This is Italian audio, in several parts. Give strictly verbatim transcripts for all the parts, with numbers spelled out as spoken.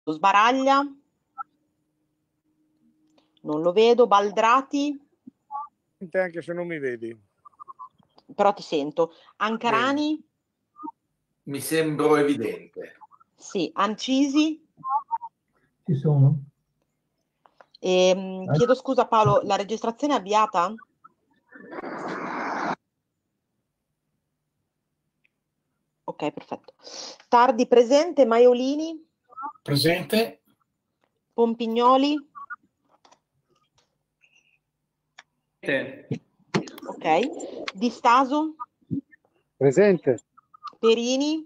Sbaraglia? Non lo vedo. Baldrati? Anche se non mi vedi. Però ti sento. Ancarani? Bene. Mi sembro evidente. Sì. Ancisi? Ci sono. E, chiedo scusa Paolo, la registrazione è avviata? Ok, perfetto. Tardi presente. Maiolini? Presente. Pompignoli? Presente. Ok. Di Staso? Presente. Perini?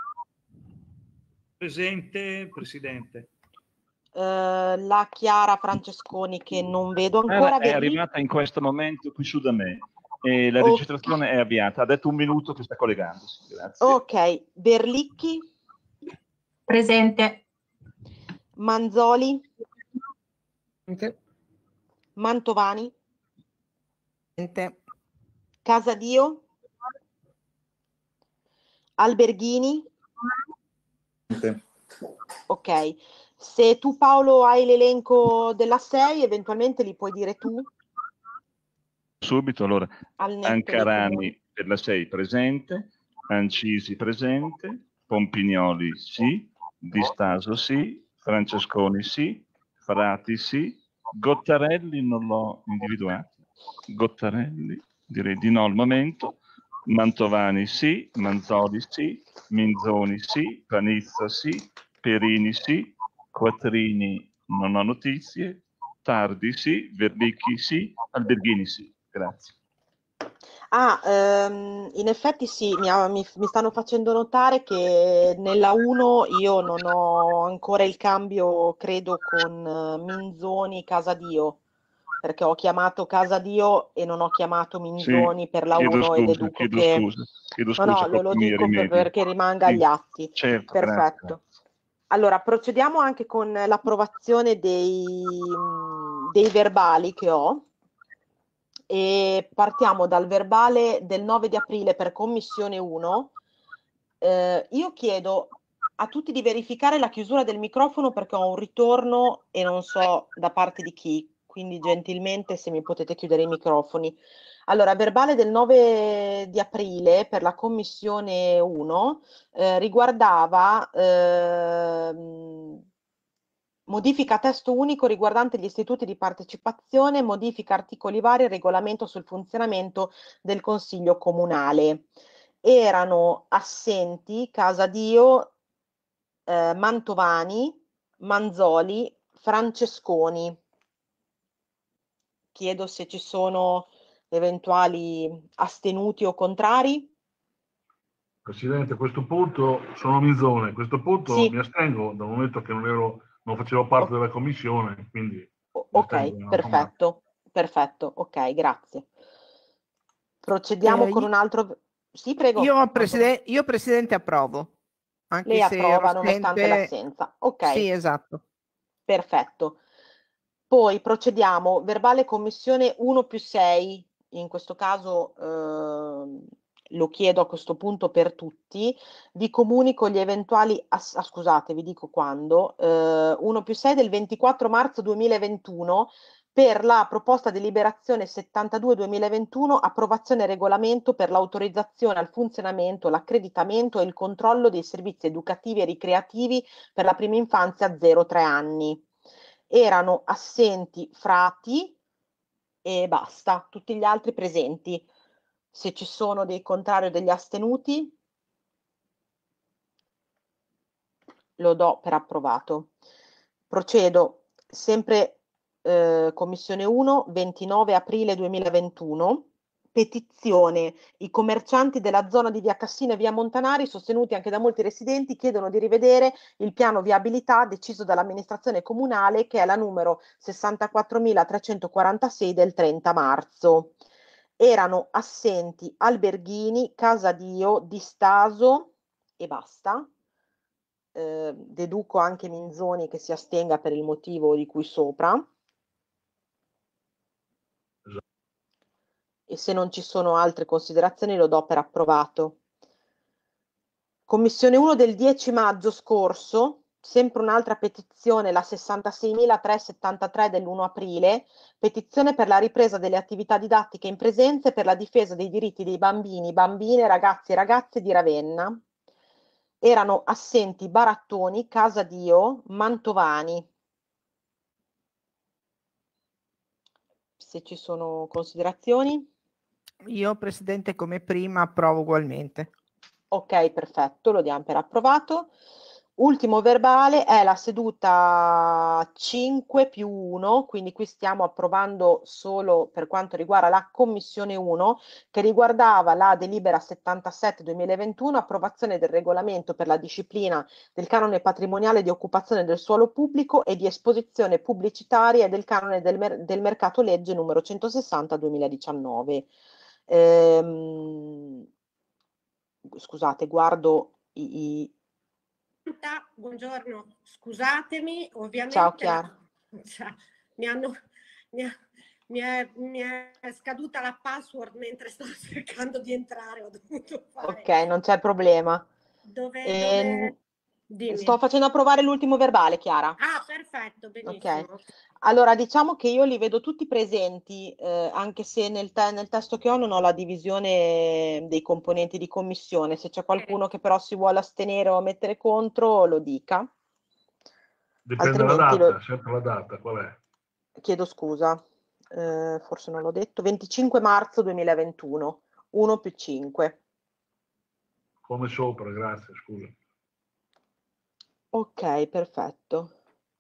Presente, Presidente. Uh, la Chiara Francesconi che non vedo È, ancora. è Verli- arrivata in questo momento qui su da me e la Ok. registrazione è avviata. Ha detto un minuto che sta collegandosi. Grazie. Ok. Berlicchi? Presente. Manzoli? Presente. Mantovani? Presente. Casadio? Alberghini? Presente. Ok. Se tu Paolo hai l'elenco della sei, eventualmente li puoi dire tu. Subito, allora, Al netto dei Ancarani comuni. per la sei presente, Ancisi presente, Pompignoli sì, Di Staso sì, Francesconi sì, Frati sì, Gottarelli non l'ho individuato, Gottarelli direi di no al momento, Mantovani sì, Manzoli sì, Minzoni sì, Panizza sì, Perini sì, Quattrini non ho notizie, Tardi sì, Verlicchi sì, Alberghini sì. Grazie. Ah, ehm, in effetti sì, mi, ha- mi- mi stanno facendo notare che nella uno io non ho ancora il cambio, credo, con eh, Minzoni Casadio, perché ho chiamato Casadio e non ho chiamato Sì, Minzoni per la chiedo uno e scusa, deduco chiedo che... scusa, chiedo No, scusa, no, lo, lo proprio mi dico per- rimedio. perché rimanga Sì, agli atti. certo, Perfetto. grazie. Allora, procediamo anche con l'approvazione dei, mh, dei verbali che ho. E partiamo dal verbale del nove di aprile per commissione uno. Eh, io chiedo a tutti di verificare la chiusura del microfono perché ho un ritorno e non so da parte di chi, quindi gentilmente se mi potete chiudere i microfoni. Allora, verbale del nove di aprile per la commissione uno eh, riguardava ehm, modifica testo unico riguardante gli istituti di partecipazione, modifica articoli vari e regolamento sul funzionamento del Consiglio Comunale. Erano assenti Casadio, eh, Mantovani, Manzoli, Francesconi. Chiedo se ci sono eventuali astenuti o contrari. Presidente, a questo punto sono Minzone, a questo punto Sì. mi astengo dal momento che non, ero, non facevo parte O- della commissione, quindi mi ok, astengo in perfetto, automatico. perfetto, ok, grazie. Procediamo Eh, con io- un altro... Sì, prego. Io, preside- io Presidente approvo, anche Lei se ero approva nonostante assente. l'assenza. Ok, Sì, esatto. perfetto. Poi procediamo, verbale commissione uno più sei, in questo caso ehm, lo chiedo a questo punto per tutti, vi comunico gli eventuali, ass- ah, scusate, vi dico quando, eh, uno più sei del ventiquattro marzo duemilaventuno per la proposta di liberazione settantadue duemilaventuno, approvazione regolamento per l'autorizzazione al funzionamento, l'accreditamento e il controllo dei servizi educativi e ricreativi per la prima infanzia zero tre anni. Erano assenti Frati e basta, tutti gli altri presenti. Se ci sono dei contrari o degli astenuti, lo do per approvato. Procedo sempre eh, Commissione uno, ventinove aprile duemilaventuno. Petizione. I commercianti della zona di via Cassino e via Montanari, sostenuti anche da molti residenti, chiedono di rivedere il piano viabilità deciso dall'amministrazione comunale, che è la numero sessantaquattromilatrecentoquarantasei del trenta marzo. Erano assenti Alberghini, Casadio, Di Staso e basta. Eh, deduco anche Minzoni che si astenga per il motivo di cui sopra. E se non ci sono altre considerazioni lo do per approvato. Commissione uno del dieci maggio scorso, sempre un'altra petizione, la sessantaseimilatrecentosettantatré dell'primo aprile, petizione per la ripresa delle attività didattiche in presenza e per la difesa dei diritti dei bambini, bambine, ragazzi e ragazze di Ravenna. Erano assenti Barattoni, Casadio, Mantovani. Se ci sono considerazioni? Io, Presidente, come prima, approvo ugualmente. Ok, perfetto, lo diamo per approvato. Ultimo verbale è la seduta cinque più uno, quindi qui stiamo approvando solo per quanto riguarda la Commissione uno, che riguardava la delibera settantasette duemilaventuno, approvazione del regolamento per la disciplina del canone patrimoniale di occupazione del suolo pubblico e di esposizione pubblicitaria e del canone del, mer- del mercato legge numero centosessanta duemiladiciannove. Ehm, scusate, guardo i... i Buongiorno, scusatemi, ovviamente Ciao Chiara. la, cioè, mi, hanno, mi, è, mi, è, mi è scaduta la password mentre stavo cercando di entrare, ho dovuto fare. Ok, non c'è problema. Dove, Ehm, dove... sto facendo approvare l'ultimo verbale, Chiara. Ah, perfetto, benissimo. Ok. Allora, diciamo che io li vedo tutti presenti, eh, anche se nel, te- nel testo che ho non ho la divisione dei componenti di commissione. Se c'è qualcuno che però si vuole astenere o mettere contro, lo dica. Dipende dalla Altrimenti data, lo- sempre la data, qual è? Chiedo scusa, eh, forse non l'ho detto. venticinque marzo duemilaventuno, uno più cinque. Come sopra, grazie, scusa. Ok, perfetto.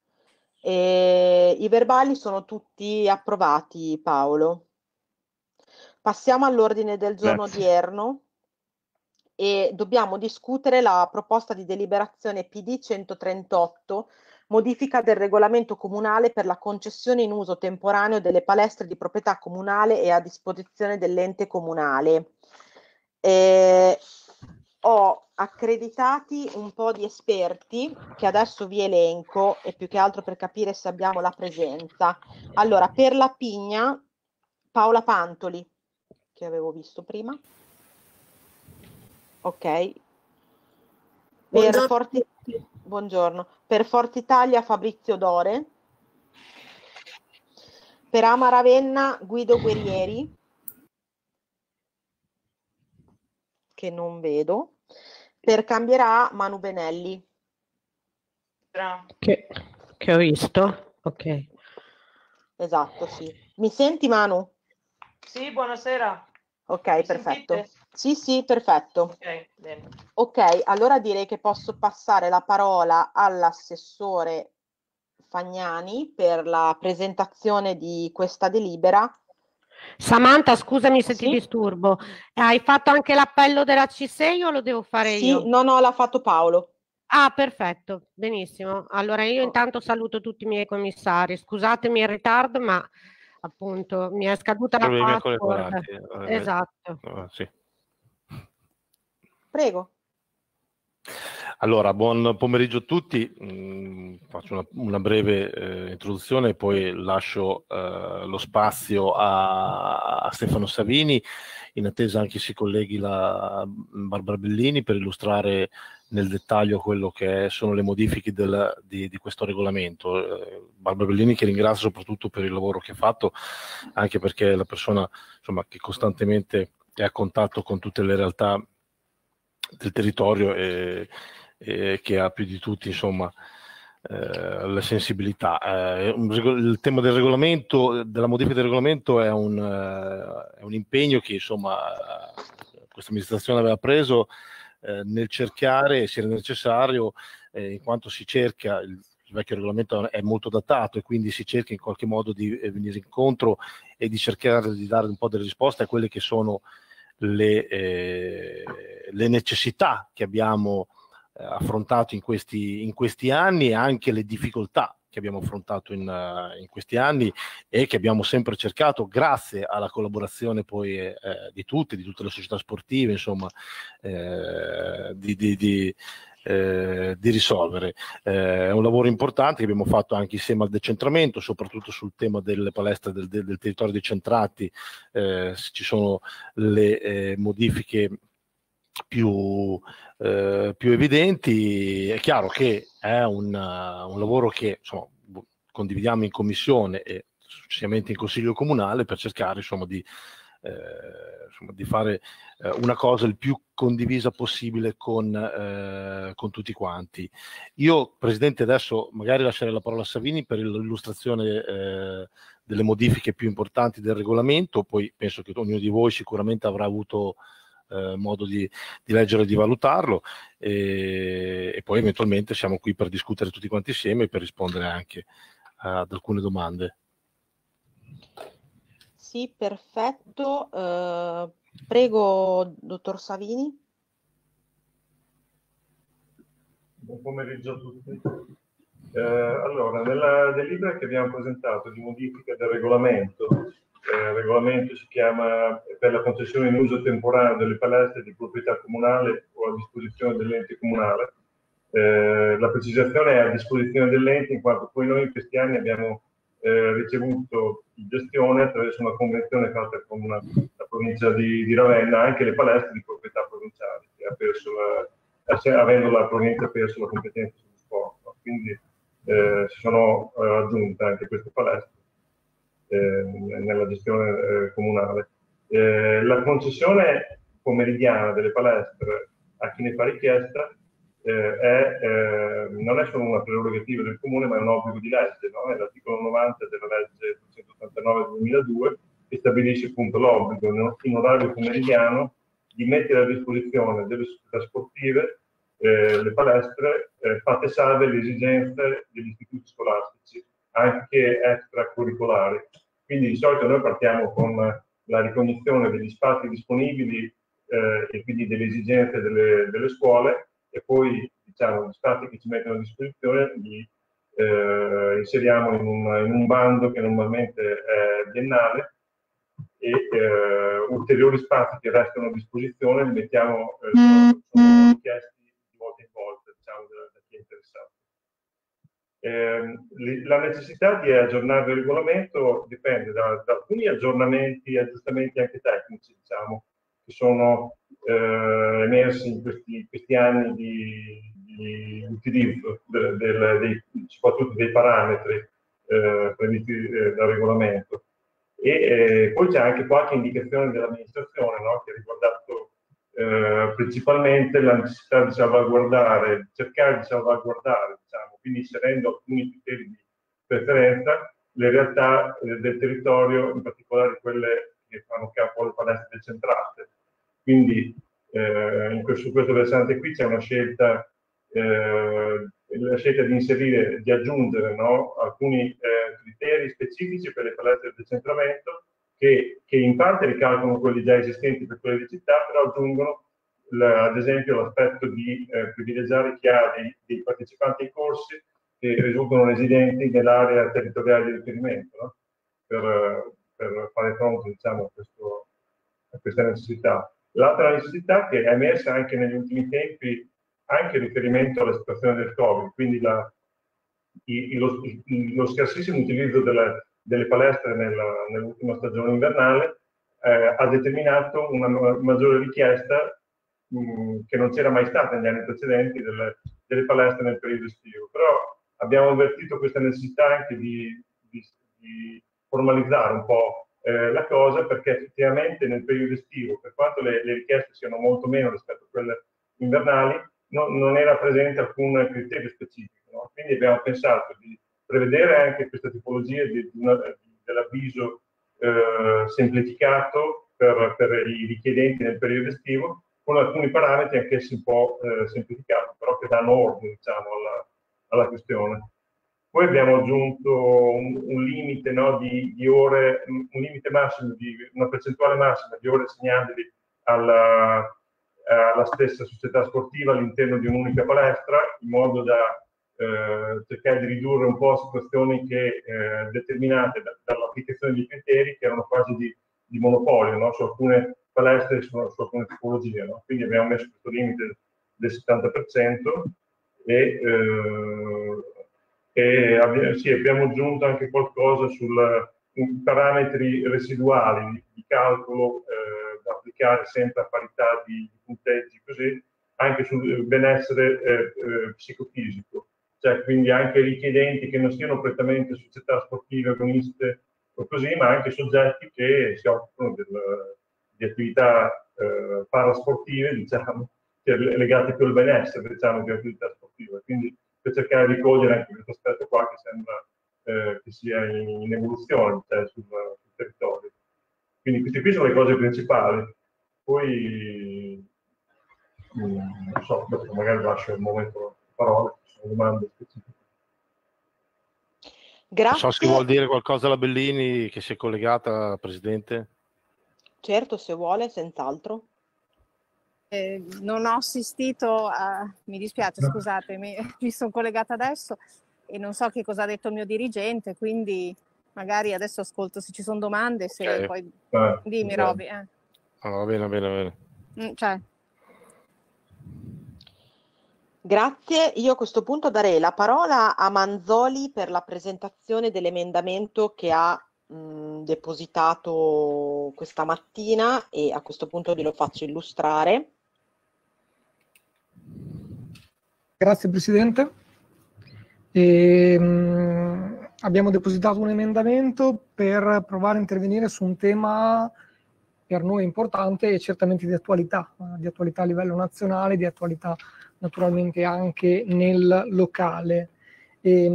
E i verbali sono tutti approvati, Paolo. Passiamo all'ordine del giorno Grazie. odierno e dobbiamo discutere la proposta di deliberazione P D centotrentotto, modifica del regolamento comunale per la concessione in uso temporaneo delle palestre di proprietà comunale e a disposizione dell'ente comunale. Eh, ho accreditati un po' di esperti che adesso vi elenco e più che altro per capire se abbiamo la presenza. Allora, per la Pigna, Paola Pantoli, che avevo visto prima. Ok. Per Buongiorno. Forti... Buongiorno. Per Forza Italia Fabrizio Dore. Per Ama Ravenna Guido Guerrieri, che non vedo. Per Cambierà Manu Benelli. Che, che ho visto, ok. Esatto, sì. Mi senti, Manu? Sì, buonasera. Ok, Mi perfetto. sentite? Sì, sì, perfetto. Ok, bene. Ok, allora direi che posso passare la parola all'assessore Fagnani per la presentazione di questa delibera. Samantha, scusami se Sì? ti disturbo. Hai fatto anche l'appello della C sei o lo devo fare Sì, io? no, no, l'ha fatto Paolo. Ah, perfetto, benissimo. Allora io intanto saluto tutti i miei commissari. Scusatemi il ritardo, ma appunto mi è scaduta la Problemi con le password. quaranta. Eh, Esatto. eh, sì. Prego. Allora, buon pomeriggio a tutti. Mm, faccio una, una breve eh, introduzione e poi lascio eh, lo spazio a, a Stefano Savini, in attesa anche si colleghi la Barbara Bellini per illustrare nel dettaglio quello che sono le modifiche del, di, di questo regolamento. Eh, Barbara Bellini, che ringrazio soprattutto per il lavoro che ha fatto, anche perché è la persona, insomma, che costantemente è a contatto con tutte le realtà del territorio e, e che ha più di tutti, insomma, eh, la sensibilità. Eh, un, il tema del regolamento, della modifica del regolamento è un, uh, è un impegno che, insomma, questa amministrazione aveva preso eh, nel cercare, se era necessario, eh, in quanto si cerca, il, il vecchio regolamento è molto datato e quindi si cerca in qualche modo di eh, venire incontro e di cercare di dare un po' delle risposte a quelle che sono le, eh, le necessità che abbiamo eh, affrontato in questi, in questi anni e anche le difficoltà che abbiamo affrontato in, uh, in questi anni e che abbiamo sempre cercato, grazie alla collaborazione poi eh, di tutte, di tutte le società sportive, insomma, eh, di, di, di Eh, di risolvere. Eh, è un lavoro importante che abbiamo fatto anche insieme al decentramento, soprattutto sul tema delle palestre del, del, del territorio decentrati. Eh, ci sono le eh, modifiche più, eh, più evidenti. È chiaro che è un, uh, un lavoro che insomma, condividiamo in commissione e successivamente in consiglio comunale per cercare insomma, di, eh, insomma, di fare eh, una cosa il più condivisa possibile con, eh, con tutti quanti. Io, Presidente, adesso magari lascerei la parola a Savini per l'illustrazione eh, delle modifiche più importanti del regolamento, poi penso che ognuno di voi sicuramente avrà avuto eh, modo di, di leggere e di valutarlo e, e poi eventualmente siamo qui per discutere tutti quanti insieme e per rispondere anche ad alcune domande. Sì, perfetto. Eh, prego, dottor Savini. Buon pomeriggio a tutti. Eh, allora, nella delibera che abbiamo presentato di modifica del regolamento, eh, il regolamento si chiama per la concessione in uso temporaneo delle palestre di proprietà comunale o a disposizione dell'ente comunale. Eh, la precisazione è a disposizione dell'ente in quanto poi noi in questi anni abbiamo eh, ricevuto in gestione attraverso una convenzione fatta con una, la provincia di, di Ravenna anche le palestre di proprietà provinciale, che ha perso la, avendo la provincia perso la competenza sullo sport. No? Quindi eh, si sono eh, aggiunte anche queste palestre eh, nella gestione eh, comunale. Eh, la concessione pomeridiana delle palestre a chi ne fa richiesta eh, è, eh, non è solo una prerogativa del comune ma è un obbligo di legge, no? È l'articolo novanta della legge duecentottantanove del duemiladue che stabilisce appunto l'obbligo in orario pomeridiano di mettere a disposizione delle società sportive eh, le palestre eh, fatte salve le esigenze degli istituti scolastici anche extracurricolari. Quindi di solito noi partiamo con la ricognizione degli spazi disponibili eh, e quindi delle esigenze delle, delle scuole e poi diciamo gli spazi che ci mettono a disposizione li eh, inseriamo in un, in un bando che normalmente è biennale e eh, ulteriori spazi che restano a disposizione li mettiamo, eh, sono, sono richiesti di volta in volta diciamo, da, da chi è interessato. Eh, la necessità di aggiornare il regolamento dipende da, da alcuni aggiornamenti e aggiustamenti anche tecnici diciamo, che sono eh, emersi in questi, questi anni di, di utilizzo de, de, dei, soprattutto dei parametri eh, previsti eh, dal regolamento. E eh, poi c'è anche qualche indicazione dell'amministrazione no? che ha riguardato eh, principalmente la necessità di salvaguardare, cercare di salvaguardare, diciamo, quindi inserendo alcuni criteri di preferenza, le realtà eh, del territorio, in particolare quelle che fanno capo alle palestre decentrate. Quindi eh, in questo, su questo versante qui c'è una scelta, eh, la scelta di inserire, di aggiungere no, alcuni eh, criteri specifici per le palestre di decentramento che, che in parte ricalcano quelli già esistenti per quelle di città, però aggiungono la, ad esempio l'aspetto di eh, privilegiare chi ha dei, dei partecipanti ai corsi che risultano residenti nell'area territoriale di riferimento no? per, per fare fronte diciamo, a, questo, a questa necessità. L'altra necessità che è emersa anche negli ultimi tempi, anche in riferimento alla situazione del Covid, quindi la, i, lo, il, lo scarsissimo utilizzo delle, delle palestre nella, nell'ultima stagione invernale eh, ha determinato una maggiore richiesta mh, che non c'era mai stata negli anni precedenti delle, delle palestre nel periodo estivo. Però abbiamo avvertito questa necessità anche di, di, di formalizzare un po' Eh, la cosa perché effettivamente nel periodo estivo, per quanto le, le richieste siano molto meno rispetto a quelle invernali, no, non era presente alcun criterio specifico. No? Quindi abbiamo pensato di prevedere anche questa tipologia di, di dell'avviso eh, semplificato per, per i richiedenti nel periodo estivo, con alcuni parametri anch'essi un po' eh, semplificati, però che danno ordine diciamo, alla, alla questione. Poi abbiamo aggiunto un, un limite no, di, di ore, un limite massimo, di, una percentuale massima di ore assegnabili alla, alla stessa società sportiva all'interno di un'unica palestra, in modo da eh, cercare di ridurre un po' situazioni che, eh, determinate da, dall'applicazione di criteri che erano quasi di, di monopolio no, su alcune palestre e su, su alcune tipologie. No? Quindi abbiamo messo questo limite del settanta per cento e eh, E abbiamo, sì, abbiamo aggiunto anche qualcosa sui parametri residuali di, di calcolo eh, da applicare applicare sempre a parità di, di punteggi, così, anche sul benessere eh, eh, psicofisico, cioè quindi anche richiedenti che non siano prettamente società sportive, agoniste o così, ma anche soggetti che si occupano del, di attività eh, parasportive, diciamo, che legate più al benessere, diciamo, che attività sportiva. Quindi per cercare di cogliere anche questo aspetto qua che sembra eh, che sia in, in evoluzione, cioè sul, sul territorio. Quindi queste qui sono le cose principali. Poi mh, non so, dopo magari lascio il momento di parole, ci sono domande specifiche. Grazie. Non so se vuol dire qualcosa la Bellini che si è collegata, Presidente. Certo, se vuole, senz'altro. Eh, non ho assistito a... mi dispiace, scusatemi, mi sono collegata adesso e non so che cosa ha detto il mio dirigente, quindi magari adesso ascolto se ci sono domande, se Okay. poi... Eh, Dimmi, eh. Roby. Eh. Ah, va bene, va bene, va bene. Mm, cioè. Grazie. Io a questo punto darei la parola a Manzoli per la presentazione dell'emendamento che ha mh, depositato questa mattina e a questo punto glielo faccio illustrare. Grazie Presidente. E, mh, abbiamo depositato un emendamento per provare a intervenire su un tema per noi importante e certamente di attualità, di attualità a livello nazionale, di attualità naturalmente anche nel locale. E,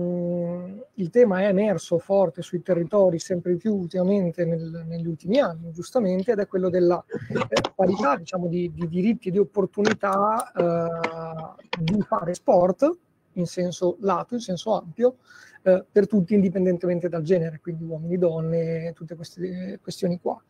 mh, il tema è emerso forte sui territori sempre di più ultimamente nel, negli ultimi anni, giustamente, ed è quello della eh, parità, diciamo, di, di diritti e di opportunità eh, di fare sport in senso lato, in senso ampio, eh, per tutti indipendentemente dal genere, quindi uomini, donne, tutte queste questioni qua.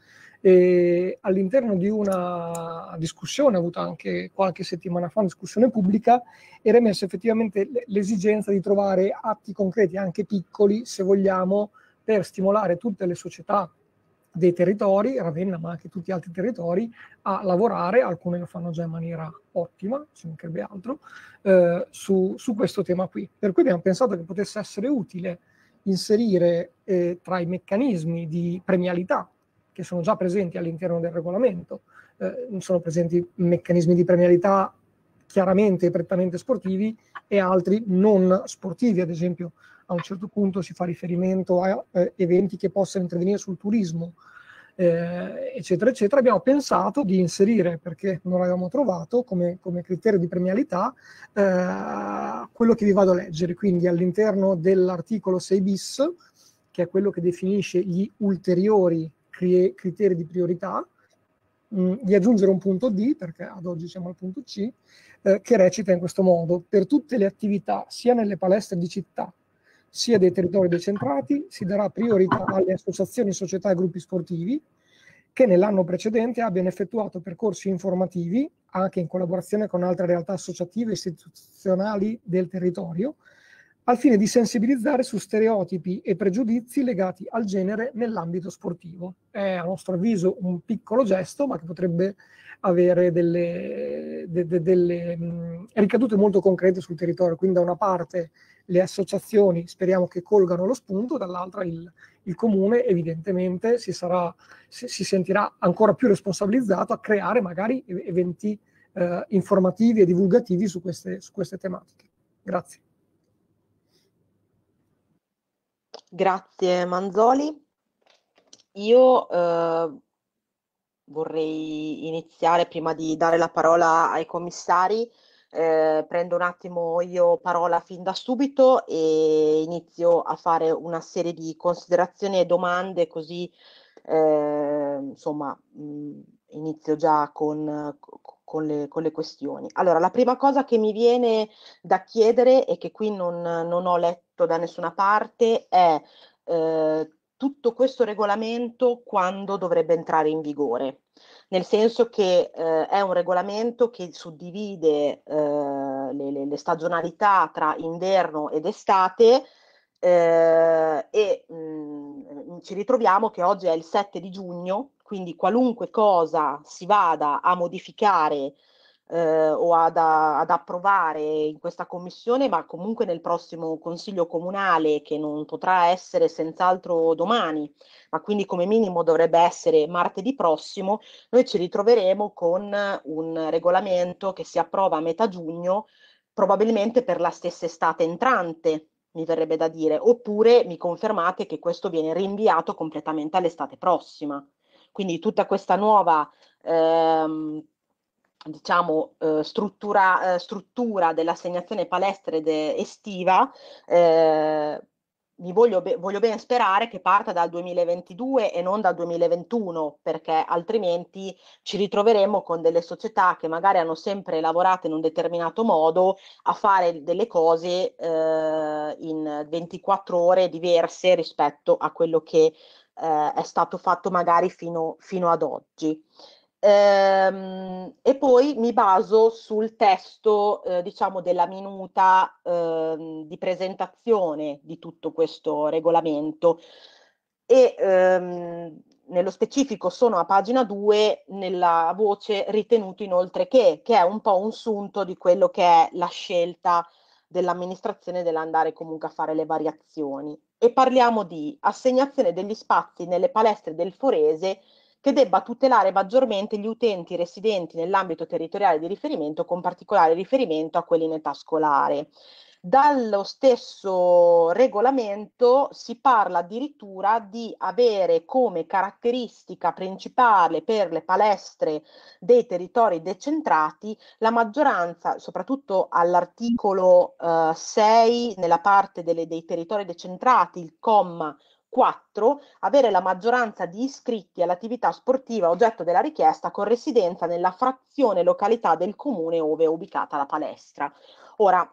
E all'interno di una discussione avuta anche qualche settimana fa, una discussione pubblica, era emersa effettivamente l'esigenza di trovare atti concreti, anche piccoli, se vogliamo, per stimolare tutte le società dei territori, Ravenna ma anche tutti gli altri territori, a lavorare, alcune lo fanno già in maniera ottima, ci mancherebbe altro, eh, su, su questo tema qui. Per cui abbiamo pensato che potesse essere utile inserire eh, tra i meccanismi di premialità che sono già presenti all'interno del regolamento, eh, sono presenti meccanismi di premialità chiaramente e prettamente sportivi e altri non sportivi, ad esempio a un certo punto si fa riferimento a eh, eventi che possano intervenire sul turismo, eh, eccetera, eccetera. Abbiamo pensato di inserire, perché non l'avevamo trovato, come, come criterio di premialità, eh, quello che vi vado a leggere, quindi all'interno dell'articolo sei bis, che è quello che definisce gli ulteriori criteri di priorità, mh, di aggiungere un punto D, perché ad oggi siamo al punto C, eh, che recita in questo modo: per tutte le attività, sia nelle palestre di città, sia dei territori decentrati, si darà priorità alle associazioni, società e gruppi sportivi che nell'anno precedente abbiano effettuato percorsi informativi, anche in collaborazione con altre realtà associative e istituzionali del territorio, al fine di sensibilizzare su stereotipi e pregiudizi legati al genere nell'ambito sportivo. È a nostro avviso un piccolo gesto, ma che potrebbe avere delle, de, de, delle mh, ricadute molto concrete sul territorio. Quindi da una parte le associazioni speriamo che colgano lo spunto, dall'altra il, il comune evidentemente si, sarà, si, si sentirà ancora più responsabilizzato a creare magari eventi eh, informativi e divulgativi su queste, su queste tematiche. Grazie. Grazie Manzoli. Io eh, vorrei iniziare, prima di dare la parola ai commissari, eh, prendo un attimo io parola fin da subito e inizio a fare una serie di considerazioni e domande, così eh, insomma mh, inizio già con, con, le, con le questioni. Allora, la prima cosa che mi viene da chiedere e che qui non, non ho letto da nessuna parte è eh, tutto questo regolamento quando dovrebbe entrare in vigore, nel senso che eh, è un regolamento che suddivide eh, le, le, le stagionalità tra inverno ed estate eh, e mh, ci ritroviamo che oggi è il sette di giugno, quindi qualunque cosa si vada a modificare eh, o ad, ad approvare in questa commissione, ma comunque nel prossimo Consiglio Comunale, che non potrà essere senz'altro domani, ma quindi come minimo dovrebbe essere martedì prossimo, noi ci ritroveremo con un regolamento che si approva a metà giugno, probabilmente per la stessa estate entrante, mi verrebbe da dire, oppure mi confermate che questo viene rinviato completamente all'estate prossima. Quindi tutta questa nuova ehm, diciamo eh, struttura, eh, struttura dell'assegnazione palestre de- estiva, eh, mi voglio, be- voglio ben sperare che parta dal duemilaventidue e non dal duemilaventuno, perché altrimenti ci ritroveremo con delle società che magari hanno sempre lavorato in un determinato modo a fare delle cose eh, in ventiquattro ore diverse rispetto a quello che eh, è stato fatto magari fino, fino ad oggi. Ehm, e poi mi baso sul testo, eh, diciamo, della minuta ehm, di presentazione di tutto questo regolamento e ehm, nello specifico sono a pagina due nella voce ritenuto inoltre che, che è un po' un sunto di quello che è la scelta dell'amministrazione dell'andare comunque a fare le variazioni. E parliamo di assegnazione degli spazi nelle palestre del Forese che debba tutelare maggiormente gli utenti residenti nell'ambito territoriale di riferimento, con particolare riferimento a quelli in età scolare. Dallo stesso regolamento si parla addirittura di avere come caratteristica principale per le palestre dei territori decentrati la maggioranza, soprattutto all'articolo eh, sei, nella parte delle, dei territori decentrati, il comma quattro, avere la maggioranza di iscritti all'attività sportiva oggetto della richiesta con residenza nella frazione località del comune ove è ubicata la palestra. Ora,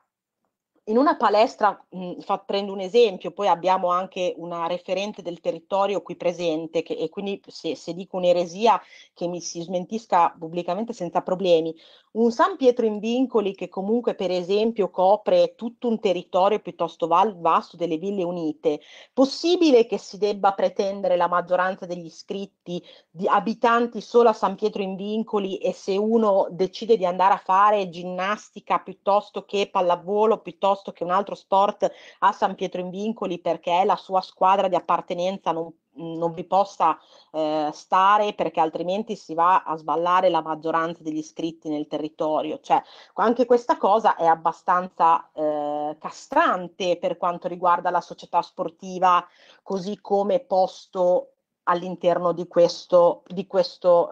in una palestra, mh, fa, prendo un esempio, poi abbiamo anche una referente del territorio qui presente, che, e quindi se, se dico un'eresia che mi si smentisca pubblicamente senza problemi. Un San Pietro in Vincoli che comunque per esempio copre tutto un territorio piuttosto val- vasto delle Ville Unite, possibile che si debba pretendere la maggioranza degli iscritti di abitanti solo a San Pietro in Vincoli, e se uno decide di andare a fare ginnastica piuttosto che pallavolo, piuttosto che un altro sport a San Pietro in Vincoli perché è la sua squadra di appartenenza, non, non vi possa eh, stare, perché altrimenti si va a sballare la maggioranza degli iscritti nel territorio. Cioè, anche questa cosa è abbastanza eh, castrante per quanto riguarda la società sportiva, così come posto all'interno di questo, di questo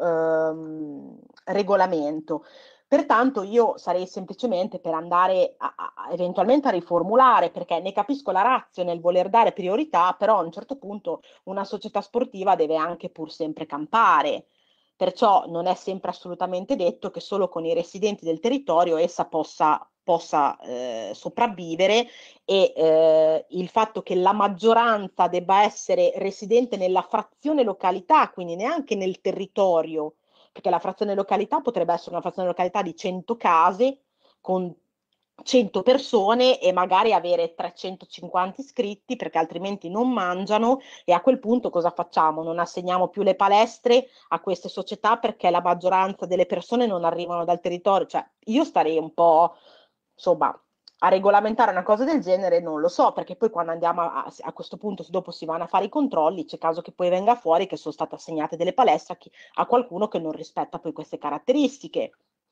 ehm, regolamento. Pertanto io sarei semplicemente per andare a, a, eventualmente a riformulare, perché ne capisco la ratio nel voler dare priorità, però a un certo punto una società sportiva deve anche pur sempre campare. Perciò non è sempre assolutamente detto che solo con i residenti del territorio essa possa, possa eh, sopravvivere, e eh, il fatto che la maggioranza debba essere residente nella frazione località, quindi neanche nel territorio, perché la frazione località potrebbe essere una frazione località di cento case con cento persone e magari avere trecentocinquanta iscritti, perché altrimenti non mangiano, e a quel punto cosa facciamo? Non assegniamo più le palestre a queste società perché la maggioranza delle persone non arrivano dal territorio. Cioè, io starei un po', insomma, a regolamentare una cosa del genere, non lo so, perché poi quando andiamo a, a questo punto, dopo si vanno a fare i controlli, c'è caso che poi venga fuori che sono state assegnate delle palestre a, chi, a qualcuno che non rispetta poi queste caratteristiche.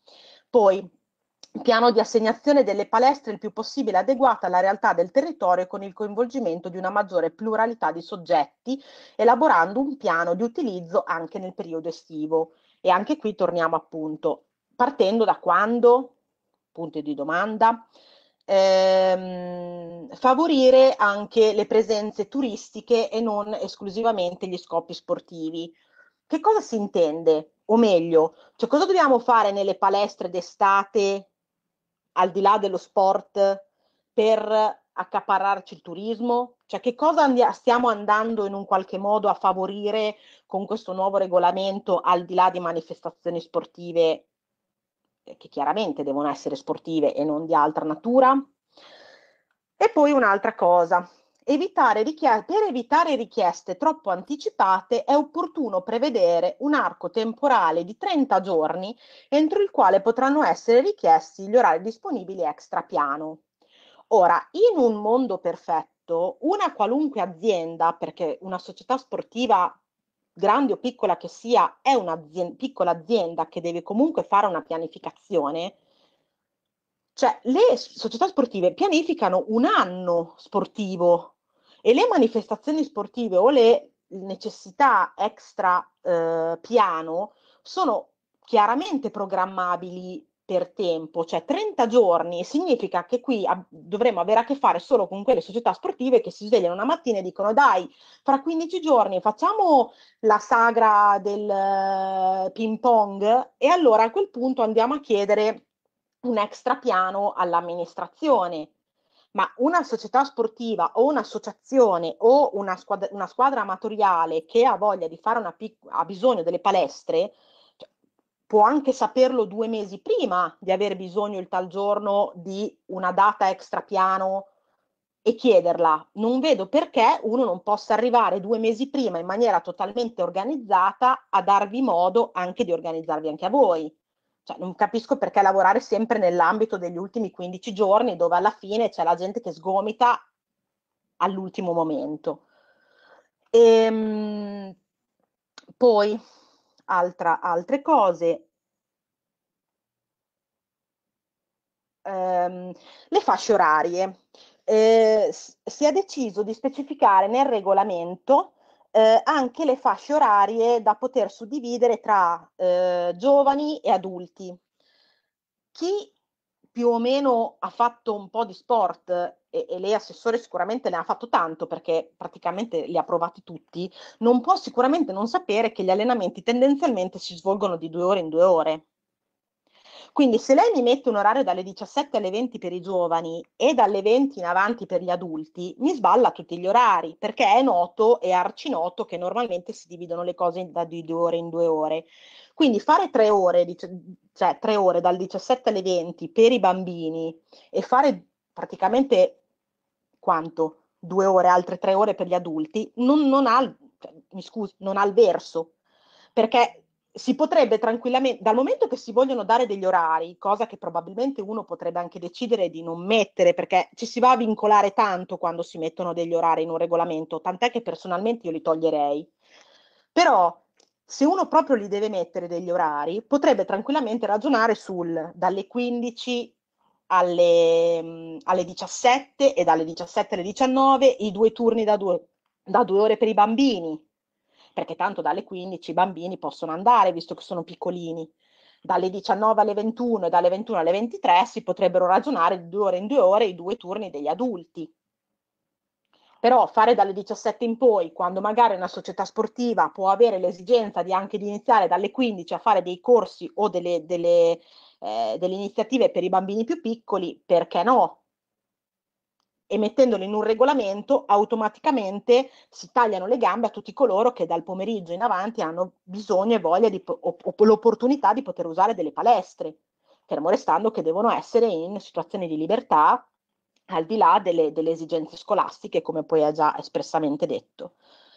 Poi, piano di assegnazione delle palestre il più possibile adeguata alla realtà del territorio con il coinvolgimento di una maggiore pluralità di soggetti, elaborando un piano di utilizzo anche nel periodo estivo. E anche qui torniamo appunto, partendo da quando? Punto di domanda. Ehm, favorire anche le presenze turistiche e non esclusivamente gli scopi sportivi. Che cosa si intende? O meglio, cioè cosa dobbiamo fare nelle palestre d'estate, al di là dello sport, per accaparrarci il turismo? Cioè che cosa andi- stiamo andando in un qualche modo a favorire con questo nuovo regolamento, al di là di manifestazioni sportive che chiaramente devono essere sportive e non di altra natura? E poi un'altra cosa, Evitare richie- per evitare richieste troppo anticipate è opportuno prevedere un arco temporale di trenta giorni entro il quale potranno essere richiesti gli orari disponibili extra piano. Ora, in un mondo perfetto, una qualunque azienda, perché una società sportiva, grande o piccola che sia, è una piccola azienda che deve comunque fare una pianificazione. Cioè, le società sportive pianificano un anno sportivo e le manifestazioni sportive o le necessità extra eh, piano sono chiaramente programmabili per tempo, cioè trenta giorni significa che qui ab- dovremo avere a che fare solo con quelle società sportive che si svegliano una mattina e dicono dai, fra quindici giorni facciamo la sagra del eh, ping pong e allora a quel punto andiamo a chiedere un extra piano all'amministrazione. Ma una società sportiva o un'associazione o una squadra, una squadra amatoriale che ha voglia di fare una pic- ha bisogno delle palestre, cioè, può anche saperlo due mesi prima di aver bisogno il tal giorno di una data extra piano e chiederla. Non vedo perché uno non possa arrivare due mesi prima in maniera totalmente organizzata a darvi modo anche di organizzarvi anche a voi. Cioè, non capisco perché lavorare sempre nell'ambito degli ultimi quindici giorni, dove alla fine c'è la gente che sgomita all'ultimo momento. Ehm, poi, altra, altre cose. Ehm, le fasce orarie. Eh, si è deciso di specificare nel regolamento eh, anche le fasce orarie da poter suddividere tra eh, giovani e adulti. Chi più o meno ha fatto un po' di sport, e, e lei assessore sicuramente ne ha fatto tanto perché praticamente li ha provati tutti, non può sicuramente non sapere che gli allenamenti tendenzialmente si svolgono di due ore in due ore. Quindi se lei mi mette un orario dalle diciassette alle venti per i giovani e dalle venti in avanti per gli adulti, mi sballa tutti gli orari, perché è noto, è arcinoto che normalmente si dividono le cose da di due ore in due ore. Quindi fare tre ore, cioè tre ore dal diciassette alle venti per i bambini e fare praticamente quanto? Due ore, altre tre ore per gli adulti, non, non ha, cioè, mi scusi, non ha il verso, perché si potrebbe tranquillamente, dal momento che si vogliono dare degli orari, cosa che probabilmente uno potrebbe anche decidere di non mettere, perché ci si va a vincolare tanto quando si mettono degli orari in un regolamento, tant'è che personalmente io li toglierei. Però se uno proprio li deve mettere degli orari, potrebbe tranquillamente ragionare sul dalle quindici alle, alle diciassette e dalle diciassette alle diciannove i due turni da due, da due ore per i bambini, perché tanto dalle quindici i bambini possono andare, visto che sono piccolini. Dalle diciannove alle ventuno e dalle ventuno alle ventitré si potrebbero ragionare di due ore in due ore i due turni degli adulti. Però fare dalle diciassette in poi, quando magari una società sportiva può avere l'esigenza di anche di iniziare dalle quindici a fare dei corsi o delle, delle, eh, delle iniziative per i bambini più piccoli, perché no? E mettendolo in un regolamento automaticamente si tagliano le gambe a tutti coloro che dal pomeriggio in avanti hanno bisogno e voglia di, o, o l'opportunità di poter usare delle palestre, fermo restando che devono essere in situazioni di libertà al di là delle, delle esigenze scolastiche, come poi è già espressamente detto.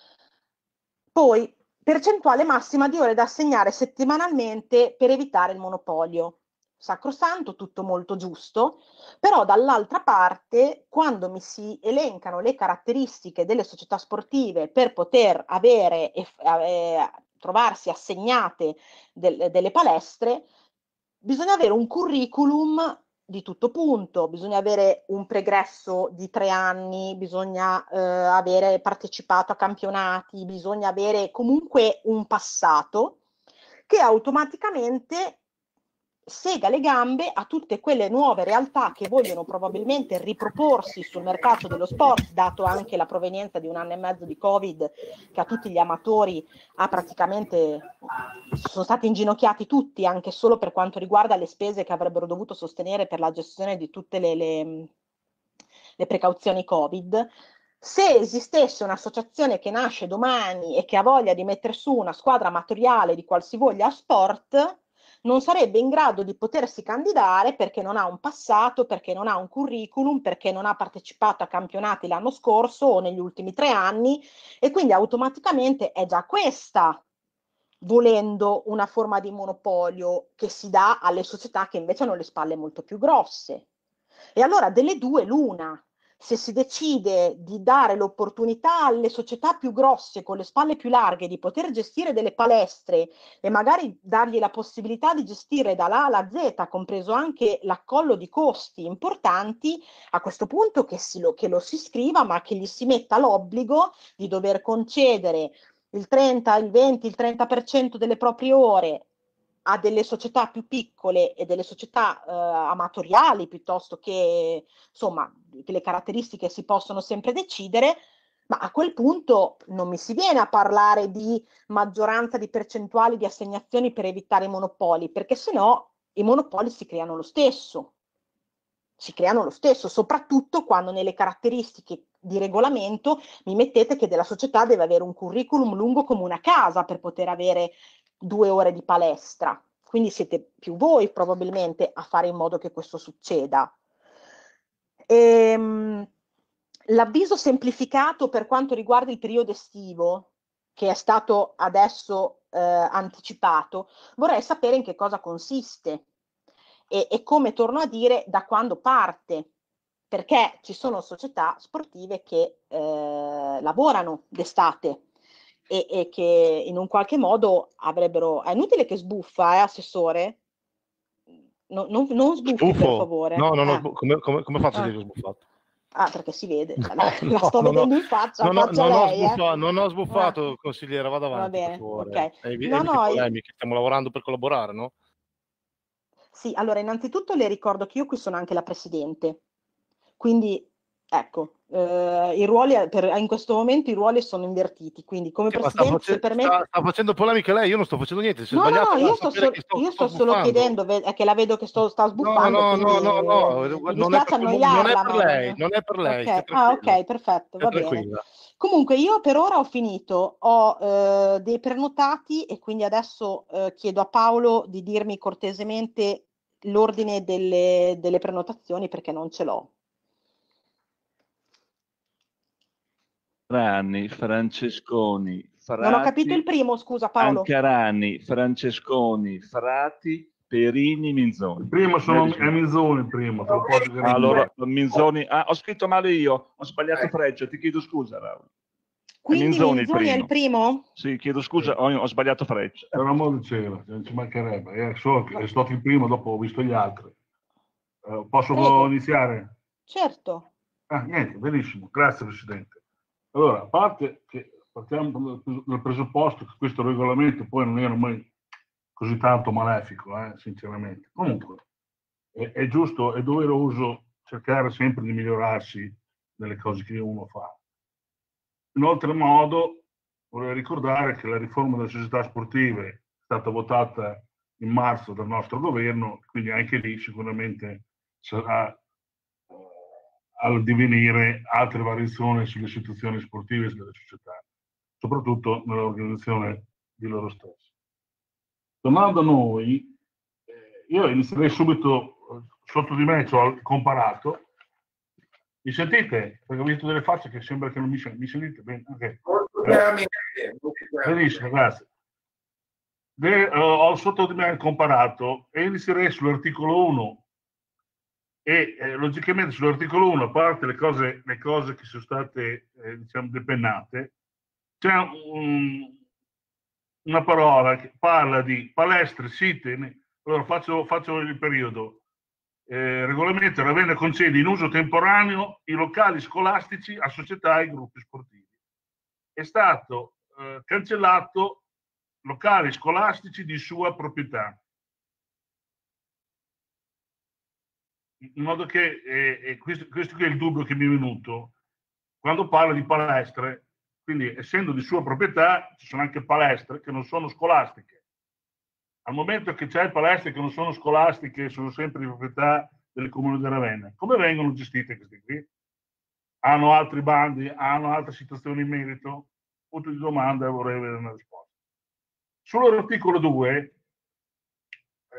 Poi, percentuale massima di ore da assegnare settimanalmente per evitare il monopolio. Sacrosanto, tutto molto giusto, però dall'altra parte, quando mi si elencano le caratteristiche delle società sportive per poter avere e eh, trovarsi assegnate del, delle palestre, bisogna avere un curriculum di tutto punto, bisogna avere un pregresso di tre anni, bisogna eh, avere partecipato a campionati, bisogna avere comunque un passato che automaticamente sega le gambe a tutte quelle nuove realtà che vogliono probabilmente riproporsi sul mercato dello sport, dato anche la provenienza di un anno e mezzo di Covid che a tutti gli amatori ha praticamente, sono stati inginocchiati tutti, anche solo per quanto riguarda le spese che avrebbero dovuto sostenere per la gestione di tutte le, le, le precauzioni Covid. Se esistesse un'associazione che nasce domani e che ha voglia di mettere su una squadra amatoriale di qualsivoglia sport, non sarebbe in grado di potersi candidare perché non ha un passato, perché non ha un curriculum, perché non ha partecipato a campionati l'anno scorso o negli ultimi tre anni, e quindi automaticamente è già questa, volendo, una forma di monopolio che si dà alle società che invece hanno le spalle molto più grosse. E allora delle due l'una: se si decide di dare l'opportunità alle società più grosse, con le spalle più larghe, di poter gestire delle palestre e magari dargli la possibilità di gestire dalla A alla Z, compreso anche l'accollo di costi importanti, a questo punto che, si lo, che lo si scriva, ma che gli si metta l'obbligo di dover concedere il trenta, il venti, il trenta per cento delle proprie ore a delle società più piccole e delle società eh, amatoriali, piuttosto che, insomma, che le caratteristiche si possono sempre decidere, ma a quel punto non mi si viene a parlare di maggioranza di percentuali di assegnazioni per evitare i monopoli, perché sennò i monopoli si creano lo stesso. Si creano lo stesso, soprattutto quando nelle caratteristiche di regolamento mi mettete che della società deve avere un curriculum lungo come una casa per poter avere due ore di palestra. Quindi siete più voi probabilmente a fare in modo che questo succeda. Ehm, l'avviso semplificato per quanto riguarda il periodo estivo, che è stato adesso eh, anticipato, vorrei sapere in che cosa consiste e, e come, torno a dire, da quando parte, perché ci sono società sportive che eh, lavorano d'estate e, e che in un qualche modo avrebbero... È inutile che sbuffa, eh, Assessore? No, non, non sbuffi, Sbuffo? per favore. No, no, no, Eh. come, come, come faccio a Ah. dire che ho sbuffato? Ah, perché si vede, No, la, la no, sto non ho- vedendo in faccia, non ho, faccia non ho lei, eh. sbuffato, non ho sbuffato, Ah. consigliere, vada Va avanti, per bene, favore. ok. Evi- No, eviti no, io- polemiche, stiamo lavorando per collaborare, no? Sì, allora innanzitutto le ricordo che io qui sono anche la Presidente, quindi ecco, eh, i ruoli, per, in questo momento i ruoli sono invertiti, quindi come Sì, ma sta, Presidente, se face- permette... sta- sta facendo polemiche lei, io non sto facendo niente, se è No, no, sbagliato no, va a io sto, sapere sol- che sto, io sto sto solo sbuffando. chiedendo, ve- è che la vedo che sto, sta No, sbuffando, no, quindi no, no, no, mi non è dispiace per, non è annoiarla, per ma lei, non... non è per lei, Ok, stia ah tranquilla, ok, perfetto, stia va bene. tranquilla. Comunque io per ora ho finito, ho eh, dei prenotati e quindi adesso eh, chiedo a Paolo di dirmi cortesemente l'ordine delle, delle prenotazioni perché non ce l'ho. Rani, Francesconi, Non ho capito il Frati, primo, scusa Paolo. Ancarani, Francesconi, Frati, Perini, Minzoni. Il primo sono, Vedi su. è Minzoni, il primo, te lo posso dire. Allora, Minzoni, ah, ho scritto male io, ho sbagliato Freccia, ti chiedo scusa, Raul. È Quindi Minzoni, Minzoni il è il primo. primo? Sì, chiedo scusa, ho, ho sbagliato Freccia. Per amore di cielo, non ci mancherebbe. È solo che è stato il primo, dopo ho visto gli altri. Eh, posso Prego. iniziare? Certo. Ah, niente, benissimo, grazie Presidente. Allora, a parte che partiamo dal- dal presupposto che questo regolamento poi non era mai così tanto malefico, eh, sinceramente. Comunque, è, è giusto, è doveroso cercare sempre di migliorarsi nelle cose che uno fa. Inoltre modo, vorrei ricordare che la riforma delle società sportive è stata votata in marzo dal nostro governo, quindi anche lì sicuramente sarà eh, al divenire altre variazioni sulle istituzioni sportive e sulle società, soprattutto nell'organizzazione di loro stessi. Tornando a noi, eh, io inizierei subito, eh, sotto di me c'ho il comparato. Mi sentite? Perché ho visto delle facce che sembra che non mi, sen- mi sentite bene. Okay. Eh, benissimo, grazie. De, eh, ho sotto di me il comparato e inizierei sull'articolo uno e eh, logicamente sull'articolo uno, a parte le cose, le cose che sono state eh, diciamo depennate, c'è un, una parola che parla di palestre, siti. Allora faccio, faccio il periodo. Eh, regolamento ravvenne concede in uso temporaneo i locali scolastici a società e gruppi sportivi. È stato eh, cancellato locali scolastici di sua proprietà. In modo che, eh, eh, questo, questo è il dubbio che mi è venuto, quando parla di palestre, quindi essendo di sua proprietà ci sono anche palestre che non sono scolastiche. Al momento che c'è palestre che non sono scolastiche, sono sempre di proprietà del Comune di Ravenna, come vengono gestite queste qui? Hanno altri bandi? Hanno altre situazioni in merito? Punto di domanda e vorrei avere una risposta. Sull'articolo due,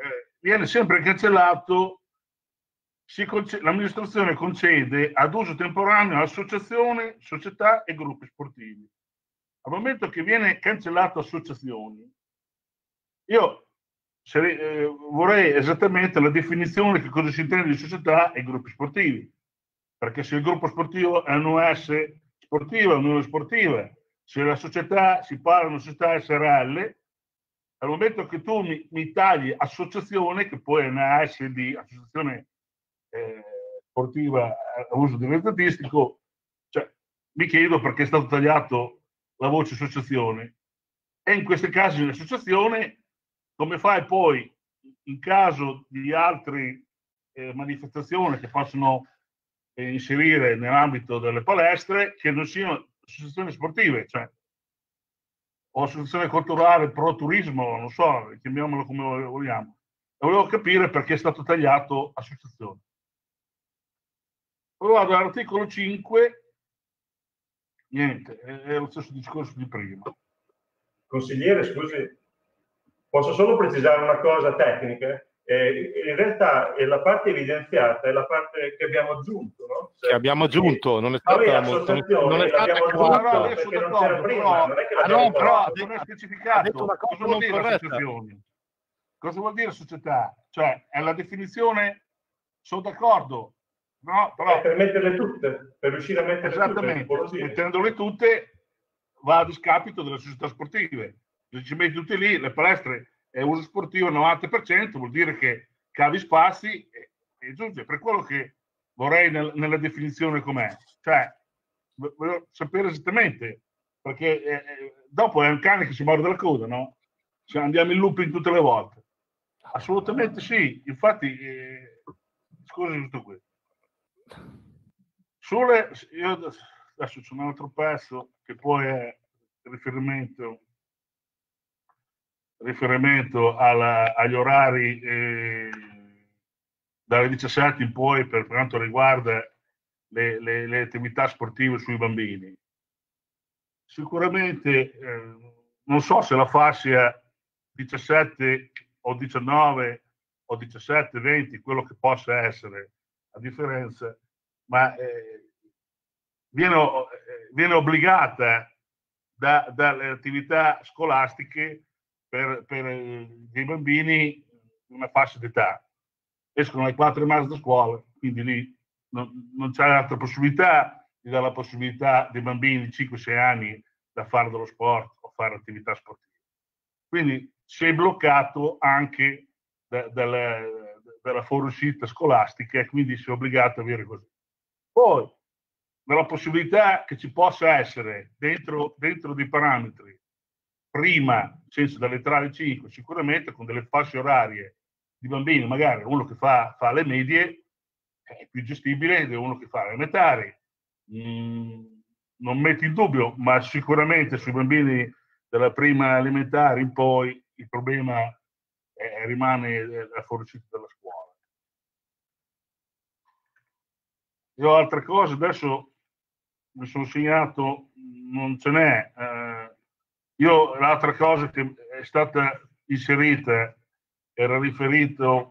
viene sempre cancellato, si conce- l'amministrazione concede ad uso temporaneo associazioni, società e gruppi sportivi. Al momento che viene cancellato associazioni, io se, eh, vorrei esattamente la definizione che cosa si intende di società e gruppi sportivi, perché se il gruppo sportivo è un'U S sportiva, un'Unione sportiva, se la società si parla di una società S R L, al momento che tu mi, mi tagli associazione, che poi è una A S D, associazione eh, sportiva a uso dilettantistico, cioè, mi chiedo perché è stato tagliato la voce associazione. E in questi casi l'associazione, come fai poi in caso di altre eh, manifestazioni che possono eh, inserire nell'ambito delle palestre, che non siano associazioni sportive, cioè o associazione culturale pro turismo, non so, chiamiamolo come vogliamo. E volevo capire perché è stato tagliato associazione. Poi vado all'articolo cinque, niente, è, è lo stesso discorso di prima. Consigliere, scusi, posso solo precisare una cosa tecnica? Eh, in realtà eh, la parte evidenziata è la parte che abbiamo aggiunto, no? Che abbiamo aggiunto, non è Noi stata associazioni non è stata l'abbiamo acquatta. aggiunto perché non c'era prima, non è che l'abbiamo No, però fatto. non è Ha specificato. detto una cosa Cosa vuol non dire corretta. associazioni? Cosa vuol dire società? Cioè, è la definizione, sono d'accordo, no? Però È per metterle tutte, per riuscire a metterle esattamente, tutte. mettendole tutte va a discapito delle società sportive. Se ci metti tutte lì, le palestre è uso sportivo al novanta per cento, vuol dire che cavi spazi e, e giunge. Per quello che vorrei nel, nella definizione com'è. Cioè, voglio sapere esattamente, perché eh, dopo è un cane che si morde la coda, no? Cioè, andiamo in looping tutte le volte. Assolutamente sì, infatti, eh, scusi tutto questo. Sulle, io adesso c'è un altro pezzo che poi è riferimento, riferimento alla, agli orari eh, dalle diciassette in poi per quanto riguarda le, le, le attività sportive sui bambini. Sicuramente eh, non so se la fascia diciassette o diciannove o diciassette venti, quello che possa essere la differenza, ma eh, viene, eh, viene obbligata da, dalle attività scolastiche per, per eh, dei bambini in una fascia d'età. Escono alle quattro e mezza da scuola, quindi lì non, non c'è altra possibilità di dare la possibilità dei bambini di cinque sei anni da fare dello sport o fare attività sportive. Quindi si è bloccato anche da, dalla, dalla fuoriuscita scolastica e quindi si è obbligato a avere così. Poi, nella possibilità che ci possa essere dentro, dentro dei parametri, prima, nel senso dall'entrare alle cinque, sicuramente con delle fasce orarie di bambini, magari uno che fa, fa le medie è più gestibile di uno che fa le elementari. Mm, non metto in dubbio, ma sicuramente sui bambini della prima elementare in poi il problema eh, rimane la fuoriuscita dalla scuola. Io ho altre cose, adesso mi sono segnato, non ce n'è. Eh, io l'altra cosa che è stata inserita era riferito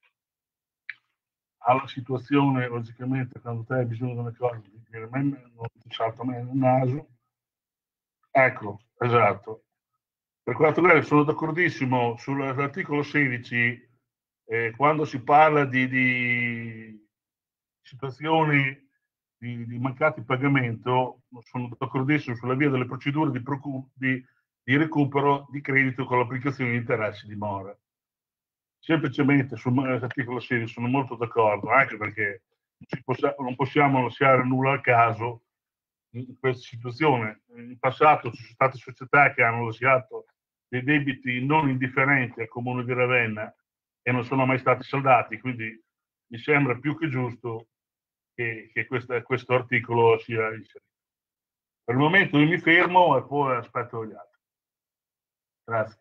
alla situazione, logicamente, quando te hai bisogno di una cosa, non ti salta mai nel naso. Ecco, esatto. Per quanto riguarda, sono d'accordissimo sull'articolo sedici, eh, quando si parla di, di situazioni di, di mancati pagamento, sono d'accordissimo sulla via delle procedure di, di, di recupero di credito con l'applicazione di interessi di mora. Semplicemente sull'articolo sedici sono molto d'accordo, anche perché non possiamo lasciare nulla al caso in questa situazione. In passato ci sono state società che hanno lasciato dei debiti non indifferenti al comune di Ravenna e non sono mai stati saldati, quindi mi sembra più che giusto che, che questa, questo articolo sia inserito. Per il momento io mi fermo e poi aspetto gli altri. Grazie.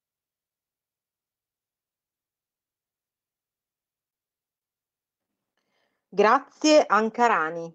Grazie, Ancarani.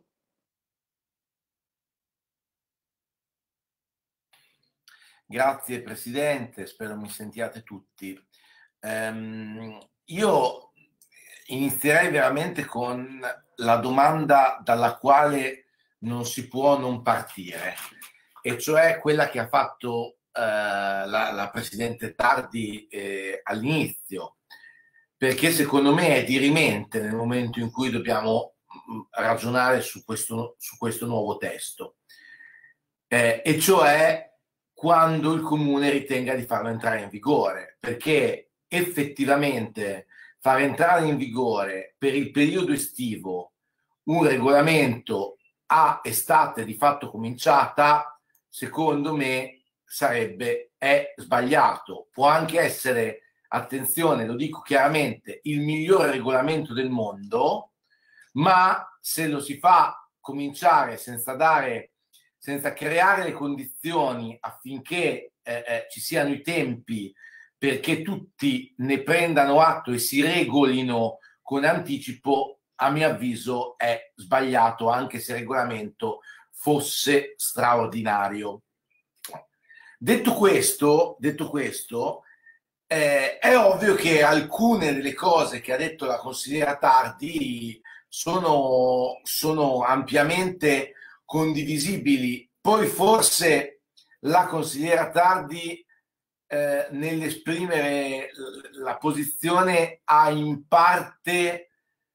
Grazie Presidente, spero mi sentiate tutti. Um, io inizierei veramente con la domanda dalla quale non si può non partire, e cioè quella che ha fatto eh, la, la Presidente Tardi eh, all'inizio, perché secondo me è dirimente nel momento in cui dobbiamo ragionare su questo, su questo nuovo testo, eh, e cioè quando il comune ritenga di farlo entrare in vigore, perché effettivamente far entrare in vigore per il periodo estivo un regolamento a estate di fatto cominciata, secondo me sarebbe è sbagliato. Può anche essere, attenzione, lo dico chiaramente, il migliore regolamento del mondo, ma se lo si fa cominciare senza dare, senza creare le condizioni affinché eh, eh, ci siano i tempi perché tutti ne prendano atto e si regolino con anticipo, a mio avviso è sbagliato, anche se il regolamento fosse straordinario. Detto questo, detto questo eh, è ovvio che alcune delle cose che ha detto la consigliera Tardi sono, sono ampiamente condivisibili. Poi forse la consigliera Tardi eh, nell'esprimere la posizione ha in parte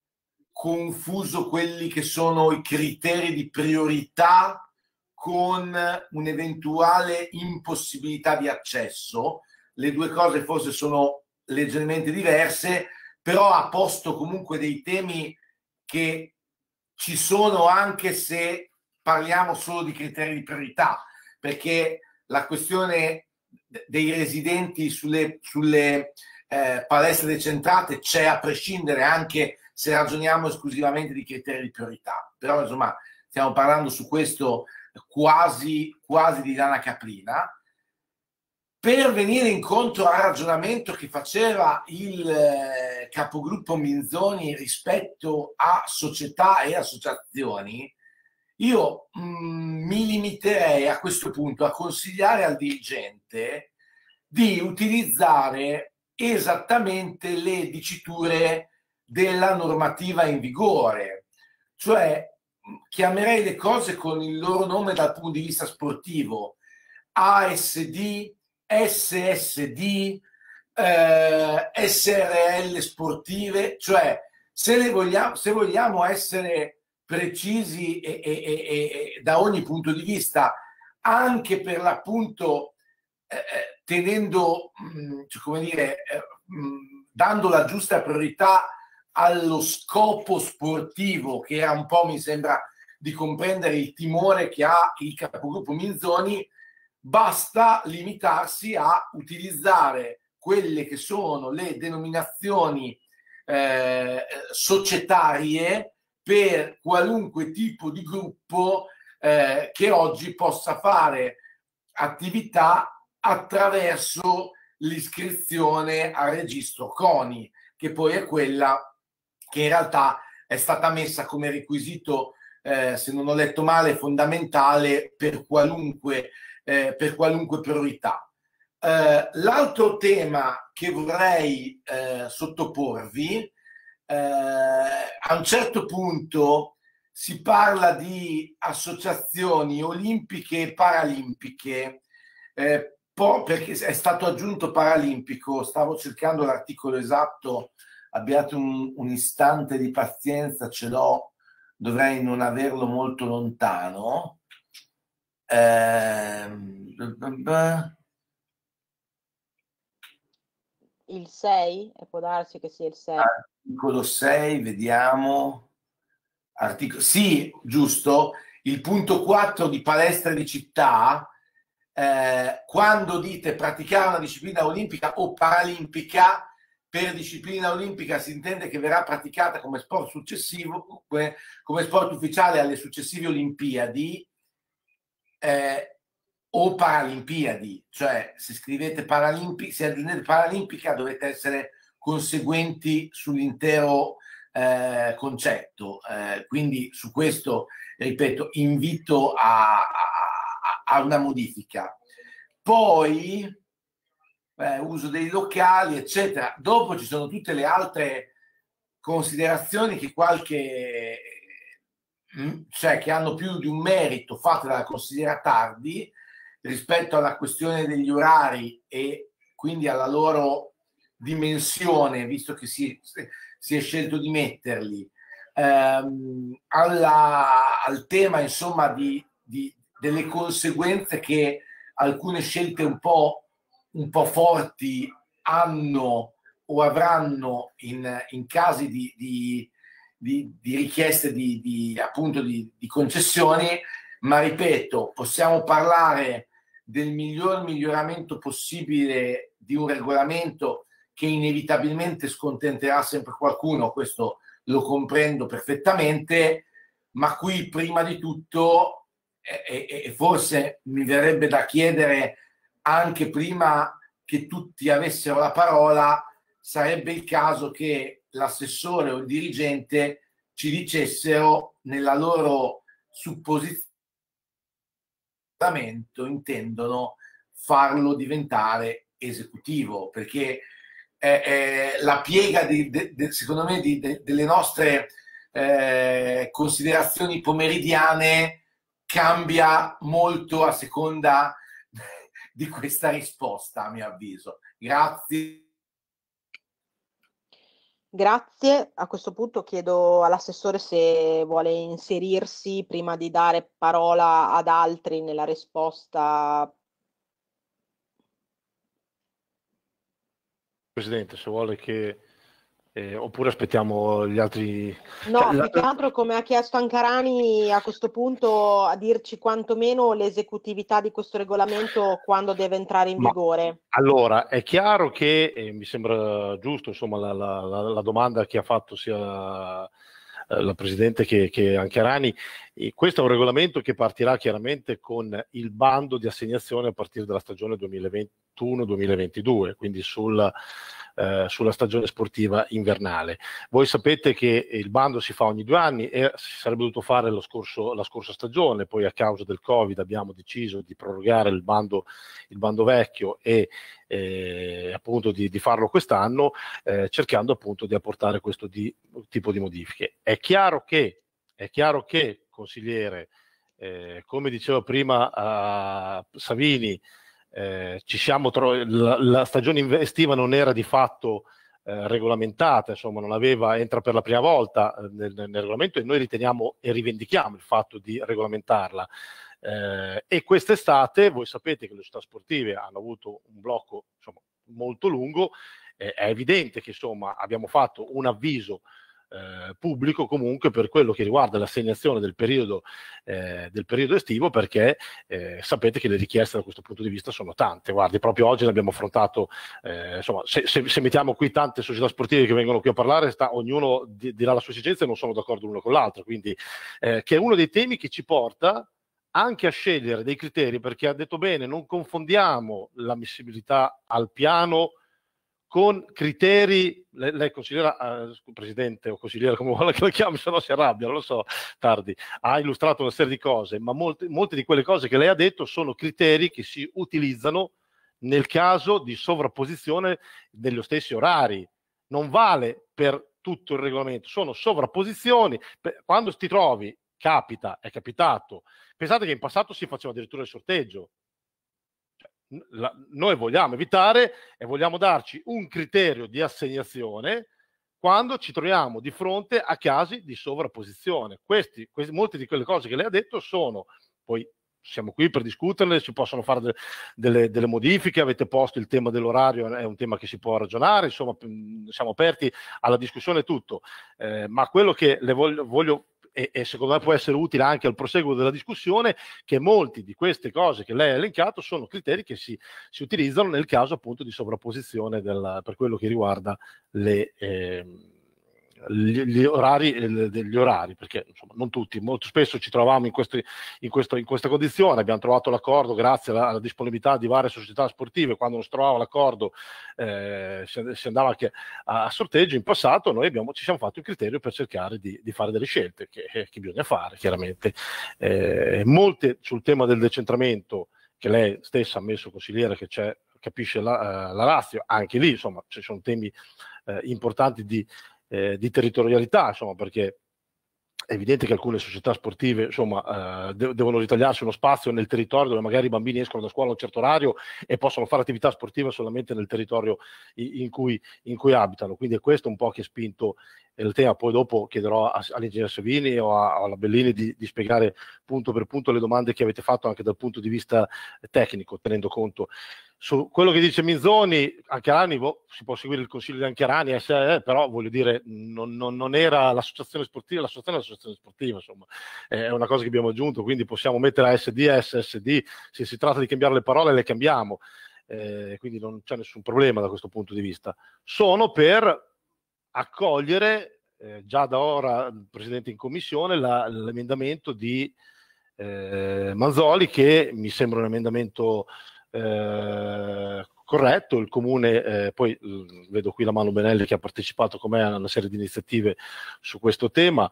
confuso quelli che sono i criteri di priorità con un'eventuale impossibilità di accesso. Le due cose forse sono leggermente diverse, però ha posto comunque dei temi che ci sono anche se parliamo solo di criteri di priorità, perché la questione dei residenti sulle, sulle eh, palestre decentrate c'è a prescindere, anche se ragioniamo esclusivamente di criteri di priorità. Però insomma stiamo parlando su questo quasi, quasi di lana caprina. Per venire incontro al ragionamento che faceva il eh, capogruppo Minzoni rispetto a società e associazioni, io mh, mi limiterei a questo punto a consigliare al dirigente di utilizzare esattamente le diciture della normativa in vigore, cioè chiamerei le cose con il loro nome dal punto di vista sportivo: A S D, S S D, eh, S R L sportive, cioè se, le vogliamo, se vogliamo essere precisi e, e, e, e da ogni punto di vista, anche per l'appunto eh, tenendo, mh, cioè, come dire, eh, mh, dando la giusta priorità allo scopo sportivo, che era un po', mi sembra di comprendere, il timore che ha il capogruppo Minzoni, basta limitarsi a utilizzare quelle che sono le denominazioni eh, societarie per qualunque tipo di gruppo eh, che oggi possa fare attività attraverso l'iscrizione al registro CONI, che poi è quella che in realtà è stata messa come requisito, eh, se non ho letto male, fondamentale per qualunque, eh, per qualunque priorità. Eh, l'altro tema che vorrei eh, sottoporvi, eh, a un certo punto si parla di associazioni olimpiche e paralimpiche, eh, po- perché è stato aggiunto paralimpico, stavo cercando l'articolo esatto, abbiate un, un istante di pazienza, ce l'ho, dovrei non averlo molto lontano. Eh, Il sei? E può darsi che sia il sei. Articolo sei, vediamo. Articolo, sì, giusto. Il punto quattro di palestra di città, eh, quando dite praticare una disciplina olimpica o paralimpica, per disciplina olimpica si intende che verrà praticata come sport successivo, come, come sport ufficiale alle successive Olimpiadi, eh, o Paralimpiadi, cioè se scrivete Paralimpica, se aggiungete Paralimpica dovete essere conseguenti sull'intero eh, concetto. Eh, quindi su questo, ripeto, invito a, a, a una modifica. Poi eh, uso dei locali, eccetera. Dopo ci sono tutte le altre considerazioni che qualche, cioè che hanno più di un merito, fatte dalla consigliera Tardi rispetto alla questione degli orari e quindi alla loro dimensione, visto che si, si è scelto di metterli, ehm, alla, al tema insomma di, di, delle conseguenze che alcune scelte un po', un po' forti hanno o avranno in, in casi di, di, di, di richieste di, di, appunto di, di concessioni, ma ripeto, possiamo parlare del miglior miglioramento possibile di un regolamento che inevitabilmente scontenterà sempre qualcuno, questo lo comprendo perfettamente, ma qui prima di tutto, e, e, e forse mi verrebbe da chiedere anche prima che tutti avessero la parola, sarebbe il caso che l'assessore o il dirigente ci dicessero nella loro supposizione intendono farlo diventare esecutivo, perché eh, eh, la piega di, de, de, secondo me di, de, delle nostre eh, considerazioni pomeridiane cambia molto a seconda di questa risposta, a mio avviso. Grazie. Grazie. A questo punto chiedo all'assessore se vuole inserirsi prima di dare parola ad altri nella risposta. Presidente, se vuole che... Eh, oppure aspettiamo gli altri... No, cioè, più la... che altro, come ha chiesto Ancarani, a questo punto a dirci quantomeno l'esecutività di questo regolamento quando deve entrare in Ma, vigore. allora, è chiaro che, eh, mi sembra giusto, insomma, la, la, la, la domanda che ha fatto sia eh, la Presidente che, che Ancarani, e questo è un regolamento che partirà chiaramente con il bando di assegnazione a partire dalla stagione duemilaventuno duemilaventidue, quindi sul... Eh, sulla stagione sportiva invernale. Voi sapete che il bando si fa ogni due anni e si sarebbe dovuto fare lo scorso, la scorsa stagione, poi a causa del Covid abbiamo deciso di prorogare il bando, il bando vecchio e eh, appunto di, di farlo quest'anno, eh, cercando appunto di apportare questo di, tipo di modifiche. È chiaro che, è chiaro che consigliere, eh, come diceva prima a Savini, Eh, ci siamo tro- la, la stagione estiva non era di fatto eh, regolamentata, insomma non aveva, entra per la prima volta eh, nel, nel regolamento e noi riteniamo e rivendichiamo il fatto di regolamentarla. Eh, e quest'estate voi sapete che le società sportive hanno avuto un blocco insomma, molto lungo, eh, è evidente che insomma abbiamo fatto un avviso Eh, pubblico comunque per quello che riguarda l'assegnazione del periodo, eh, del periodo estivo, perché eh, sapete che le richieste da questo punto di vista sono tante. Guardi, proprio oggi ne abbiamo affrontato, eh, insomma, se, se, se mettiamo qui tante società sportive che vengono qui a parlare, sta, ognuno di, dirà la sua esigenza e non sono d'accordo l'uno con l'altro, quindi eh, che è uno dei temi che ci porta anche a scegliere dei criteri, perché ha detto bene, non confondiamo l'ammissibilità al piano con criteri, lei, lei consigliera, eh, presidente o consigliera come vuole che lo chiami, se no si arrabbia, non lo so, Tardi, ha illustrato una serie di cose, ma molte, molte di quelle cose che lei ha detto sono criteri che si utilizzano nel caso di sovrapposizione dello stessi orari. Non vale per tutto il regolamento, sono sovrapposizioni. Quando ti trovi, capita, è capitato, pensate che in passato si faceva addirittura il sorteggio. La, noi vogliamo evitare e vogliamo darci un criterio di assegnazione quando ci troviamo di fronte a casi di sovrapposizione. Questi, questi, molte di quelle cose che lei ha detto sono, poi siamo qui per discuterle, si possono fare de, delle, delle modifiche, avete posto il tema dell'orario, è un tema che si può ragionare, insomma siamo aperti alla discussione tutto, eh, ma quello che le voglio, voglio E, e secondo me può essere utile anche al proseguo della discussione, che molti di queste cose che lei ha elencato sono criteri che si, si utilizzano nel caso appunto di sovrapposizione del, per quello che riguarda le, eh, gli, gli orari, degli orari, perché insomma non tutti, molto spesso ci trovavamo in, questi, in, questo, in questa condizione, abbiamo trovato l'accordo grazie alla, alla disponibilità di varie società sportive, quando non si trovava l'accordo eh, si, si andava anche a, a sorteggio. In passato noi abbiamo, ci siamo fatti un criterio per cercare di, di fare delle scelte che, che bisogna fare chiaramente. Eh, molte sul tema del decentramento, che lei stessa ha messo, consigliere, che c'è capisce la, eh, la ratio. Anche lì, insomma, ci sono temi eh, importanti di, eh, di territorialità, insomma, perché è evidente che alcune società sportive, insomma, eh, de- devono ritagliarsi uno spazio nel territorio dove magari i bambini escono da scuola a un certo orario e possono fare attività sportiva solamente nel territorio in, in, cui, in cui abitano. Quindi è questo un po' che ha spinto il tema. Poi dopo chiederò a, all'ingegner Savini o a, alla Bellini di, di spiegare punto per punto le domande che avete fatto anche dal punto di vista tecnico, tenendo conto. Su quello che dice Minzoni, Anchiarani, boh, si può seguire il consiglio di Anchiarani, eh, però voglio dire, non, non, non era l'associazione sportiva, l'associazione è l'associazione sportiva, insomma, è una cosa che abbiamo aggiunto, quindi possiamo mettere A S D e S S D, se si tratta di cambiare le parole le cambiamo, eh, quindi non c'è nessun problema da questo punto di vista. Sono per accogliere, eh, già da ora, il Presidente in Commissione, la, l'emendamento di eh, Manzoli, che mi sembra un emendamento Eh, corretto. Il Comune, eh, poi l- vedo qui la Manu Benelli che ha partecipato con me a una serie di iniziative su questo tema,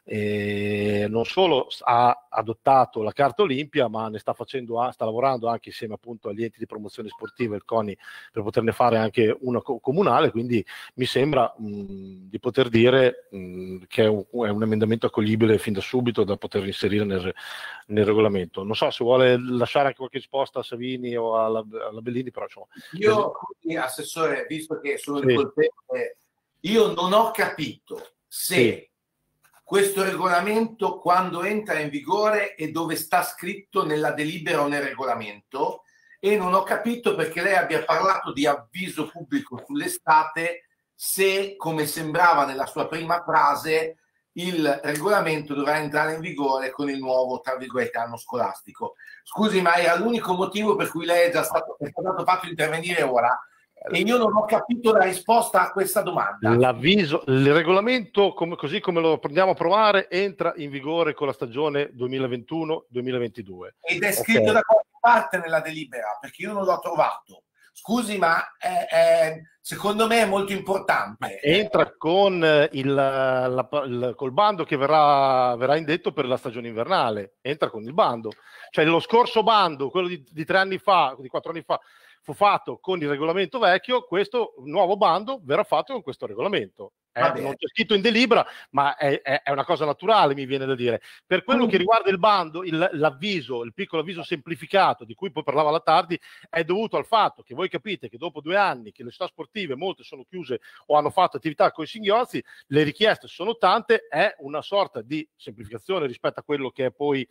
e non solo ha adottato la Carta Olimpia, ma ne sta facendo, a- sta lavorando anche insieme appunto agli enti di promozione sportiva, il CONI, per poterne fare anche una co- comunale, quindi mi sembra mh, di poter dire mh, che è un, è un emendamento accoglibile fin da subito da poter inserire nel, nel regolamento. Non so se vuole lasciare anche qualche risposta a Savini o alla, alla Bellini, però insomma. Io, quindi, Assessore, visto che sono Sì. il colpevole, io non ho capito se Sì. questo regolamento, quando entra in vigore, e dove sta scritto nella delibera o nel regolamento, e non ho capito perché lei abbia parlato di avviso pubblico sull'estate, se, come sembrava nella sua prima frase, il regolamento dovrà entrare in vigore con il nuovo, tra virgolette, anno scolastico. Scusi, ma era l'unico motivo per cui lei è già stato, è stato fatto intervenire ora, e io non ho capito la risposta a questa domanda. L'avviso, il regolamento, come, così come lo prendiamo a provare, entra in vigore con la stagione duemilaventuno duemilaventidue. Ed è scritto Okay. da qualche parte nella delibera, perché io non l'ho trovato. Scusi, ma è, è, secondo me è molto importante. Entra con eh, il, la, il- col bando che verrà, verrà indetto per la stagione invernale, entra con il bando. Cioè lo scorso bando, quello di, di tre anni fa, di quattro anni fa, fu fatto con il regolamento vecchio, questo nuovo bando verrà fatto con questo regolamento. Eh, Va bene. non c'è scritto in delibera, ma è, è- è una cosa naturale, mi viene da dire. Per quello che riguarda il bando, il- l'avviso, il piccolo avviso semplificato, di cui poi parlava la Tardi, è dovuto al fatto che voi capite che dopo due anni che le società sportive, molte sono chiuse o hanno fatto attività con i singhiozzi, le richieste sono tante, è una sorta di semplificazione rispetto a quello che è poi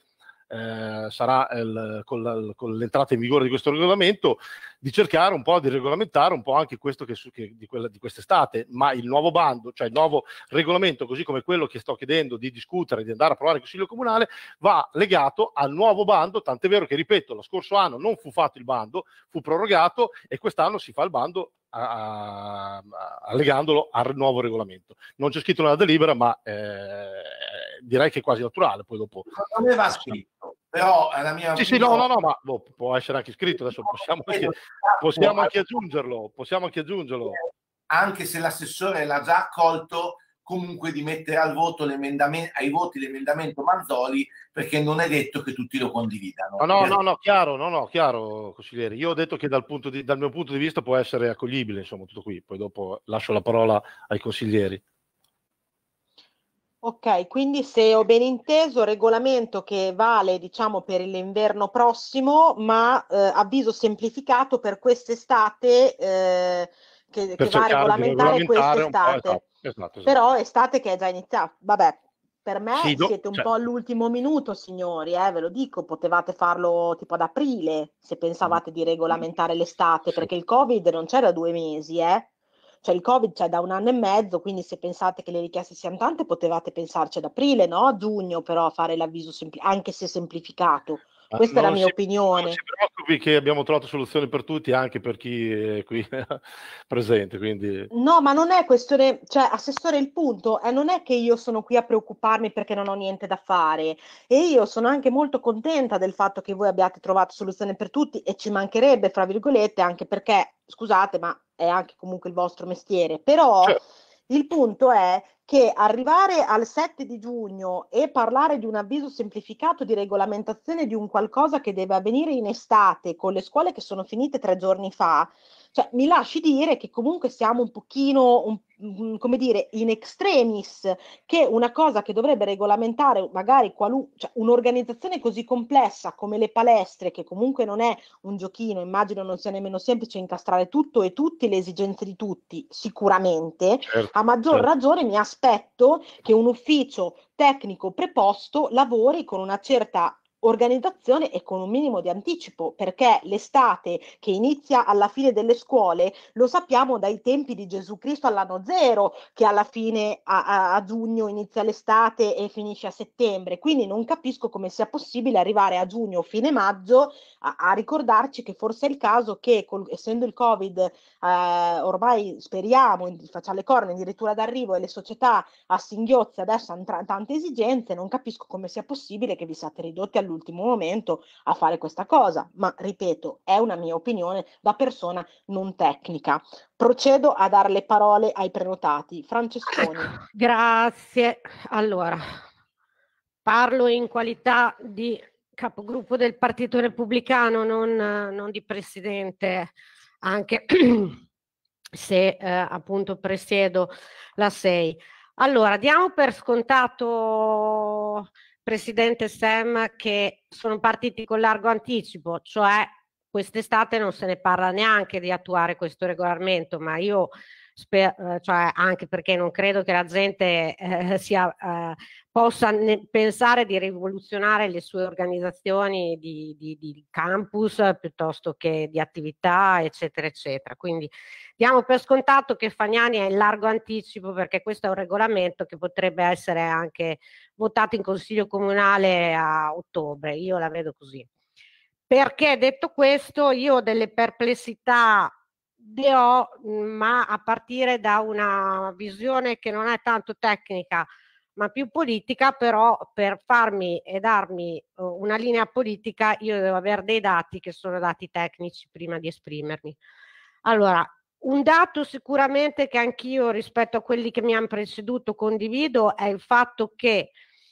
eh, sarà il- con, la- con l'entrata in vigore di questo regolamento, di cercare un po' di regolamentare un po' anche questo che, su- che di, quella, di quest'estate, ma il nuovo bando, cioè il nuovo regolamento, così come quello che sto chiedendo di discutere, di andare a provare il Consiglio Comunale, va legato al nuovo bando, tant'è vero che, ripeto, lo scorso anno non fu fatto il bando, fu prorogato, e quest'anno si fa il bando a- a- allegandolo al nuovo regolamento. Non c'è scritto nella delibera, ma eh, direi che è quasi naturale. Poi dopo Non aveva scritto, però è la mia sì, sì, no, no, no, ma boh, può essere anche scritto. Adesso possiamo anche, possiamo anche aggiungerlo. Possiamo anche aggiungerlo. Anche se l'assessore l'ha già accolto, comunque di mettere al voto l'emendamento, ai voti l'emendamento Manzoli, perché non è detto che tutti lo condividano. No, no, no, no, chiaro, no, no, chiaro, consigliere. Io ho detto che dal, punto di, dal mio punto di vista può essere accoglibile, insomma, tutto qui. Poi dopo lascio la parola ai consiglieri. Ok, quindi se ho ben inteso, regolamento che vale, diciamo, per l'inverno prossimo, ma eh, avviso semplificato per quest'estate, eh, che, Per che va a cercare di regolamentare regolamentare un po', quest'estate. esatto, esatto, esatto. Però estate che è già iniziata. Vabbè, per me Sì, no, siete un cioè- po' all'ultimo minuto, signori, eh, ve lo dico, potevate farlo tipo ad aprile, se pensavate di regolamentare l'estate, perché il Covid non c'è da due mesi, eh. Cioè il Covid c'è da un anno e mezzo, quindi se pensate che le richieste siano tante, potevate pensarci ad aprile, no? A giugno però a fare l'avviso, sempli- anche se semplificato. Ma Questa è la non mia si- opinione. Non si preoccupi che abbiamo trovato soluzioni per tutti, anche per chi è qui presente, quindi No, ma non è questione, cioè, Assessore, il punto è non è che io sono qui a preoccuparmi perché non ho niente da fare, e io sono anche molto contenta del fatto che voi abbiate trovato soluzione per tutti, e ci mancherebbe, fra virgolette, anche perché, scusate, ma è anche comunque il vostro mestiere, però Certo. Il punto è che arrivare al sette di giugno e parlare di un avviso semplificato di regolamentazione di un qualcosa che deve avvenire in estate con le scuole che sono finite tre giorni fa, cioè mi lasci dire che comunque siamo un pochino, un, un, come dire, in extremis, che una cosa che dovrebbe regolamentare magari qualu- cioè un'organizzazione così complessa come le palestre, che comunque non è un giochino, immagino non sia nemmeno semplice incastrare tutto e tutte le esigenze di tutti, sicuramente, Certo, a maggior certo. ragione mi aspetto che un ufficio tecnico preposto lavori con una certa organizzazione e con un minimo di anticipo, perché l'estate che inizia alla fine delle scuole lo sappiamo dai tempi di Gesù Cristo all'anno zero, che alla fine a, a, a giugno inizia l'estate e finisce a settembre, quindi non capisco come sia possibile arrivare a giugno o fine maggio a, a ricordarci che forse è il caso che col, essendo il Covid eh, ormai speriamo faccia le corna addirittura d'arrivo e le società a singhiozzi adesso hanno tra- tante esigenze, non capisco come sia possibile che vi siate ridotti all'ultimo momento a fare questa cosa, ma ripeto, è una mia opinione da persona non tecnica. Procedo a dare le parole ai prenotati. Francesconi. Grazie. Allora, parlo in qualità di capogruppo del Partito Repubblicano, non, non di presidente, anche se eh, appunto presiedo la sei. Allora, diamo per scontato, Presidente Sam, che sono partiti con largo anticipo, cioè quest'estate non se ne parla neanche di attuare questo regolamento, ma io sper- cioè anche perché non credo che la gente eh, sia, eh, possa ne- pensare di rivoluzionare le sue organizzazioni di, di, di campus piuttosto che di attività, eccetera, eccetera. Quindi diamo per scontato che Fagnani è in largo anticipo, perché questo è un regolamento che potrebbe essere anche votato in Consiglio Comunale a ottobre, io la vedo così. Perché detto questo, io delle perplessità ne ho, ma a partire da una visione che non è tanto tecnica, ma più politica, però per farmi e darmi uh, una linea politica io devo avere dei dati che sono dati tecnici prima di esprimermi. Allora, un dato sicuramente che anch'io rispetto a quelli che mi hanno preceduto condivido è il fatto che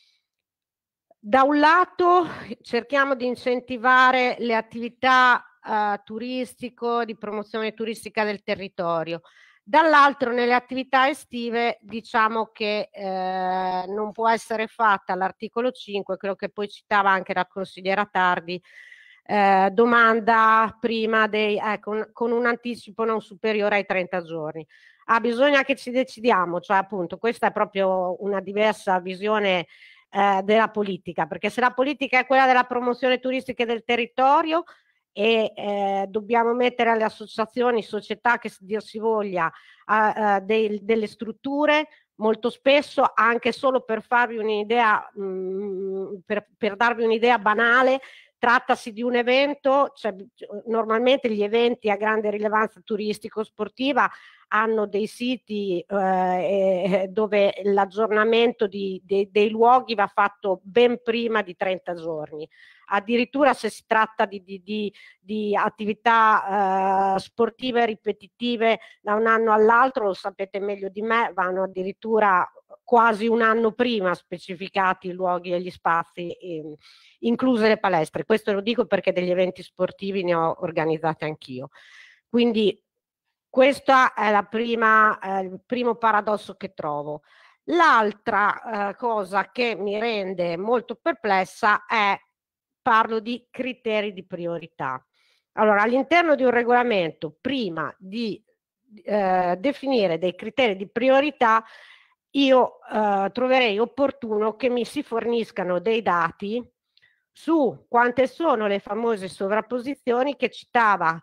da un lato cerchiamo di incentivare le attività eh, turistico, di promozione turistica del territorio, dall'altro nelle attività estive diciamo che eh, non può essere fatta l'articolo cinque, quello che poi citava anche la consigliera Tardi, eh, domanda prima dei, ecco, con un anticipo non superiore ai trenta giorni. Ah, bisogna che ci decidiamo, cioè appunto questa è proprio una diversa visione eh, della politica, perché se la politica è quella della promozione turistica del territorio e eh, dobbiamo mettere alle associazioni, società che dir si voglia, a, a dei, delle strutture, molto spesso anche solo per farvi un'idea, mh, per, per darvi un'idea banale, trattasi di un evento, cioè, normalmente gli eventi a grande rilevanza turistico-sportiva hanno dei siti eh, dove l'aggiornamento di, de, dei luoghi va fatto ben prima di trenta giorni. Addirittura se si tratta di, di, di, di attività eh, sportive ripetitive da un anno all'altro, lo sapete meglio di me, vanno addirittura quasi un anno prima specificati i luoghi e gli spazi, eh, incluse le palestre. Questo lo dico perché degli eventi sportivi ne ho organizzati anch'io. Quindi questo è la prima, eh, il primo paradosso che trovo. L'altra eh, cosa che mi rende molto perplessa è, parlo di criteri di priorità. Allora, all'interno di un regolamento, prima di eh, definire dei criteri di priorità, io eh, troverei opportuno che mi si forniscano dei dati su quante sono le famose sovrapposizioni che citava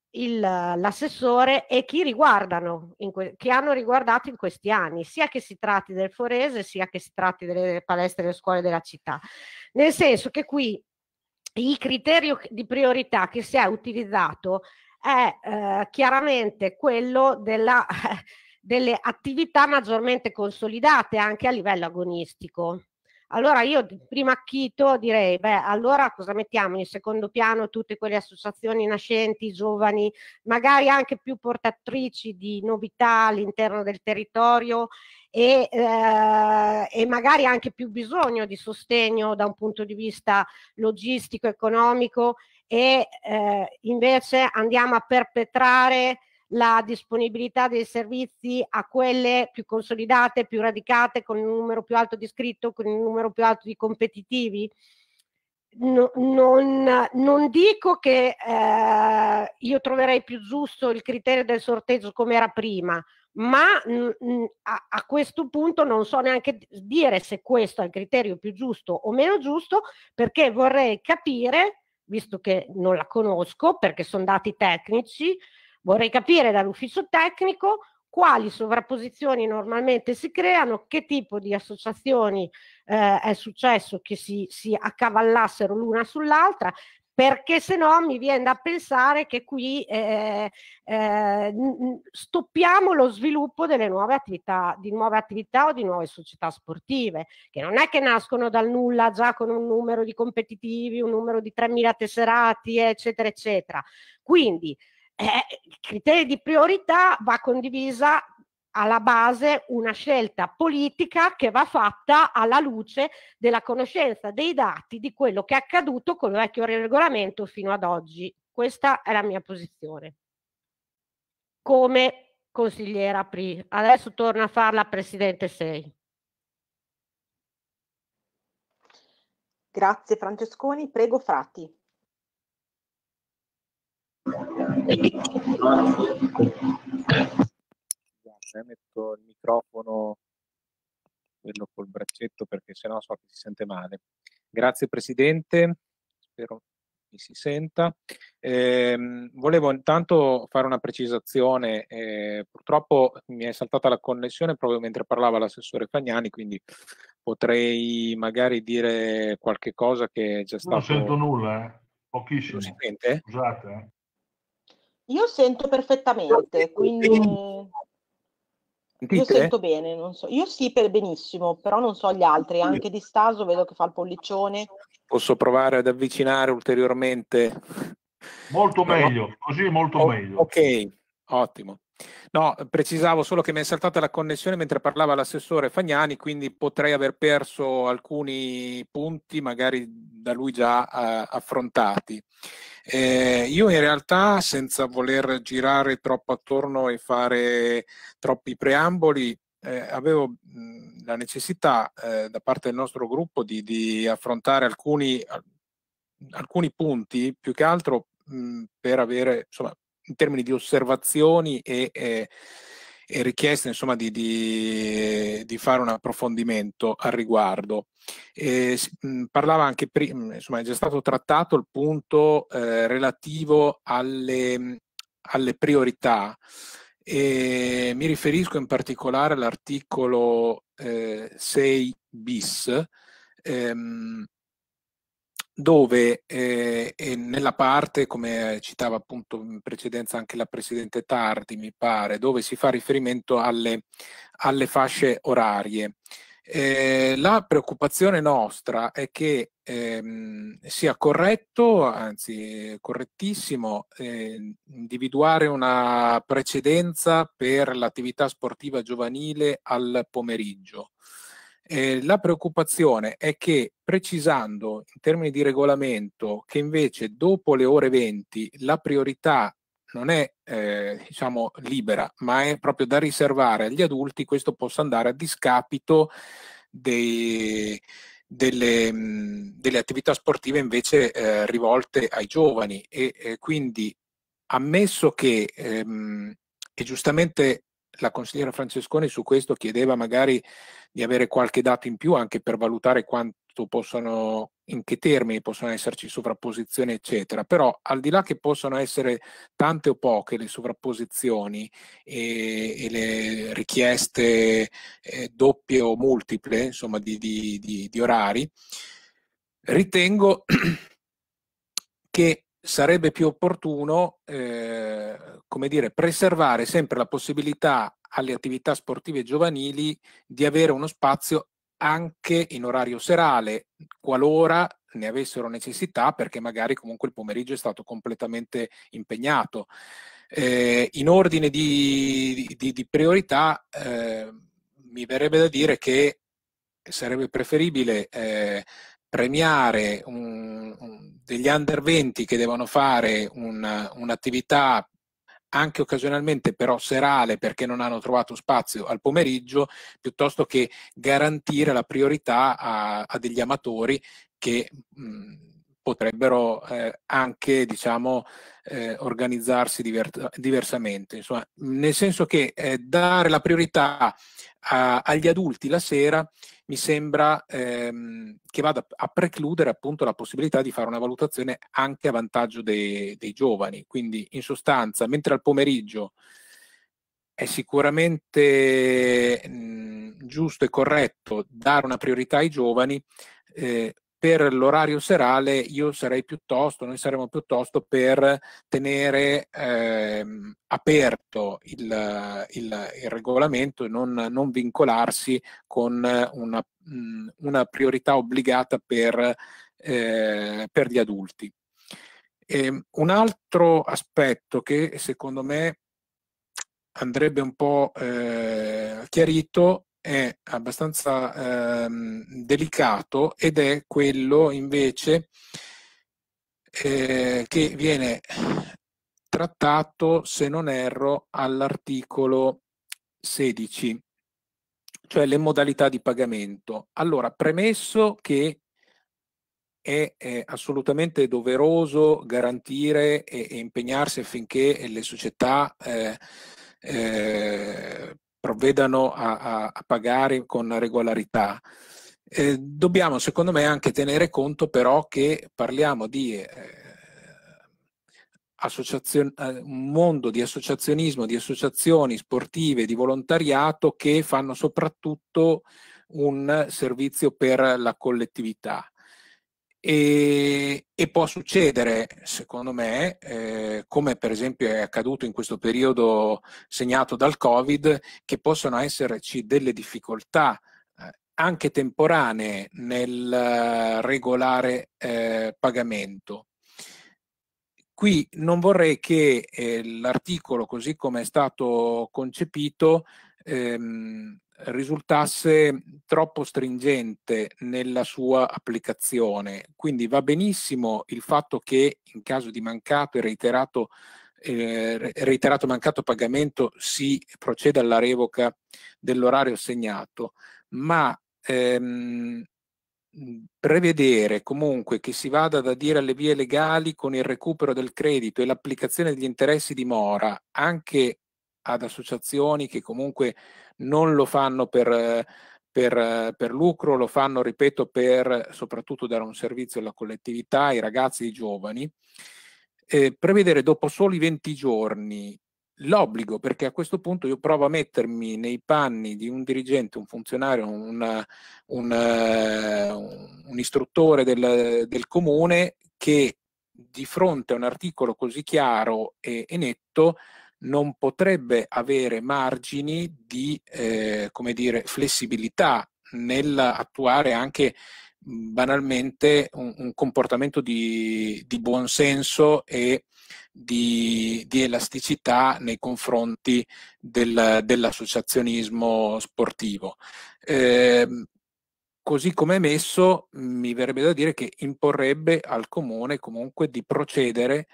l'assessore e chi riguardano, in que- che hanno riguardato in questi anni, sia che si tratti del Forese sia che si tratti delle palestre delle scuole della città. Nel senso che qui il criterio di priorità che si è utilizzato è eh, chiaramente quello della, delle attività maggiormente consolidate anche a livello agonistico. Allora io di primo acchito direi, beh, allora cosa mettiamo in secondo piano? Tutte quelle associazioni nascenti, giovani, magari anche più portatrici di novità all'interno del territorio e, eh, e magari anche più bisogno di sostegno da un punto di vista logistico, economico, e eh, invece andiamo a perpetrare la disponibilità dei servizi a quelle più consolidate, più radicate, con un numero più alto di iscritto, con un numero più alto di competitivi. No, non, non dico che eh, io troverei più giusto il criterio del sorteggio come era prima, ma mh, a, a questo punto non so neanche dire se questo è il criterio più giusto o meno giusto, perché vorrei capire, visto che non la conosco, perché sono dati tecnici, vorrei capire dall'ufficio tecnico quali sovrapposizioni normalmente si creano, che tipo di associazioni eh, è successo che si, si accavallassero l'una sull'altra, perché se no mi viene da pensare che qui eh, eh, stoppiamo lo sviluppo delle nuove attività, di nuove attività o di nuove società sportive, che non è che nascono dal nulla già con un numero di competitivi, un numero di tremila tesserati, eccetera, eccetera. Quindi Eh, criteri di priorità va condivisa alla base una scelta politica che va fatta alla luce della conoscenza dei dati di quello che è accaduto con il vecchio regolamento fino ad oggi. Questa è la mia posizione come consigliera P R I. Adesso torna a farla Presidente sei. Grazie Francesconi, prego Frati. Guarda, metto il microfono, quello col braccetto, perché sennò so che si sente male. Grazie Presidente, spero mi si senta. Eh, volevo intanto fare una precisazione, eh, purtroppo mi è saltata la connessione proprio mentre parlava l'assessore Fagnani, quindi potrei magari dire qualche cosa che è già stato... Non sento nulla, eh? Pochissimo. Non si sente? Scusate, eh? Io sento perfettamente, quindi Sentite? io sento bene, non so. Io sì, per benissimo, però non so gli altri, anche di Staso vedo che fa il pollicione. Posso provare ad avvicinare ulteriormente? Molto No? meglio, così molto O- meglio. Ok, ottimo. No, precisavo solo che mi è saltata la connessione mentre parlava l'assessore Fagnani, quindi potrei aver perso alcuni punti magari da lui già eh, affrontati. Eh, io in realtà, senza voler girare troppo attorno e fare troppi preamboli, eh, avevo mh, la necessità eh, da parte del nostro gruppo di, di affrontare alcuni, alcuni punti, più che altro mh, per avere, insomma, in termini di osservazioni e, e, e richieste, insomma, di, di, di fare un approfondimento al riguardo. E, mh, parlava anche prima, insomma, è già stato trattato il punto eh, relativo alle, alle priorità, e mi riferisco in particolare all'articolo eh, sei bis, ehm, dove eh, nella parte, come citava appunto in precedenza anche la Presidente Tardi, mi pare, dove si fa riferimento alle, alle fasce orarie. Eh, la preoccupazione nostra è che ehm, sia corretto, anzi correttissimo, eh, individuare una precedenza per l'attività sportiva giovanile al pomeriggio. Eh, la preoccupazione è che, precisando in termini di regolamento che invece dopo le ore venti la priorità non è eh, diciamo libera, ma è proprio da riservare agli adulti, questo possa andare a discapito dei, delle, mh, delle attività sportive invece eh, rivolte ai giovani, e eh, quindi, ammesso che ehm, e giustamente la consigliera Francesconi su questo chiedeva magari di avere qualche dato in più anche per valutare quanto possono, in che termini possono esserci sovrapposizioni eccetera, però al di là che possono essere tante o poche le sovrapposizioni e, e le richieste eh, doppie o multiple, insomma, di, di, di, di orari, ritengo che sarebbe più opportuno eh, come dire, preservare sempre la possibilità alle attività sportive giovanili di avere uno spazio anche in orario serale, qualora ne avessero necessità, perché magari comunque il pomeriggio è stato completamente impegnato. Eh, in ordine di, di, di priorità, eh, mi verrebbe da dire che sarebbe preferibile eh, premiare un, un, degli under venti che devono fare un, un'attività anche occasionalmente però serale, perché non hanno trovato spazio al pomeriggio, piuttosto che garantire la priorità a, a degli amatori che mh, potrebbero eh, anche, diciamo, eh, organizzarsi diver- diversamente. Insomma, nel senso che eh, dare la priorità a, agli adulti la sera mi sembra ehm, che vada a precludere appunto la possibilità di fare una valutazione anche a vantaggio dei, dei giovani. Quindi in sostanza, mentre al pomeriggio è sicuramente mh, giusto e corretto dare una priorità ai giovani, eh, per l'orario serale io sarei piuttosto, noi saremmo piuttosto per tenere ehm, aperto il, il, il regolamento e non, non vincolarsi con una, una priorità obbligata per, eh, per gli adulti. E un altro aspetto che secondo me andrebbe un po' eh, chiarito, è abbastanza ehm, delicato, ed è quello invece eh, che viene trattato, se non erro, all'articolo sedici, cioè le modalità di pagamento. Allora, premesso che è, è assolutamente doveroso garantire e, e impegnarsi affinché le società eh, eh, provvedano a, a, a pagare con regolarità. Eh, dobbiamo, secondo me, anche tenere conto però che parliamo di eh, associazione, un mondo di associazionismo, di associazioni sportive, di volontariato che fanno soprattutto un servizio per la collettività. E, e può succedere, secondo me, eh, come per esempio è accaduto in questo periodo segnato dal Covid, che possono esserci delle difficoltà eh, anche temporanee nel uh, regolare eh, pagamento. Qui non vorrei che eh, l'articolo, così come è stato concepito, ehm, risultasse troppo stringente nella sua applicazione. Quindi va benissimo il fatto che in caso di mancato e reiterato, eh, reiterato mancato pagamento si proceda alla revoca dell'orario assegnato, ma ehm, prevedere comunque che si vada ad adire alle vie legali con il recupero del credito e l'applicazione degli interessi di mora anche ad associazioni che comunque non lo fanno per, per, per lucro, lo fanno, ripeto, per soprattutto dare un servizio alla collettività, ai ragazzi e ai giovani, eh, prevedere dopo soli venti giorni l'obbligo, perché a questo punto io provo a mettermi nei panni di un dirigente, un funzionario, un, un, uh, un istruttore del, del comune che di fronte a un articolo così chiaro e, e netto non potrebbe avere margini di eh, come dire, flessibilità nell'attuare anche banalmente un, un comportamento di, di buonsenso e di, di elasticità nei confronti del, dell'associazionismo sportivo. Eh, così come è messo, mi verrebbe da dire che imporrebbe al comune comunque di procedere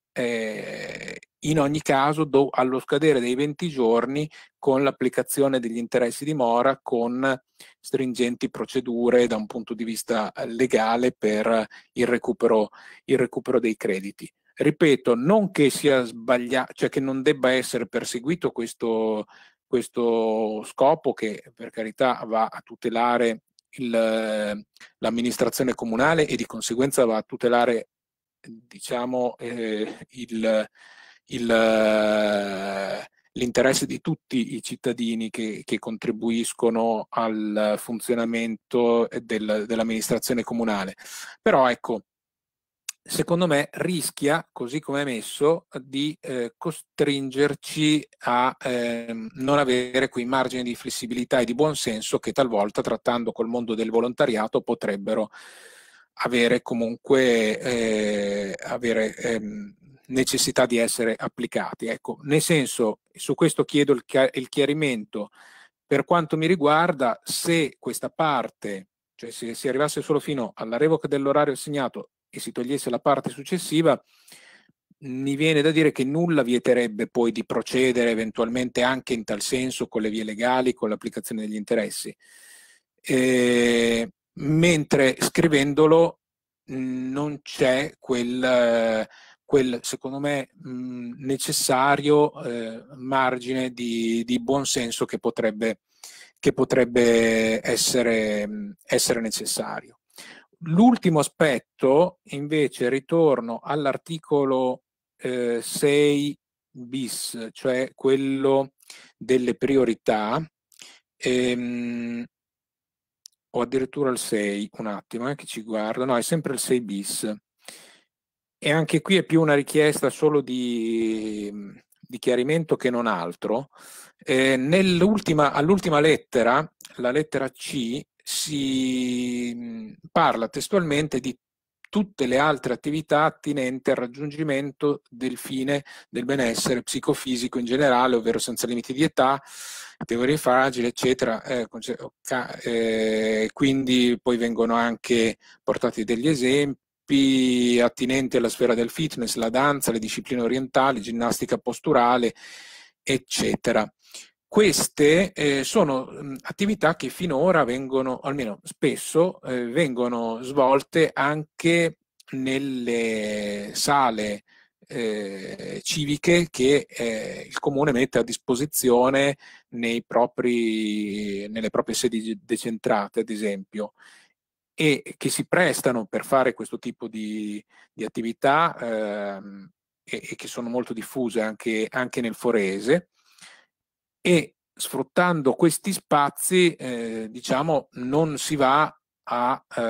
eh, in ogni caso do, allo scadere dei venti giorni con l'applicazione degli interessi di mora, con stringenti procedure da un punto di vista legale per il recupero, il recupero dei crediti. Ripeto, non che sia sbagliato, cioè che non debba essere perseguito questo, questo scopo che per carità va a tutelare l'amministrazione comunale e di conseguenza va a tutelare, diciamo, eh, il, il, l'interesse di tutti i cittadini che, che contribuiscono al funzionamento del, dell'amministrazione comunale. Però ecco, secondo me rischia, così come è messo, di eh, costringerci a eh, non avere quei margini di flessibilità e di buonsenso che talvolta, trattando col mondo del volontariato, potrebbero avere comunque eh, avere, ehm, necessità di essere applicati. Ecco, nel senso, su questo chiedo il, chi- il chiarimento. Per quanto mi riguarda, se questa parte, cioè se si arrivasse solo fino alla revoca dell'orario assegnato e si togliesse la parte successiva, mi viene da dire che nulla vieterebbe poi di procedere eventualmente anche in tal senso con le vie legali, con l'applicazione degli interessi. Eh, mentre scrivendolo mh, non c'è quel, quel, secondo me, mh, necessario eh, margine di, di buonsenso che potrebbe, che potrebbe essere, essere necessario. L'ultimo aspetto, invece, ritorno all'articolo eh, sei bis, cioè quello delle priorità, ehm, o addirittura il sei, un attimo eh, che ci guarda, no, è sempre il sei bis. E anche qui è più una richiesta solo di, di chiarimento che non altro. Eh, nell'ultima, all'ultima lettera, la lettera C, si parla testualmente di tutte le altre attività attinenti al raggiungimento del fine del benessere psicofisico in generale, ovvero senza limiti di età, categorie fragili, eccetera. Eh, eh, quindi poi vengono anche portati degli esempi attinenti alla sfera del fitness, la danza, le discipline orientali, ginnastica posturale, eccetera. Queste eh, sono mh, attività che finora vengono, almeno spesso, eh, vengono svolte anche nelle sale eh, civiche che eh, il Comune mette a disposizione nei propri, nelle proprie sedi decentrate, ad esempio, e che si prestano per fare questo tipo di, di attività ehm, e, e che sono molto diffuse anche, anche nel forese. E sfruttando questi spazi, eh, diciamo, non si va a, eh,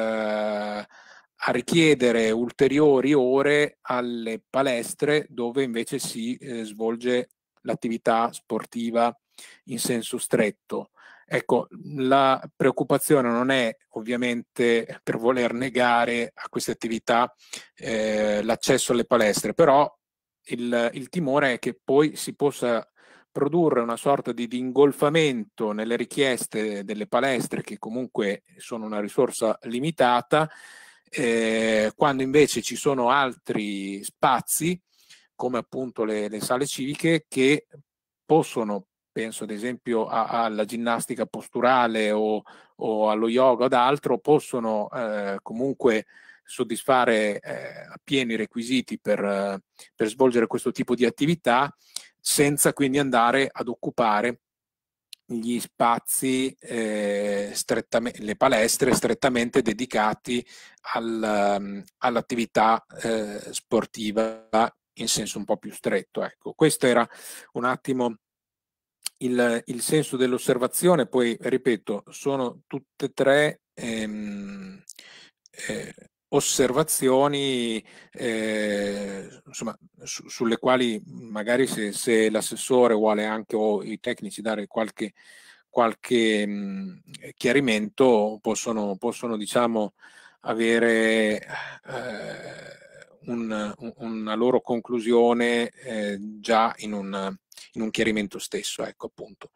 a richiedere ulteriori ore alle palestre dove invece si eh, svolge l'attività sportiva in senso stretto. Ecco, la preoccupazione non è ovviamente per voler negare a queste attività eh, l'accesso alle palestre, però il, il timore è che poi si possa produrre una sorta di, di ingolfamento nelle richieste delle palestre, che comunque sono una risorsa limitata, eh, quando invece ci sono altri spazi, come appunto le, le sale civiche, che possono, penso ad esempio a, alla ginnastica posturale o, o allo yoga o ad altro, possono eh, comunque soddisfare eh, a pieno i requisiti per, eh, per svolgere questo tipo di attività, senza quindi andare ad occupare gli spazi, eh, strettamente, le palestre strettamente dedicati al, um, all'attività eh, sportiva in senso un po' più stretto. Ecco, questo era un attimo il, il senso dell'osservazione. Poi, ripeto, sono tutte e tre ehm, eh, osservazioni eh, insomma, su, sulle quali magari se, se l'assessore vuole anche o i tecnici dare qualche, qualche mh, chiarimento, possono, possono diciamo avere eh, un, un, una loro conclusione eh, già in un, in un chiarimento stesso, ecco appunto.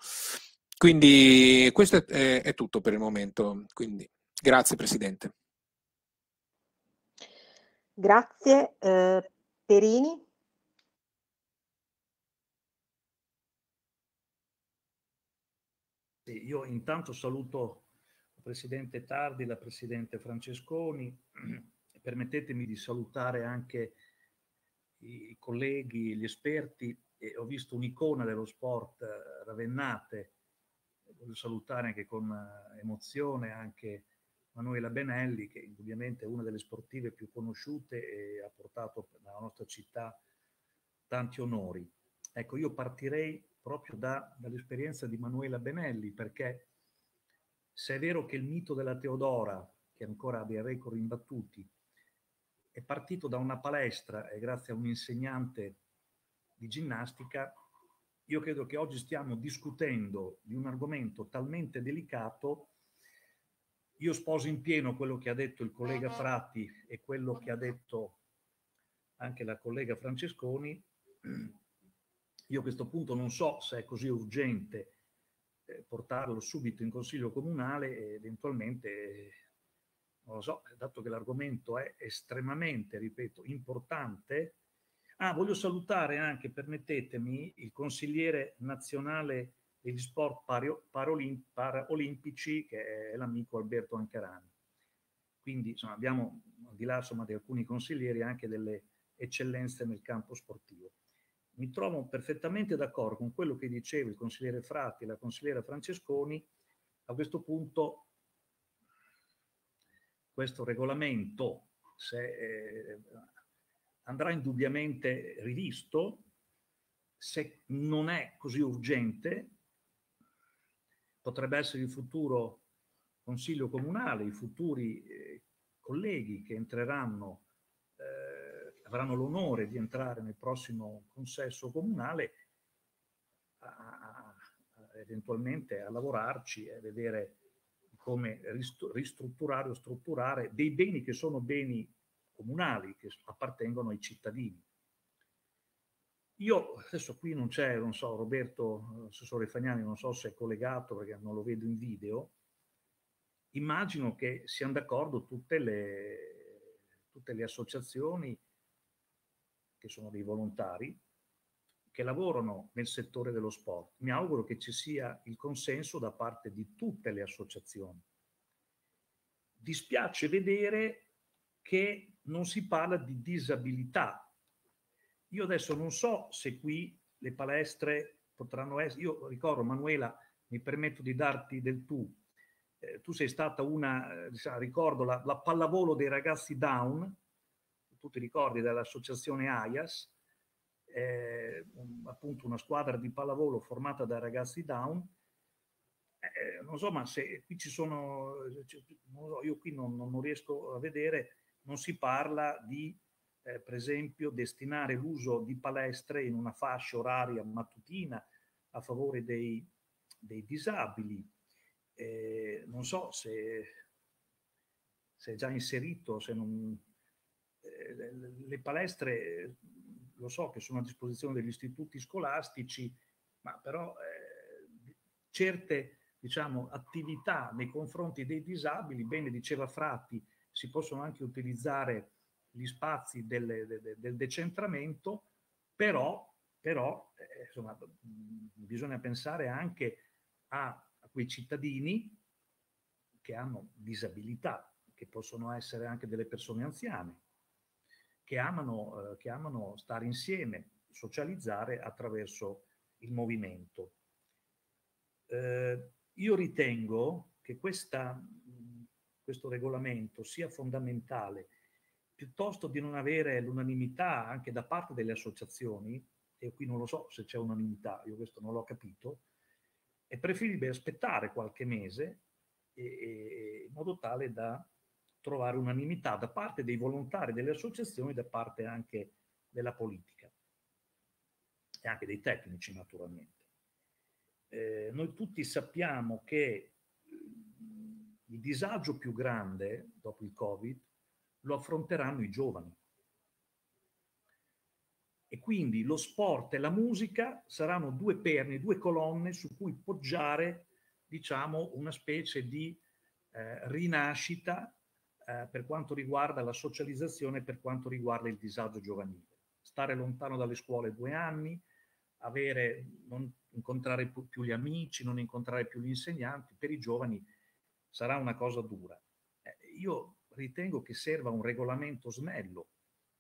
Quindi questo è, è tutto per il momento, quindi grazie Presidente. Grazie. Eh, Perini? Sì, io intanto saluto il Presidente Tardi, la Presidente Francesconi. Permettetemi di salutare anche i colleghi, gli esperti. E ho visto un'icona dello sport, eh, Ravennate. Voglio salutare anche con eh, emozione anche Manuela Benelli, che indubbiamente è una delle sportive più conosciute e ha portato nella nostra città tanti onori. Ecco, io partirei proprio da, dall'esperienza di Manuela Benelli, perché se è vero che il mito della Teodora, che ancora ha dei record imbattuti, è partito da una palestra e grazie a un insegnante di ginnastica. Io credo che oggi stiamo discutendo di un argomento talmente delicato. Io sposo in pieno quello che ha detto il collega Fratti e quello che ha detto anche la collega Francesconi. Io a questo punto non so se è così urgente eh, portarlo subito in Consiglio Comunale e eventualmente, eh, non lo so, dato che l'argomento è estremamente, ripeto, importante. Ah, voglio salutare anche, permettetemi, il consigliere nazionale degli sport paraolimpici, che è l'amico Alberto Ancarani. Quindi insomma, abbiamo, al di là insomma, di alcuni consiglieri, anche delle eccellenze nel campo sportivo. Mi trovo perfettamente d'accordo con quello che diceva il consigliere Fratti e la consigliera Francesconi. A questo punto questo regolamento se, eh, andrà indubbiamente rivisto. Se non è così urgente, potrebbe essere il futuro Consiglio Comunale, i futuri eh, colleghi che entreranno, eh, avranno l'onore di entrare nel prossimo consesso comunale, a, a, a, eventualmente a lavorarci e vedere come ristrutturare o strutturare dei beni che sono beni comunali, che appartengono ai cittadini. Io adesso qui non c'è, non so, Roberto, assessore Fagnani, non so se è collegato perché non lo vedo in video. Immagino che siano d'accordo tutte le, tutte le associazioni che sono dei volontari che lavorano nel settore dello sport. Mi auguro che ci sia il consenso da parte di tutte le associazioni. Dispiace vedere che non si parla di disabilità. Io adesso non so se qui le palestre potranno essere... Io ricordo, Manuela, mi permetto di darti del tu. Eh, tu sei stata una, eh, ricordo, la, la pallavolo dei ragazzi Down, tu ti ricordi dell'associazione AIAS, eh, un, appunto una squadra di pallavolo formata da ragazzi Down. Eh, non so, ma se qui ci sono... Non so, io qui non, non riesco a vedere, non si parla di... Eh, per esempio, destinare l'uso di palestre in una fascia oraria mattutina a favore dei, dei disabili. Eh, non so se, se è già inserito, se non... Eh, le, le palestre, lo so che sono a disposizione degli istituti scolastici, ma però eh, certe, diciamo, attività nei confronti dei disabili, bene diceva Fratti, si possono anche utilizzare gli spazi del, del, del decentramento, però, però eh, insomma, bisogna pensare anche a, a quei cittadini che hanno disabilità, che possono essere anche delle persone anziane, che amano, eh, che amano stare insieme, socializzare attraverso il movimento. Eh, io ritengo che questa, questo regolamento sia fondamentale, piuttosto di non avere l'unanimità anche da parte delle associazioni, e qui non lo so se c'è unanimità, io questo non l'ho capito, è preferibile aspettare qualche mese e, e, in modo tale da trovare unanimità da parte dei volontari delle associazioni, da parte anche della politica e anche dei tecnici naturalmente. Eh, noi tutti sappiamo che il disagio più grande dopo il Covid lo affronteranno i giovani. E quindi lo sport e la musica saranno due perni, due colonne su cui poggiare, diciamo, una specie di eh, rinascita eh, per quanto riguarda la socializzazione, per quanto riguarda il disagio giovanile. Stare lontano dalle scuole due anni, avere, non incontrare più, più gli amici, non incontrare più gli insegnanti, per i giovani sarà una cosa dura. Eh, io ritengo che serva un regolamento snello.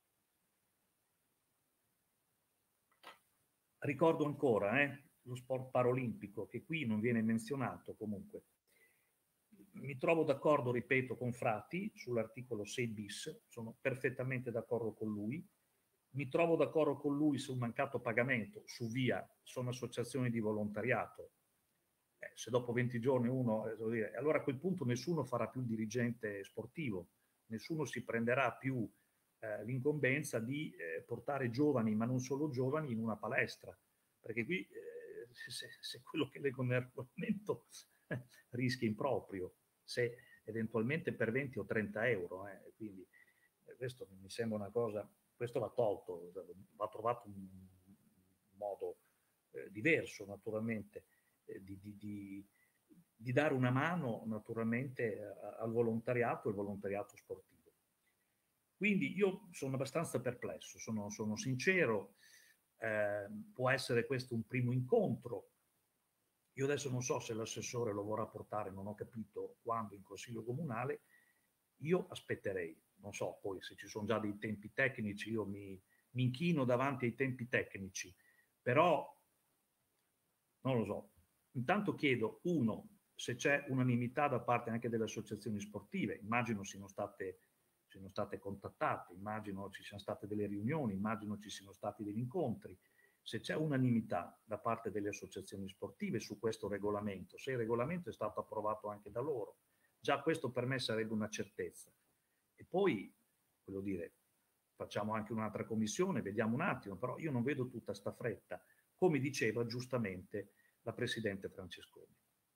Ricordo ancora eh, lo sport paraolimpico, che qui non viene menzionato comunque. Mi trovo d'accordo, ripeto, con Fratti sull'articolo sei bis, sono perfettamente d'accordo con lui. Mi trovo d'accordo con lui sul mancato pagamento, su via, sono associazioni di volontariato. Eh, se dopo venti giorni uno, eh, devo dire, allora a quel punto nessuno farà più il dirigente sportivo, nessuno si prenderà più eh, l'incombenza di eh, portare giovani, ma non solo giovani, in una palestra, perché qui eh, se, se quello che leggo nel regolamento rischia improprio, se eventualmente per venti o trenta euro, eh, quindi eh, questo mi sembra una cosa, questo va tolto, va trovato un modo eh, diverso naturalmente eh, di, di, di, di dare una mano naturalmente a, al volontariato e al volontariato sportivo. Quindi io sono abbastanza perplesso, sono, sono sincero, eh, può essere questo un primo incontro. Io adesso non so se l'assessore lo vorrà portare, non ho capito quando in Consiglio Comunale, io aspetterei, non so poi se ci sono già dei tempi tecnici, io mi, mi inchino davanti ai tempi tecnici, però non lo so. Intanto chiedo, uno, se c'è unanimità da parte anche delle associazioni sportive, immagino siano state, siano state contattate, immagino ci siano state delle riunioni, immagino ci siano stati degli incontri, se c'è unanimità da parte delle associazioni sportive su questo regolamento, se il regolamento è stato approvato anche da loro, già questo per me sarebbe una certezza. E poi, voglio dire, facciamo anche un'altra commissione, vediamo un attimo, però io non vedo tutta sta fretta, come diceva giustamente la Presidente Francesconi.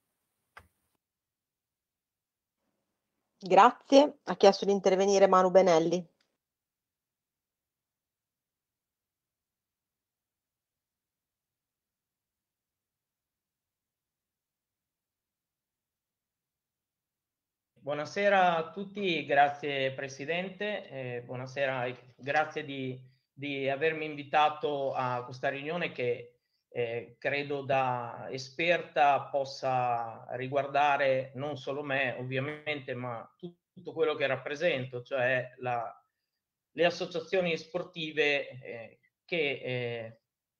Grazie. Ha chiesto di intervenire Manu Benelli. Buonasera a tutti, grazie Presidente, eh, buonasera e grazie di, di avermi invitato a questa riunione che eh, credo da esperta possa riguardare non solo me ovviamente, ma tutto quello che rappresento, cioè la, le associazioni sportive eh, che eh,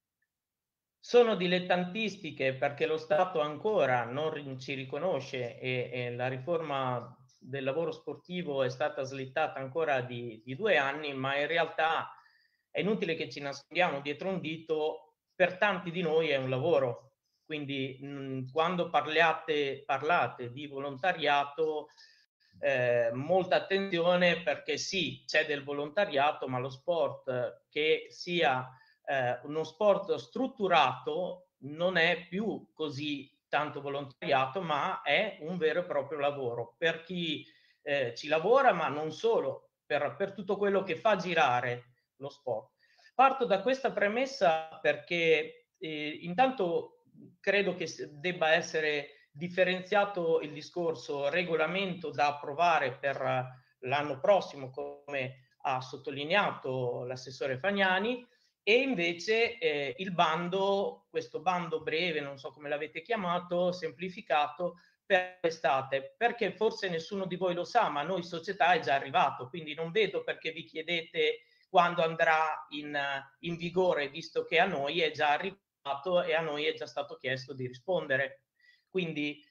sono dilettantistiche perché lo Stato ancora non ci riconosce e, e la riforma del lavoro sportivo è stata slittata ancora di, di due anni, ma in realtà è inutile che ci nascondiamo dietro un dito, per tanti di noi è un lavoro. Quindi mh, quando parliate, parlate di volontariato, eh, molta attenzione perché sì, c'è del volontariato, ma lo sport che sia Eh, uno sport strutturato non è più così tanto volontariato, ma è un vero e proprio lavoro per chi eh, ci lavora, ma non solo, per, per tutto quello che fa girare lo sport. Parto da questa premessa perché eh, intanto credo che debba essere differenziato il discorso regolamento da approvare per l'anno prossimo, come ha sottolineato l'assessore Fagnani, e invece eh, il bando, questo bando breve, non so come l'avete chiamato, semplificato per l'estate, perché forse nessuno di voi lo sa, ma a noi società è già arrivato, quindi non vedo perché vi chiedete quando andrà in, in vigore, visto che a noi è già arrivato e a noi è già stato chiesto di rispondere. Quindi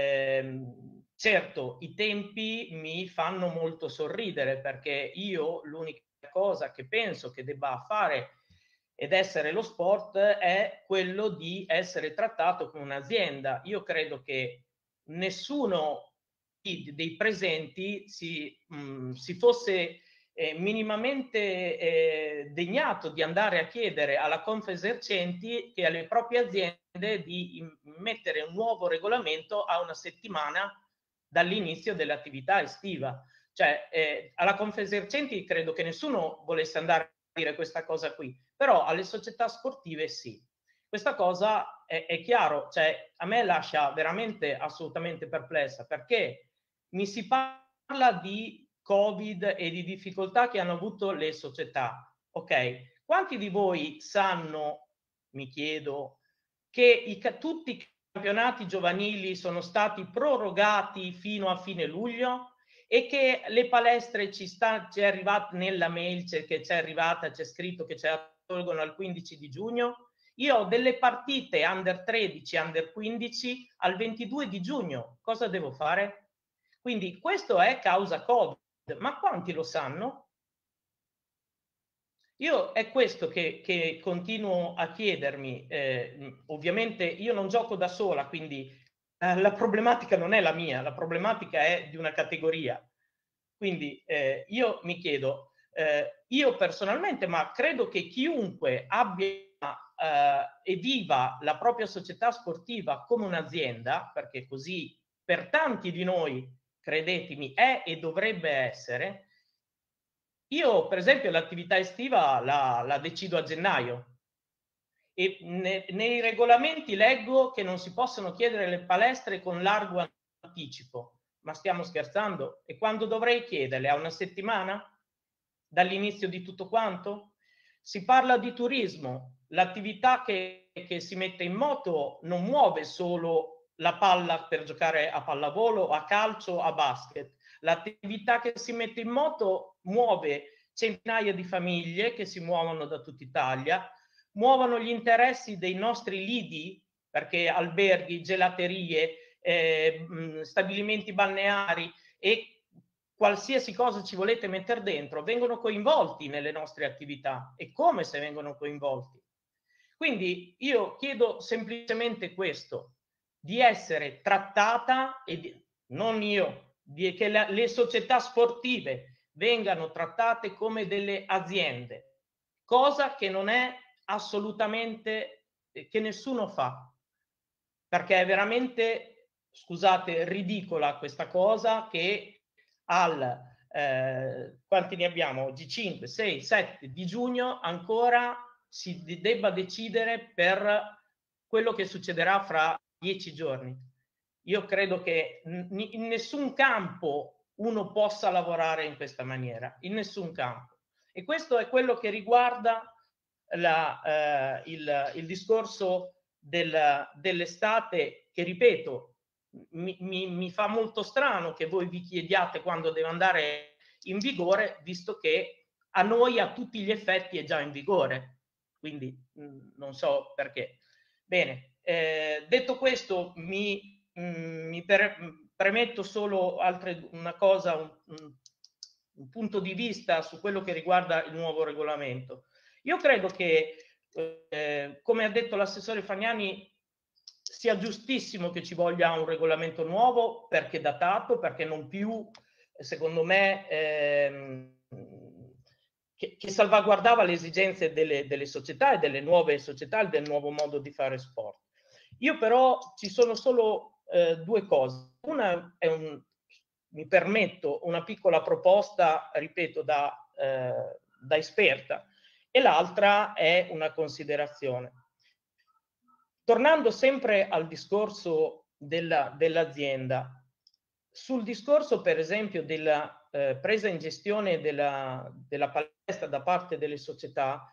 ehm, certo i tempi mi fanno molto sorridere, perché io l'unica cosa che penso che debba fare ed essere lo sport è quello di essere trattato come un'azienda. Io credo che nessuno dei presenti si, mh, si fosse eh, minimamente eh, degnato di andare a chiedere alla Confesercenti che alle proprie aziende di mettere un nuovo regolamento a una settimana dall'inizio dell'attività estiva. Cioè, eh, alla Confesercenti credo che nessuno volesse andare a dire questa cosa qui, però alle società sportive sì. Questa cosa è, è chiaro, cioè a me lascia veramente assolutamente perplessa, perché mi si parla di Covid e di difficoltà che hanno avuto le società. Ok, quanti di voi sanno, mi chiedo, che i, tutti i campionati giovanili sono stati prorogati fino a fine luglio? E che le palestre ci sta, c'è arrivata nella mail, c'è, che c'è arrivata, c'è scritto che ce la tolgono al quindici di giugno. Io ho delle partite under tredici, under quindici al ventidue di giugno. Cosa devo fare? Quindi questo è causa Covid, ma quanti lo sanno? Io è questo che, che continuo a chiedermi. Eh, ovviamente io non gioco da sola, quindi la problematica non è la mia, la problematica è di una categoria. Quindi eh, io mi chiedo, Eh, io personalmente, ma credo che chiunque abbia eh, e viva la propria società sportiva come un'azienda, perché così per tanti di noi, credetemi, è e dovrebbe essere. Io, per esempio, l'attività estiva la, la decido a gennaio e ne, nei regolamenti leggo che non si possono chiedere le palestre con largo anticipo. Ma stiamo scherzando? E quando dovrei chiederle? A una settimana? Dall'inizio di tutto quanto? Si parla di turismo. L'attività che, che si mette in moto non muove solo la palla per giocare a pallavolo, a calcio, a basket. L'attività che si mette in moto muove centinaia di famiglie che si muovono da tutta Italia, muovono gli interessi dei nostri lidi, perché alberghi, gelaterie, eh, stabilimenti balneari e qualsiasi cosa ci volete mettere dentro, vengono coinvolti nelle nostre attività. E come se vengono coinvolti? Quindi io chiedo semplicemente questo, di essere trattata, e di, non io, di, che la, le società sportive vengano trattate come delle aziende, cosa che non è assolutamente, che nessuno fa, perché è veramente, scusate, ridicola questa cosa che al, eh, quanti ne abbiamo oggi? cinque, sei, sette di giugno ancora si debba decidere per quello che succederà fra dieci giorni. Io credo che in nessun campo uno possa lavorare in questa maniera, in nessun campo. E questo è quello che riguarda la, eh, il, il discorso del, dell'estate, che ripeto, mi, mi, mi fa molto strano che voi vi chiediate quando deve andare in vigore, visto che a noi a tutti gli effetti è già in vigore. Quindi mh, non so perché. Bene, eh, detto questo, mi, mh, mi per, premetto solo altre, una cosa, un, un, un punto di vista su quello che riguarda il nuovo regolamento. Io credo che, eh, come ha detto l'assessore Fagnani, sia giustissimo che ci voglia un regolamento nuovo, perché datato, perché non più, secondo me, ehm, che, che salvaguardava le esigenze delle, delle società e delle nuove società e del nuovo modo di fare sport. Io però ci sono solo eh, due cose. Una è un, mi permetto, una piccola proposta, ripeto, da, eh, da esperta, e l'altra è una considerazione. Tornando sempre al discorso della, dell'azienda, sul discorso per esempio della eh, presa in gestione della, della palestra da parte delle società,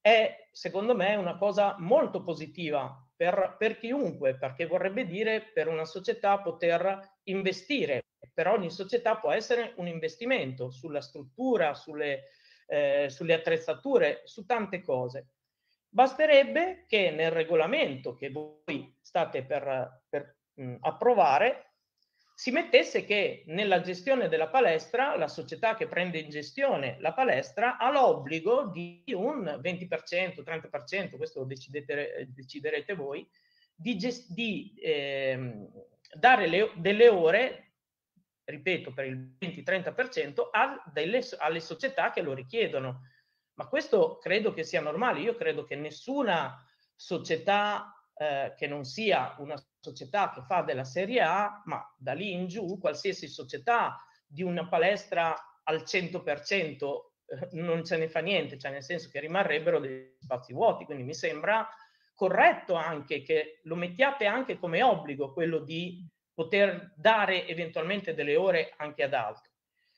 è secondo me una cosa molto positiva per, per chiunque, perché vorrebbe dire per una società poter investire. Per ogni società può essere un investimento sulla struttura, sulle, eh, sulle attrezzature, su tante cose. Basterebbe che nel regolamento che voi state per, per mh, approvare si mettesse che nella gestione della palestra la società che prende in gestione la palestra ha l'obbligo di un venti per cento, trenta per cento, questo lo decidete, deciderete voi, di, gest- di ehm, dare le, delle ore, ripeto, per il venti trenta per cento a delle, alle società che lo richiedono. Ma questo credo che sia normale. Io credo che nessuna società eh, che non sia una società che fa della Serie A, ma da lì in giù, qualsiasi società di una palestra al cento per cento eh, non ce ne fa niente, cioè nel senso che rimarrebbero degli spazi vuoti. Quindi mi sembra corretto anche che lo mettiate anche come obbligo, quello di poter dare eventualmente delle ore anche ad altri.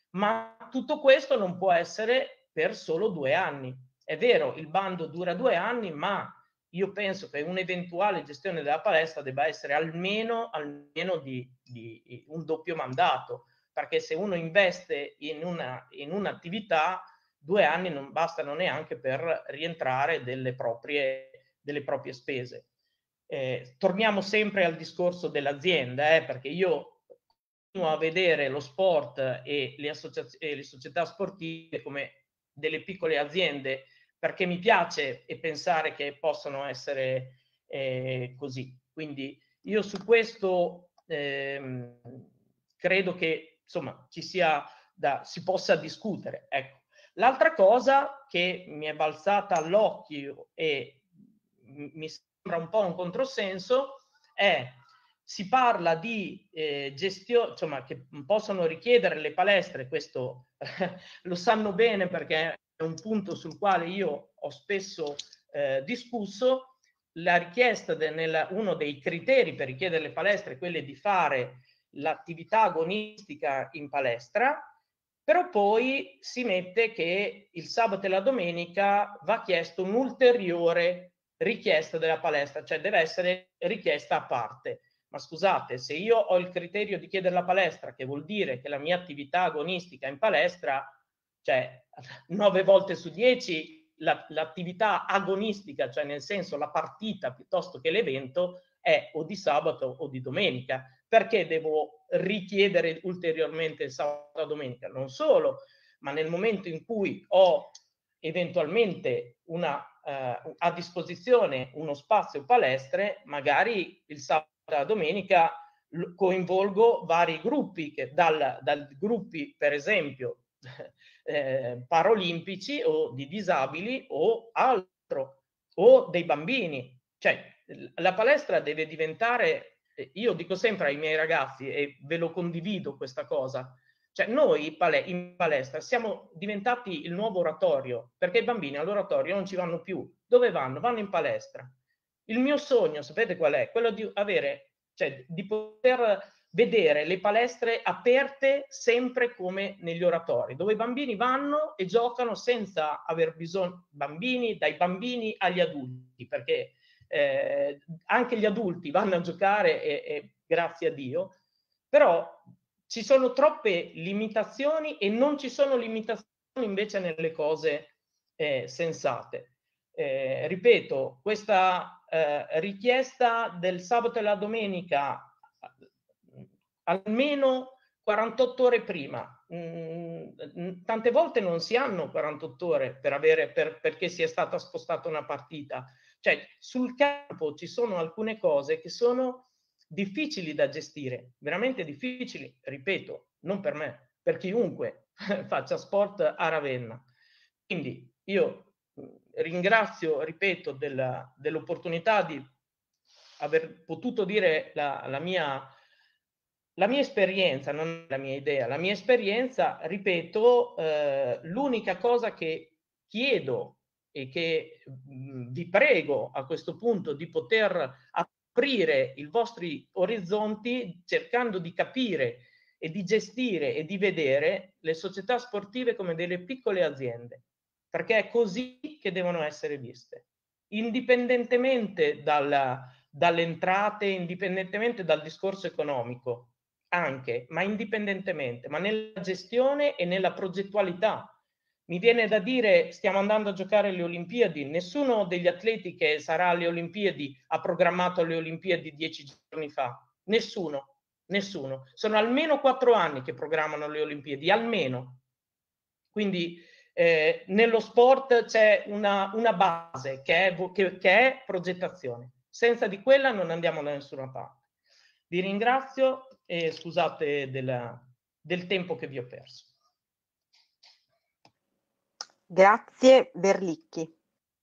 Ma tutto questo non può essere per solo due anni. È vero, il bando dura due anni, ma io penso che un'eventuale gestione della palestra debba essere almeno, almeno di, di un doppio mandato, perché se uno investe in, una, in un'attività, due anni non bastano neanche per rientrare delle proprie, delle proprie spese. Eh, torniamo sempre al discorso dell'azienda, eh, perché io continuo a vedere lo sport e le, e le società sportive come delle piccole aziende, perché mi piace e pensare che possono essere eh, così. Quindi io su questo ehm, credo che insomma ci sia da, si possa discutere. Ecco. L'altra cosa che mi è balzata all'occhio e mi sembra un po' un controsenso è: si parla di eh, gestione, insomma, che possono richiedere le palestre, questo lo sanno bene perché è un punto sul quale io ho spesso eh, discusso. La richiesta, de, nel, uno dei criteri per richiedere le palestre è quello di fare l'attività agonistica in palestra, però poi si mette che il sabato e la domenica va chiesto un'ulteriore richiesta della palestra, cioè deve essere richiesta a parte. Ma scusate, se io ho il criterio di chiedere la palestra, che vuol dire che la mia attività agonistica in palestra, cioè nove volte su dieci la, l'attività agonistica, cioè nel senso la partita piuttosto che l'evento, è o di sabato o di domenica. Perché devo richiedere ulteriormente il sabato e domenica? Non solo, ma nel momento in cui ho eventualmente una, eh, a disposizione uno spazio palestre, magari il sabato e la domenica coinvolgo vari gruppi, che dal, dal gruppi per esempio eh, paraolimpici o di disabili o altro, o dei bambini. Cioè la palestra deve diventare, io dico sempre ai miei ragazzi e ve lo condivido questa cosa, cioè noi in palestra siamo diventati il nuovo oratorio, perché i bambini all'oratorio non ci vanno più. Dove vanno? Vanno in palestra. Il mio sogno, sapete qual è? Quello di avere, cioè di poter vedere le palestre aperte sempre come negli oratori, dove i bambini vanno e giocano senza aver bisogno, bambini, dai bambini agli adulti, perché eh, anche gli adulti vanno a giocare e, e grazie a Dio, però ci sono troppe limitazioni e non ci sono limitazioni invece nelle cose eh, sensate. Eh, ripeto, questa eh, richiesta del sabato e la domenica almeno quarantotto ore prima. Mm, tante volte non si hanno quarantotto ore per avere, per, perché si è stata spostata una partita. Cioè, sul campo ci sono alcune cose che sono difficili da gestire, veramente difficili, ripeto, non per me, per chiunque faccia sport a Ravenna. Quindi io ringrazio, ripeto, della, dell'opportunità di aver potuto dire la, la mia la mia esperienza, non la mia idea, la mia esperienza, ripeto, eh, l'unica cosa che chiedo e che mh, vi prego a questo punto di poter aprire i vostri orizzonti cercando di capire e di gestire e di vedere le società sportive come delle piccole aziende, perché è così che devono essere viste, indipendentemente dalla, dalle entrate, indipendentemente dal discorso economico, anche, ma indipendentemente, ma nella gestione e nella progettualità. Mi viene da dire, stiamo andando a giocare alle Olimpiadi, nessuno degli atleti che sarà alle Olimpiadi ha programmato le Olimpiadi dieci giorni fa, nessuno, nessuno. Sono almeno quattro anni che programmano le Olimpiadi, almeno. Quindi eh, nello sport c'è una, una base che è, che, che è progettazione. Senza di quella non andiamo da nessuna parte. Vi ringrazio e scusate della, del tempo che vi ho perso. Grazie, Berlicchi.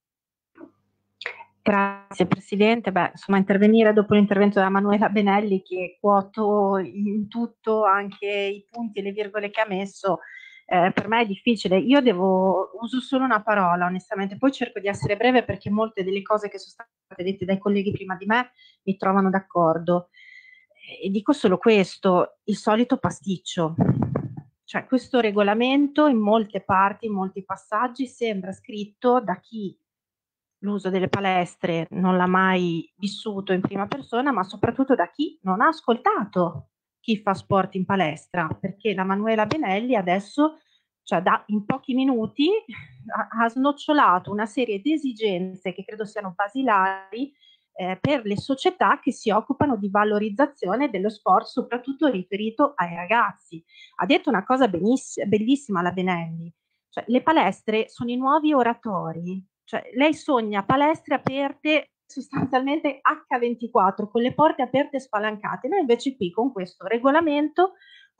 Grazie Presidente. Beh, insomma, intervenire dopo l'intervento della Manuela Benelli, che quoto in tutto anche i punti e le virgole che ha messo, eh, per me è difficile. Io devo, uso solo una parola, onestamente, poi cerco di essere breve perché molte delle cose che sono state dette dai colleghi prima di me mi trovano d'accordo. E dico solo questo, il solito pasticcio. Cioè, questo regolamento in molte parti, in molti passaggi, sembra scritto da chi l'uso delle palestre non l'ha mai vissuto in prima persona, ma soprattutto da chi non ha ascoltato chi fa sport in palestra, perché la Manuela Benelli adesso, cioè da, in pochi minuti, ha, ha snocciolato una serie di esigenze che credo siano basilari eh, per le società che si occupano di valorizzazione dello sport, soprattutto riferito ai ragazzi. Ha detto una cosa bellissima la Benelli, cioè le palestre sono i nuovi oratori. Cioè, lei sogna palestre aperte sostanzialmente acca ventiquattro, con le porte aperte e spalancate. Noi invece qui con questo regolamento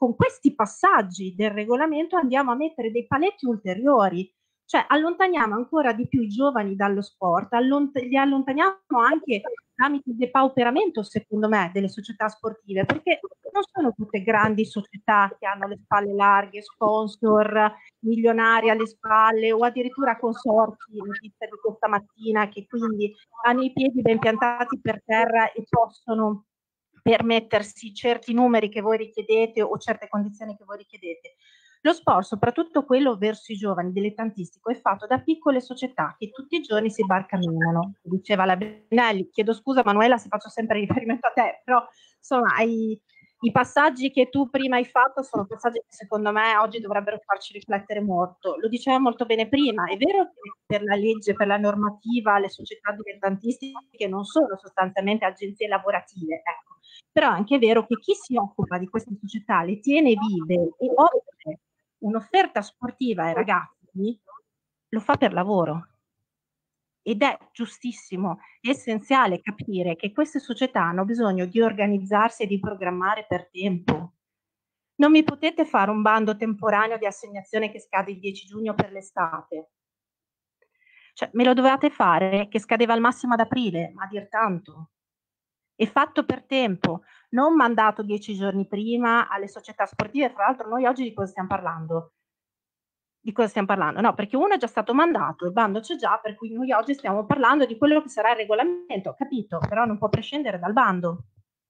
con questi passaggi del regolamento andiamo a mettere dei paletti ulteriori, cioè allontaniamo ancora di più i giovani dallo sport, allont- li allontaniamo anche tramite il depauperamento, secondo me, delle società sportive, perché non sono tutte grandi società che hanno le spalle larghe, sponsor milionari alle spalle o addirittura consorzi, notizia di questa mattina, che quindi hanno i piedi ben piantati per terra e possono permettersi certi numeri che voi richiedete o certe condizioni che voi richiedete. Lo sport, soprattutto quello verso i giovani, dilettantistico, è fatto da piccole società che tutti i giorni si barcamenano. Diceva la Benelli, chiedo scusa Manuela se faccio sempre riferimento a te, però insomma i, i passaggi che tu prima hai fatto sono passaggi che secondo me oggi dovrebbero farci riflettere molto. Lo diceva molto bene prima, è vero che per la legge, per la normativa, le società dilettantistiche non sono sostanzialmente agenzie lavorative, ecco. Però è anche vero che chi si occupa di queste società le tiene vive e offre un'offerta sportiva ai ragazzi, lo fa per lavoro. Ed è giustissimo, è essenziale capire che queste società hanno bisogno di organizzarsi e di programmare per tempo. Non mi potete fare un bando temporaneo di assegnazione che scade il dieci giugno per l'estate. Cioè, me lo dovevate fare che scadeva al massimo ad aprile, ma a dir tanto. È fatto per tempo, non mandato dieci giorni prima alle società sportive. Tra l'altro noi oggi di cosa stiamo parlando? Di cosa stiamo parlando? No, perché uno è già stato mandato, il bando c'è già, per cui noi oggi stiamo parlando di quello che sarà il regolamento, ho capito, però non può prescindere dal bando.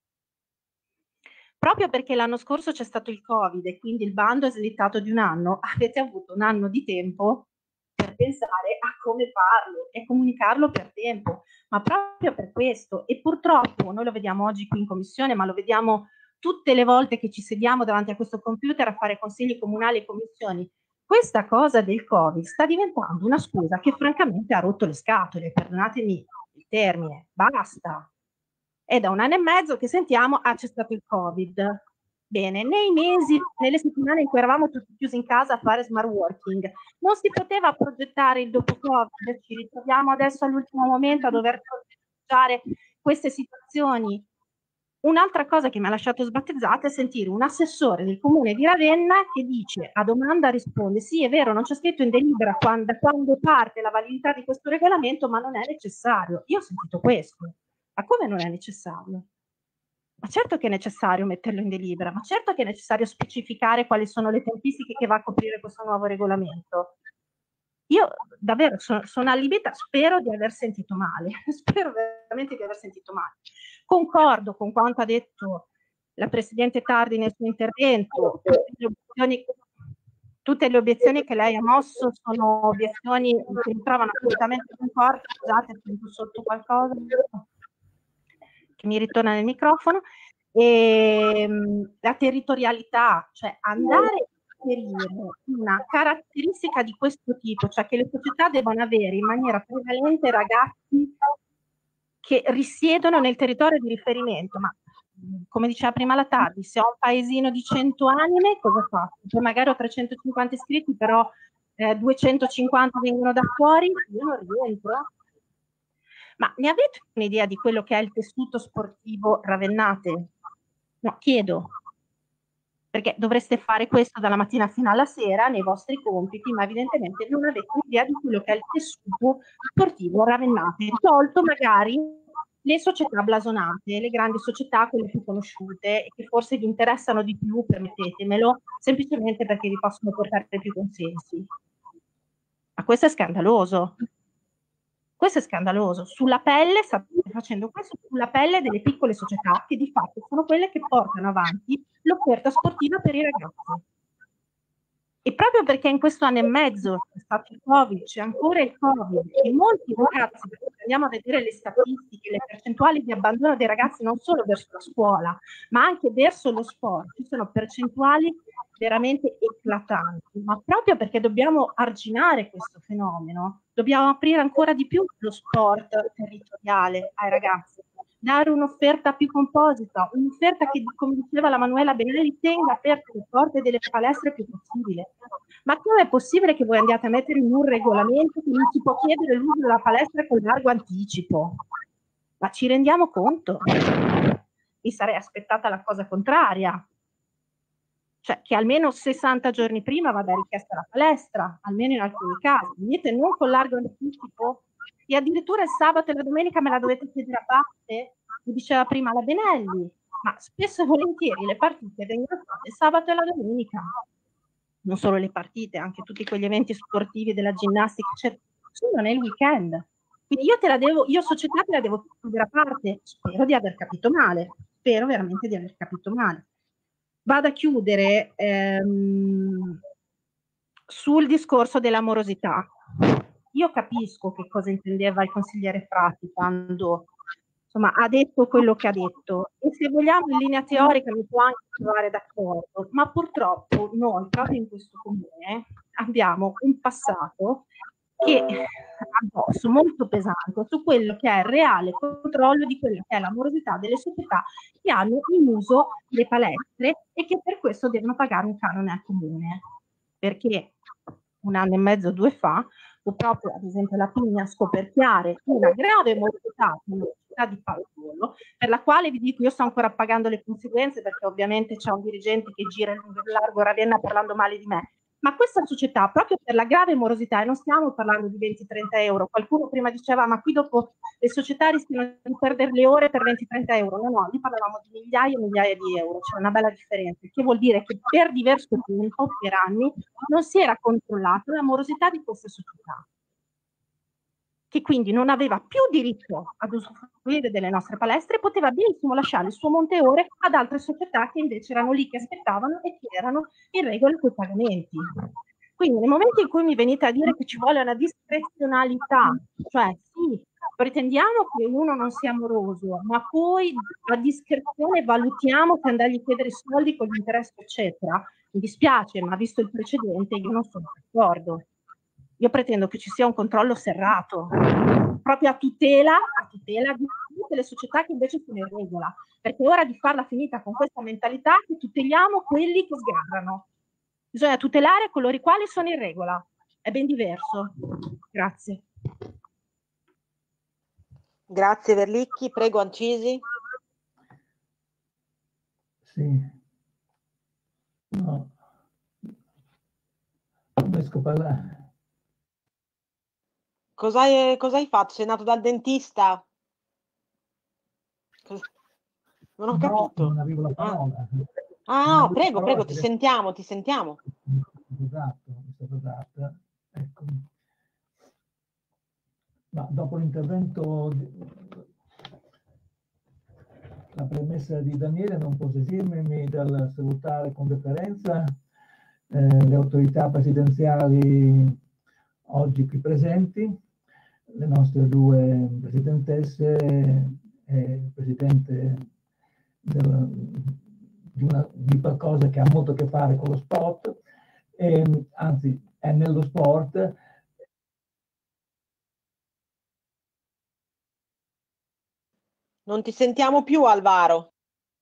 Proprio perché l'anno scorso c'è stato il Covid e quindi il bando è slittato di un anno, avete avuto un anno di tempo per pensare a come farlo e comunicarlo per tempo, ma proprio per questo. E purtroppo noi lo vediamo oggi qui in commissione, ma lo vediamo tutte le volte che ci sediamo davanti a questo computer a fare consigli comunali e commissioni. Questa cosa del Covid sta diventando una scusa che francamente ha rotto le scatole, perdonatemi il termine, basta. È da un anno e mezzo che sentiamo, ah c'è stato il Covid. Bene, nei mesi, nelle settimane in cui eravamo tutti chiusi in casa a fare smart working, non si poteva progettare il dopo Covid, ci ritroviamo adesso all'ultimo momento a dover progettare queste situazioni. Un'altra cosa che mi ha lasciato sbattezzata è sentire un assessore del comune di Ravenna che dice, a domanda risponde, sì è vero, non c'è scritto in delibera quando, quando parte la validità di questo regolamento, ma non è necessario. Io ho sentito questo. Ma come non è necessario? Ma certo che è necessario metterlo in delibera, ma certo che è necessario specificare quali sono le tempistiche che va a coprire questo nuovo regolamento. Io davvero sono, sono allibita, spero di aver sentito male, spero veramente di aver sentito male. Concordo con quanto ha detto la Presidente Tardi nel suo intervento, tutte le obiezioni, tutte le obiezioni che lei ha mosso sono obiezioni che mi trovano assolutamente concordo, scusate, sento sotto qualcosa che mi ritorna nel microfono, e mh, la territorialità, cioè andare a inserire una caratteristica di questo tipo, cioè che le società devono avere in maniera prevalente ragazzi che risiedono nel territorio di riferimento, ma come diceva prima la Tardi, se ho un paesino di cento anime, cosa faccio? Poi magari ho trecentocinquanta iscritti, però eh, duecentocinquanta vengono da fuori, io non rientro. Ma ne avete un'idea di quello che è il tessuto sportivo ravennate? No, chiedo. Perché dovreste fare questo dalla mattina fino alla sera nei vostri compiti, ma evidentemente non avete idea di quello che è il tessuto sportivo ravennate, tolto magari le società blasonate, le grandi società, quelle più conosciute e che forse vi interessano di più, permettetemelo, semplicemente perché vi possono portare più consensi. Ma questo è scandaloso. Questo è scandaloso. Sulla pelle, state facendo questo sulla pelle delle piccole società che di fatto sono quelle che portano avanti l'offerta sportiva per i ragazzi. E proprio perché in questo anno e mezzo c'è stato il Covid, c'è ancora il Covid, e molti ragazzi, perché andiamo a vedere le statistiche, le percentuali di abbandono dei ragazzi non solo verso la scuola, ma anche verso lo sport, ci sono percentuali veramente eclatanti, ma proprio perché dobbiamo arginare questo fenomeno, dobbiamo aprire ancora di più lo sport territoriale ai ragazzi, dare un'offerta più composita, un'offerta che, come diceva la Manuela Benelli, tenga aperte le porte delle palestre più possibile. Ma come è possibile che voi andiate a mettere in un regolamento che non si può chiedere l'uso della palestra con largo anticipo? Ma ci rendiamo conto? Mi sarei aspettata la cosa contraria. cioè che almeno sessanta giorni prima vada richiesta la palestra, almeno in alcuni casi, niente, non con largo anticipo, e addirittura il sabato e la domenica me la dovete chiedere a parte, mi diceva prima la Benelli, ma spesso e volentieri le partite vengono fatte il sabato e la domenica, non solo le partite, anche tutti quegli eventi sportivi della ginnastica, cioè, sono nel weekend. Quindi io te la devo, io società te la devo chiudere a parte, spero di aver capito male, spero veramente di aver capito male. Vado a chiudere ehm, sul discorso dell'amorosità. Io capisco che cosa intendeva il consigliere Frati quando insomma, ha detto quello che ha detto, e se vogliamo in linea teorica mi può anche trovare d'accordo, ma purtroppo noi proprio in questo comune abbiamo un passato che addosso molto pesante su quello che è il reale controllo di quello che è l'amorosità delle società che hanno in uso le palestre e che per questo devono pagare un canone al comune, perché un anno e mezzo, due fa, fu proprio ad esempio la Puglia scoperchiare una grave morosità nella città di Pallavolo, per la quale vi dico io sto ancora pagando le conseguenze, perché ovviamente c'è un dirigente che gira in lungo e largo Ravenna parlando male di me. Ma questa società, proprio per la grave morosità, e non stiamo parlando di venti trenta euro, qualcuno prima diceva ma qui dopo le società rischiano di perdere le ore per venti trenta euro, no no, lì parlavamo di migliaia e migliaia di euro, c'è una bella differenza, che vuol dire che per diverso tempo, per anni, non si era controllata la morosità di queste società, che quindi non aveva più diritto ad usufruire delle nostre palestre, poteva benissimo lasciare il suo monte ore ad altre società che invece erano lì, che aspettavano e che erano in regola con i pagamenti. Quindi nel momento in cui mi venite a dire che ci vuole una discrezionalità, cioè sì, pretendiamo che uno non sia moroso, ma poi a discrezione valutiamo che andargli a chiedere soldi con gli interessi, eccetera, mi dispiace, ma visto il precedente io non sono d'accordo. Io pretendo che ci sia un controllo serrato, proprio a tutela, a tutela di tutte le società che invece sono in regola, perché è ora di farla finita con questa mentalità che tuteliamo quelli che sgarrano. Bisogna tutelare coloro i quali sono in regola, è ben diverso. Grazie. Grazie Verlicchi, prego Ancisi. Sì. No. Non riesco a parlare. Cosa hai, cosa hai fatto? Sei nato dal dentista? Cosa... Non ho No, capito. non avevo la parola. Ah, Non no, avevo prego, la prego, parola, ti che sentiamo, ti sentiamo. Esatto, mi è stata data. Ecco. Ma dopo l'intervento, la premessa di Daniele, non posso esimermi dal salutare con deferenza eh, le autorità presidenziali oggi qui presenti, le nostre due presidentesse e il presidente del, di, una, di qualcosa che ha molto a che fare con lo sport, e, anzi è nello sport. Non ti sentiamo più, Alvaro.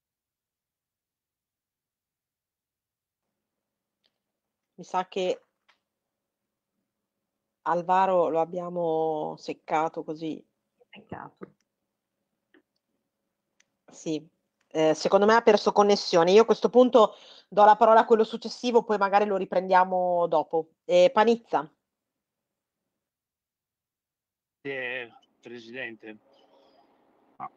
Mi sa che Alvaro lo abbiamo seccato così. Peccato. Sì, eh, secondo me ha perso connessione. Io a questo punto do la parola a quello successivo, poi magari lo riprendiamo dopo. Eh, Panizza. Eh, Presidente, ah,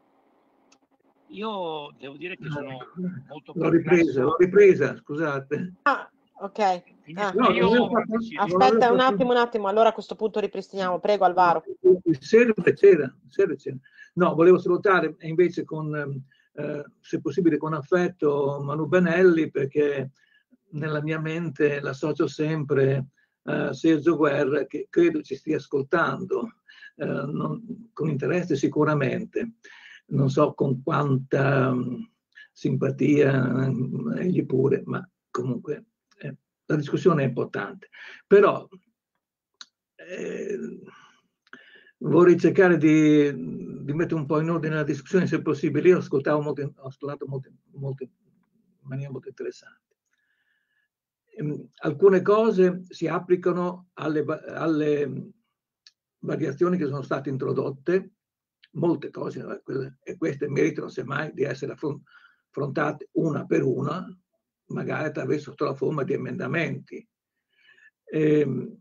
io devo dire che sono molto L'ho ripresa, l'ho ripresa, scusate. Ah, ok. Ah, No, io, fatto, aspetta un attimo, un attimo, allora a questo punto ripristiniamo. Prego, Alvaro. C'era, c'era, c'era, c'era. No, volevo salutare invece con, eh, se possibile, con affetto Manu Benelli, perché nella mia mente l'associo sempre a eh, Sergio Guerra, che credo ci stia ascoltando, eh, non, con interesse sicuramente. Non so con quanta um, simpatia, um, egli pure, ma comunque eh, la discussione è importante. Però eh, vorrei cercare di, di mettere un po' in ordine la discussione, se possibile. Io ascoltavo molto, ho ascoltato molto, molto, in maniera molto interessante. Ehm, alcune cose si applicano alle, alle variazioni che sono state introdotte, molte cose, e queste meritano semmai di essere affrontate una per una, magari attraverso sotto la forma di emendamenti. Ehm,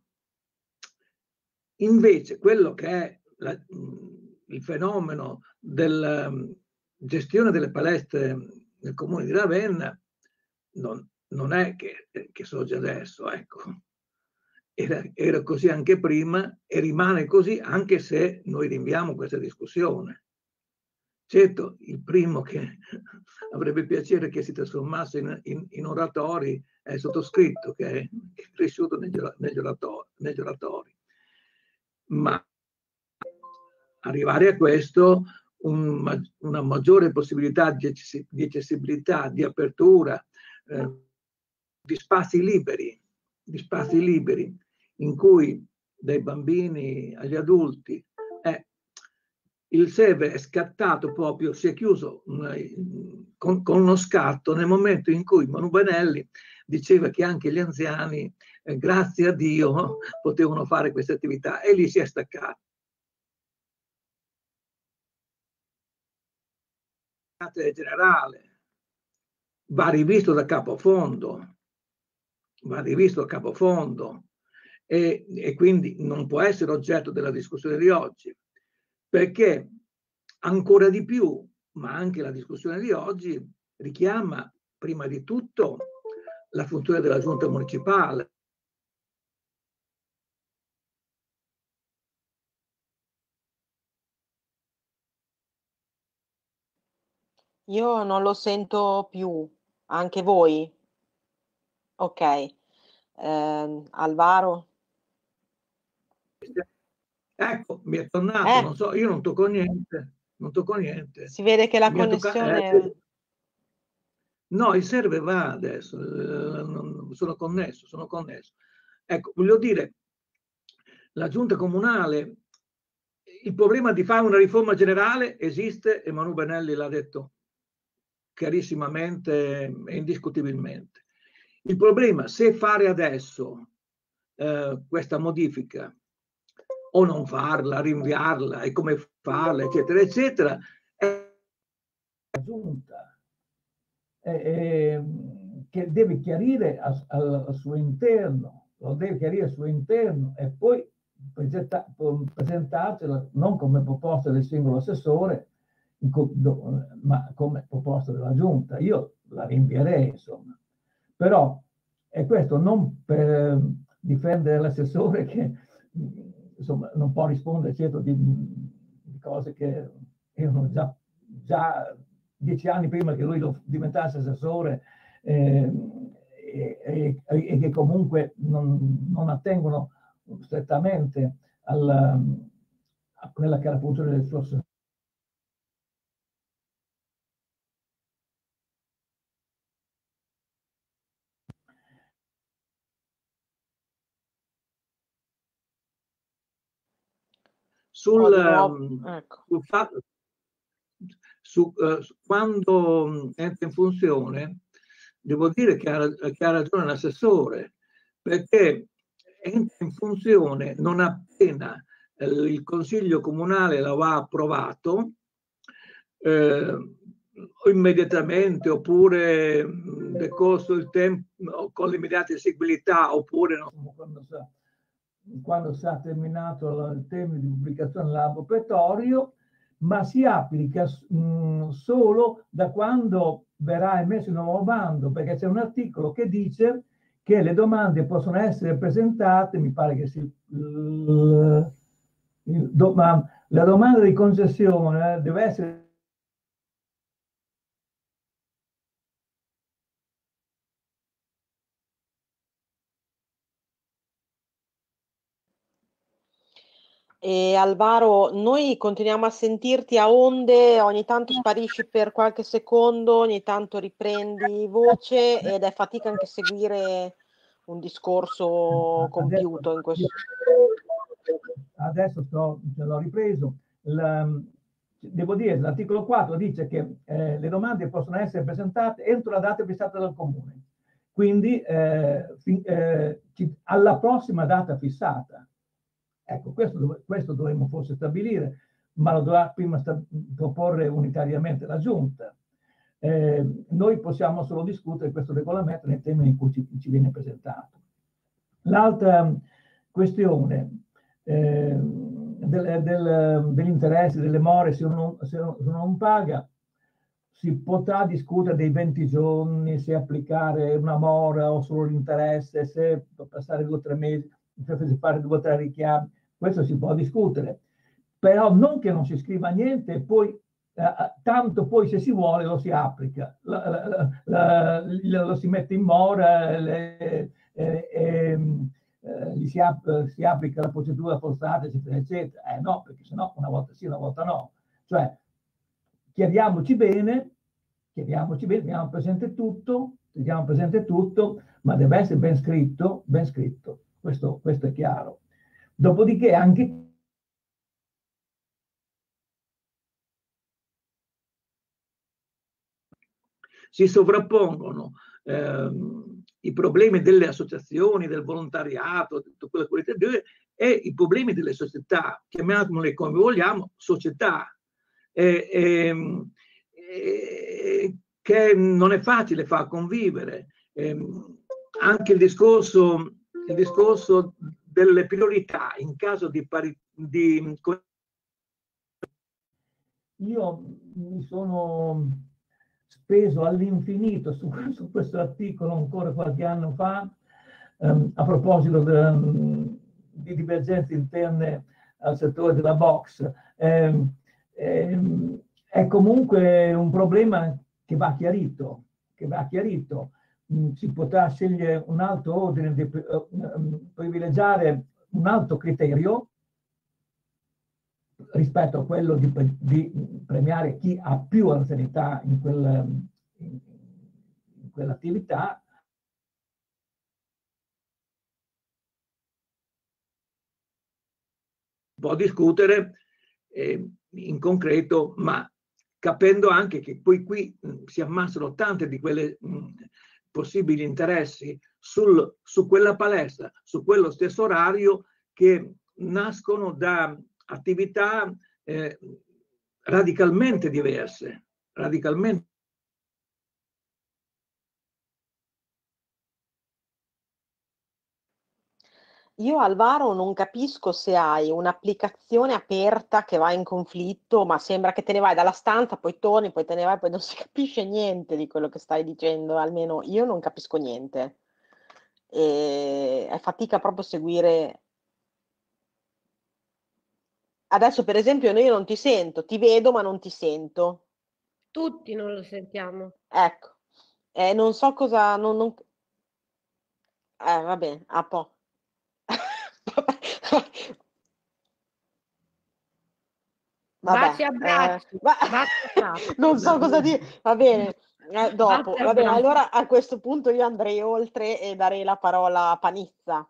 invece quello che è la, il fenomeno della um, gestione delle palestre nel comune di Ravenna non, non è che, che sorge adesso, ecco. Era, era così anche prima e rimane così anche se noi rinviamo questa discussione. Certo, il primo che avrebbe piacere che si trasformasse in, in, in oratori è il sottoscritto, che è, che è cresciuto negli, negli, oratori, negli oratori. Ma arrivare a questo, un, una maggiore possibilità di, di accessibilità, di apertura, eh, di spazi liberi, di spazi liberi in cui dai bambini agli adulti eh, il server è scattato proprio, si è chiuso con, con uno scatto nel momento in cui Manu Benelli diceva che anche gli anziani, eh, grazie a Dio, potevano fare queste attività, e lì si è staccato. Generale va rivisto da capo a fondo, va rivisto da capo a fondo e, e quindi non può essere oggetto della discussione di oggi, perché ancora di più, ma anche la discussione di oggi richiama prima di tutto la funzione della giunta municipale. Io non lo sento più, anche voi? Ok. Eh, Alvaro? Ecco, mi è tornato, Eh. non so, io non tocco niente, non tocco niente. Si vede che la Mi è tocca- connessione... eh, no, il server va adesso, eh, non- sono connesso, sono connesso. Ecco, voglio dire, la giunta comunale, il problema di fare una riforma generale esiste e Manu Benelli l'ha detto chiarissimamente e indiscutibilmente. Il problema, se fare adesso eh, questa modifica o non farla, rinviarla e come farla, eccetera, eccetera, è la giunta eh, eh, che deve chiarire al, al suo interno, lo deve chiarire al suo interno e poi presenta, presentarcela non come proposta del singolo assessore, ma come proposta della giunta. Io la rinvierei, insomma. Però, e questo non per difendere l'assessore che insomma non può rispondere certo di, di cose che erano già, già dieci anni prima che lui lo diventasse assessore eh, e, e, e che comunque non, non attengono strettamente alla, a quella che era la funzione del suo assessore. Sul, um, ecco. sul fatto, su, uh, su, quando entra in funzione, devo dire che ha, che ha ragione l'assessore, perché entra in funzione non appena eh, il Consiglio Comunale lo ha approvato, eh, o immediatamente, oppure decorso il tempo con l'immediata eseguibilità, oppure no. Quando sa, quando si è terminato il termine di pubblicazione dell'albo pretorio, ma si applica mh, solo da quando verrà emesso il nuovo bando, perché c'è un articolo che dice che le domande possono essere presentate, mi pare che si... Uh, do, ma la domanda di concessione deve essere E Alvaro, noi continuiamo a sentirti a onde, ogni tanto sparisci per qualche secondo, ogni tanto riprendi voce ed è fatica anche seguire un discorso compiuto in questo. Adesso sto, ce l'ho ripreso. La, devo dire, l'articolo quattro dice che eh, le domande possono essere presentate entro la data fissata dal Comune. Quindi eh, fi, eh, ci, alla prossima data fissata. Ecco, questo, questo dovremmo forse stabilire, ma lo dovrà prima proporre unitariamente la Giunta. Eh, noi possiamo solo discutere questo regolamento nei termini in cui ci, ci viene presentato. L'altra questione eh, del, del, degli interessi, delle more, se uno, se uno non paga, si potrà discutere dei venti giorni, se applicare una mora o solo l'interesse, se passare due o tre mesi, se fare due o tre richiami, questo si può discutere. Però non che non si scriva niente e poi, eh, tanto poi se si vuole lo si applica, la, la, la, la, lo si mette in mora, le, eh, eh, eh, gli si, app, si applica la procedura forzata, eccetera, eccetera. Eh no, perché sennò una volta sì, una volta no. Cioè, chiariamoci bene, chiariamoci bene, teniamo presente tutto, teniamo presente tutto, ma deve essere ben scritto, ben scritto. Questo, questo è chiaro. Dopodiché anche si sovrappongono ehm, i problemi delle associazioni, del volontariato, tutto quello che volete dire, e i problemi delle società, chiamiamole come vogliamo, società, e, e, e, che non è facile far convivere. E, anche il discorso, il discorso delle priorità in caso di, pari, di... Io mi sono speso all'infinito su, su questo articolo ancora qualche anno fa, ehm, a proposito de, di divergenze interne al settore della box. Eh, eh, è comunque un problema che va chiarito, che va chiarito. Mm, si potrà scegliere un altro ordine, di, uh, privilegiare un altro criterio rispetto a quello di, di premiare chi ha più anzianità in, quel, in, in quell'attività. Si può discutere eh, in concreto, ma capendo anche che poi qui mh, si ammassano tante di quelle mh, possibili interessi sul, su quella palestra, su quello stesso orario, che nascono da attività eh, radicalmente diverse, radicalmente. Io Alvaro non capisco se hai un'applicazione aperta che va in conflitto, ma sembra che te ne vai dalla stanza, poi torni, poi te ne vai, poi non si capisce niente di quello che stai dicendo, almeno io non capisco niente. E è fatica proprio seguire. Adesso per esempio io non ti sento, ti vedo ma non ti sento. Tutti non lo sentiamo. Ecco, eh, non so cosa... Non, non... Eh, va bene, a po'. Vabbè, Baci e abbracci. eh, ma... Baci e abbracci. non so cosa dire. Va bene, eh, dopo. Baci e Va bene, abbracci. allora a questo punto io andrei oltre e darei la parola a Panizza.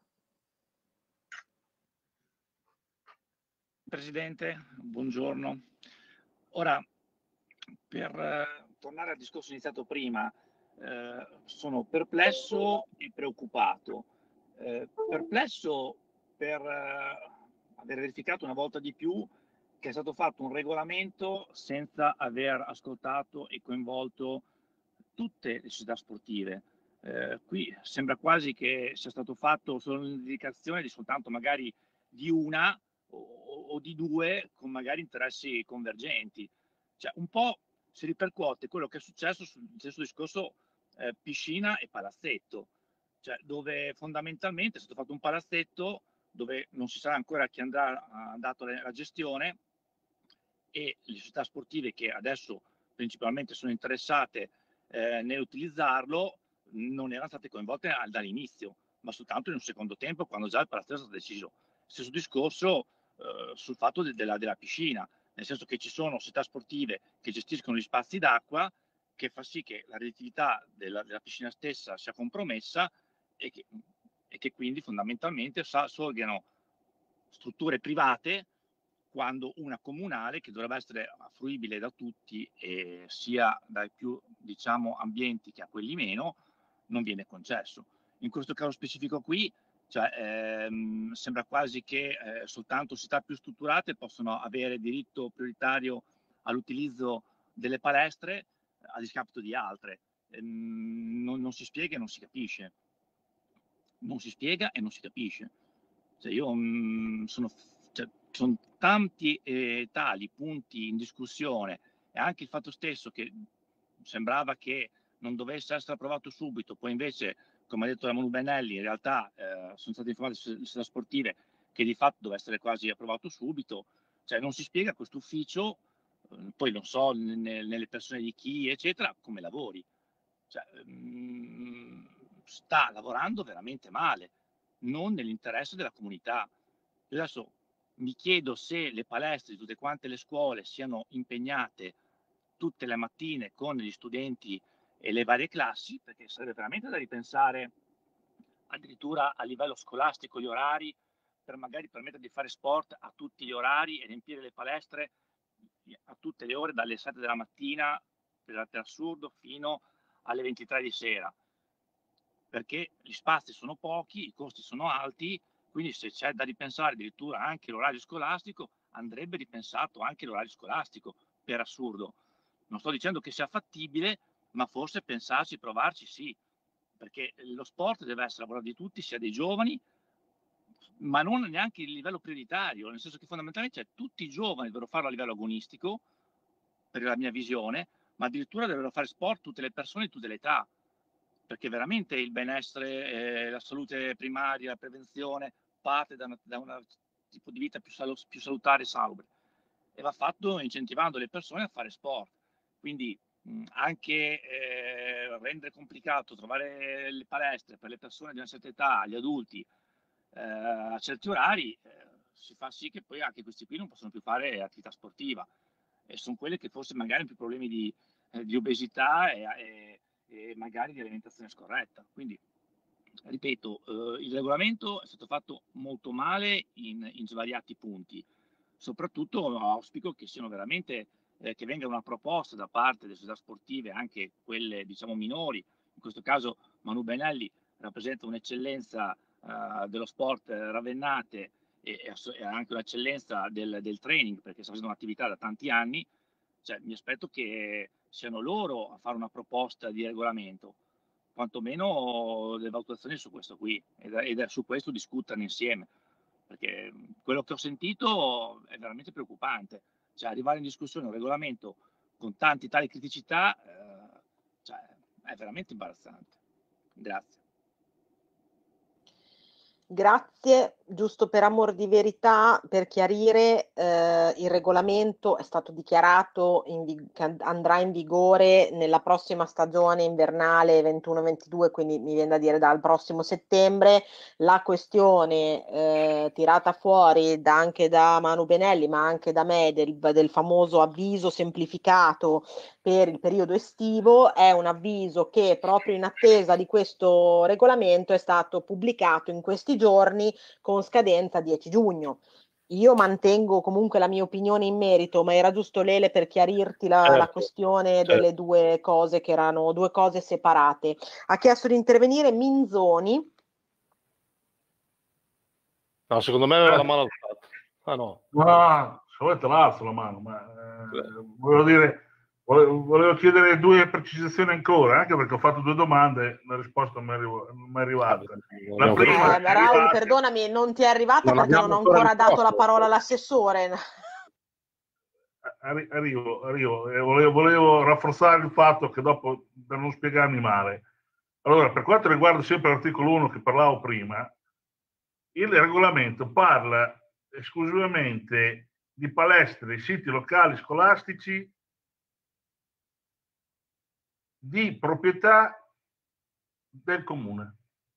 Presidente, buongiorno. Ora, per eh, tornare al discorso iniziato prima, eh, sono perplesso e preoccupato. Eh, perplesso per eh, aver verificato una volta di più che è stato fatto un regolamento senza aver ascoltato e coinvolto tutte le società sportive. Eh, qui sembra quasi che sia stato fatto solo un'indicazione di soltanto magari di una o, o di due con magari interessi convergenti. Cioè, un po' si ripercuote quello che è successo sul stesso discorso eh, piscina e palazzetto, cioè dove fondamentalmente è stato fatto un palazzetto dove non si sa ancora chi andrà a dato la gestione, e le società sportive che adesso principalmente sono interessate eh, nell'utilizzarlo non erano state coinvolte dall'inizio, ma soltanto in un secondo tempo, quando già il palazzetto è stato deciso. Stesso discorso eh, sul fatto de della, della piscina, nel senso che ci sono società sportive che gestiscono gli spazi d'acqua, che fa sì che la redditività della, della piscina stessa sia compromessa e che, e che quindi fondamentalmente sorgano strutture private quando una comunale, che dovrebbe essere fruibile da tutti, eh, sia dai più, diciamo, ambienti che a quelli meno, non viene concesso. In questo caso specifico qui, cioè, ehm, sembra quasi che eh, soltanto società più strutturate possono avere diritto prioritario all'utilizzo delle palestre, a discapito di altre. Ehm, non, non si spiega e non si capisce. Non si spiega e non si capisce. Cioè io mh, sono, cioè, sono tanti e tali punti in discussione, e anche il fatto stesso che sembrava che non dovesse essere approvato subito, poi invece, come ha detto la Manu Benelli, in realtà eh, sono state informate le società sportive che di fatto doveva essere quasi approvato subito. Cioè non si spiega questo ufficio, eh, poi non so ne, nelle persone di chi, eccetera, come lavori. Cioè, mh, sta lavorando veramente male, non nell'interesse della comunità. Io adesso mi chiedo se le palestre di tutte quante le scuole siano impegnate tutte le mattine con gli studenti e le varie classi, perché sarebbe veramente da ripensare addirittura a livello scolastico gli orari, per magari permettere di fare sport a tutti gli orari e riempire le palestre a tutte le ore, dalle sette della mattina, per assurdo, fino alle ventitré di sera, perché gli spazi sono pochi, i costi sono alti, quindi se c'è da ripensare addirittura anche l'orario scolastico, andrebbe ripensato anche l'orario scolastico, per assurdo. Non sto dicendo che sia fattibile, ma forse pensarci, provarci sì, perché lo sport deve essere a favore di tutti, sia dei giovani, ma non neanche a livello prioritario, nel senso che fondamentalmente cioè, tutti i giovani dovrebbero farlo a livello agonistico, per la mia visione, ma addirittura dovrebbero fare sport tutte le persone di tutte le età, perché veramente il benessere, eh, la salute primaria, la prevenzione parte da, una, da un tipo di vita più, sal- più salutare e salubre, e va fatto incentivando le persone a fare sport. Quindi mh, anche eh, rendere complicato trovare le palestre per le persone di una certa età, gli adulti, eh, a certi orari, eh, si fa sì che poi anche questi qui non possono più fare attività sportiva, e sono quelle che forse magari hanno più problemi di, eh, di obesità e, e, e magari di alimentazione scorretta. Quindi, ripeto, eh, il regolamento è stato fatto molto male in, in svariati punti. Soprattutto auspico che siano veramente, eh, che venga una proposta da parte delle società sportive, anche quelle diciamo minori. In questo caso Manu Benelli rappresenta un'eccellenza eh, dello sport ravennate, e, e anche un'eccellenza del, del training, perché sta facendo un'attività da tanti anni. Cioè, mi aspetto che siano loro a fare una proposta di regolamento, quantomeno le valutazioni su questo qui, ed, ed su questo discuterne insieme, perché quello che ho sentito è veramente preoccupante. Cioè, arrivare in discussione un regolamento con tanti tali criticità, eh, cioè, è veramente imbarazzante. Grazie. Grazie, giusto per amor di verità, per chiarire, eh, il regolamento è stato dichiarato in vig- che and- andrà in vigore nella prossima stagione invernale ventuno ventidue, quindi mi viene da dire dal prossimo settembre. La questione eh, tirata fuori da, anche da Manu Benelli, ma anche da me, del, del famoso avviso semplificato per il periodo estivo, è un avviso che proprio in attesa di questo regolamento è stato pubblicato in questi giorni con scadenza dieci giugno. Io mantengo comunque la mia opinione in merito, ma era giusto Lele per chiarirti la, Certo, la questione certo. delle due cose che erano due cose separate. Ha chiesto di intervenire Minzoni. No, secondo me aveva la mano alzata. Ah no. Ma se volete l'alzo la mano, ma eh, volevo dire, volevo, volevo chiedere due precisazioni ancora, anche perché ho fatto due domande, la risposta non mi è arrivo- non mi è arrivata. La Eh, prima è Raul, arrivata- perdonami, non ti è arrivata Non perché non abbiamo ho ancora ancora dato la risposto. parola all'assessore. Arri- arrivo, arrivo. Eh, volevo, volevo rafforzare il fatto che dopo, per non spiegarmi male, allora per quanto riguarda sempre l'articolo uno che parlavo prima, il regolamento parla esclusivamente di palestre, siti locali scolastici di proprietà del comune.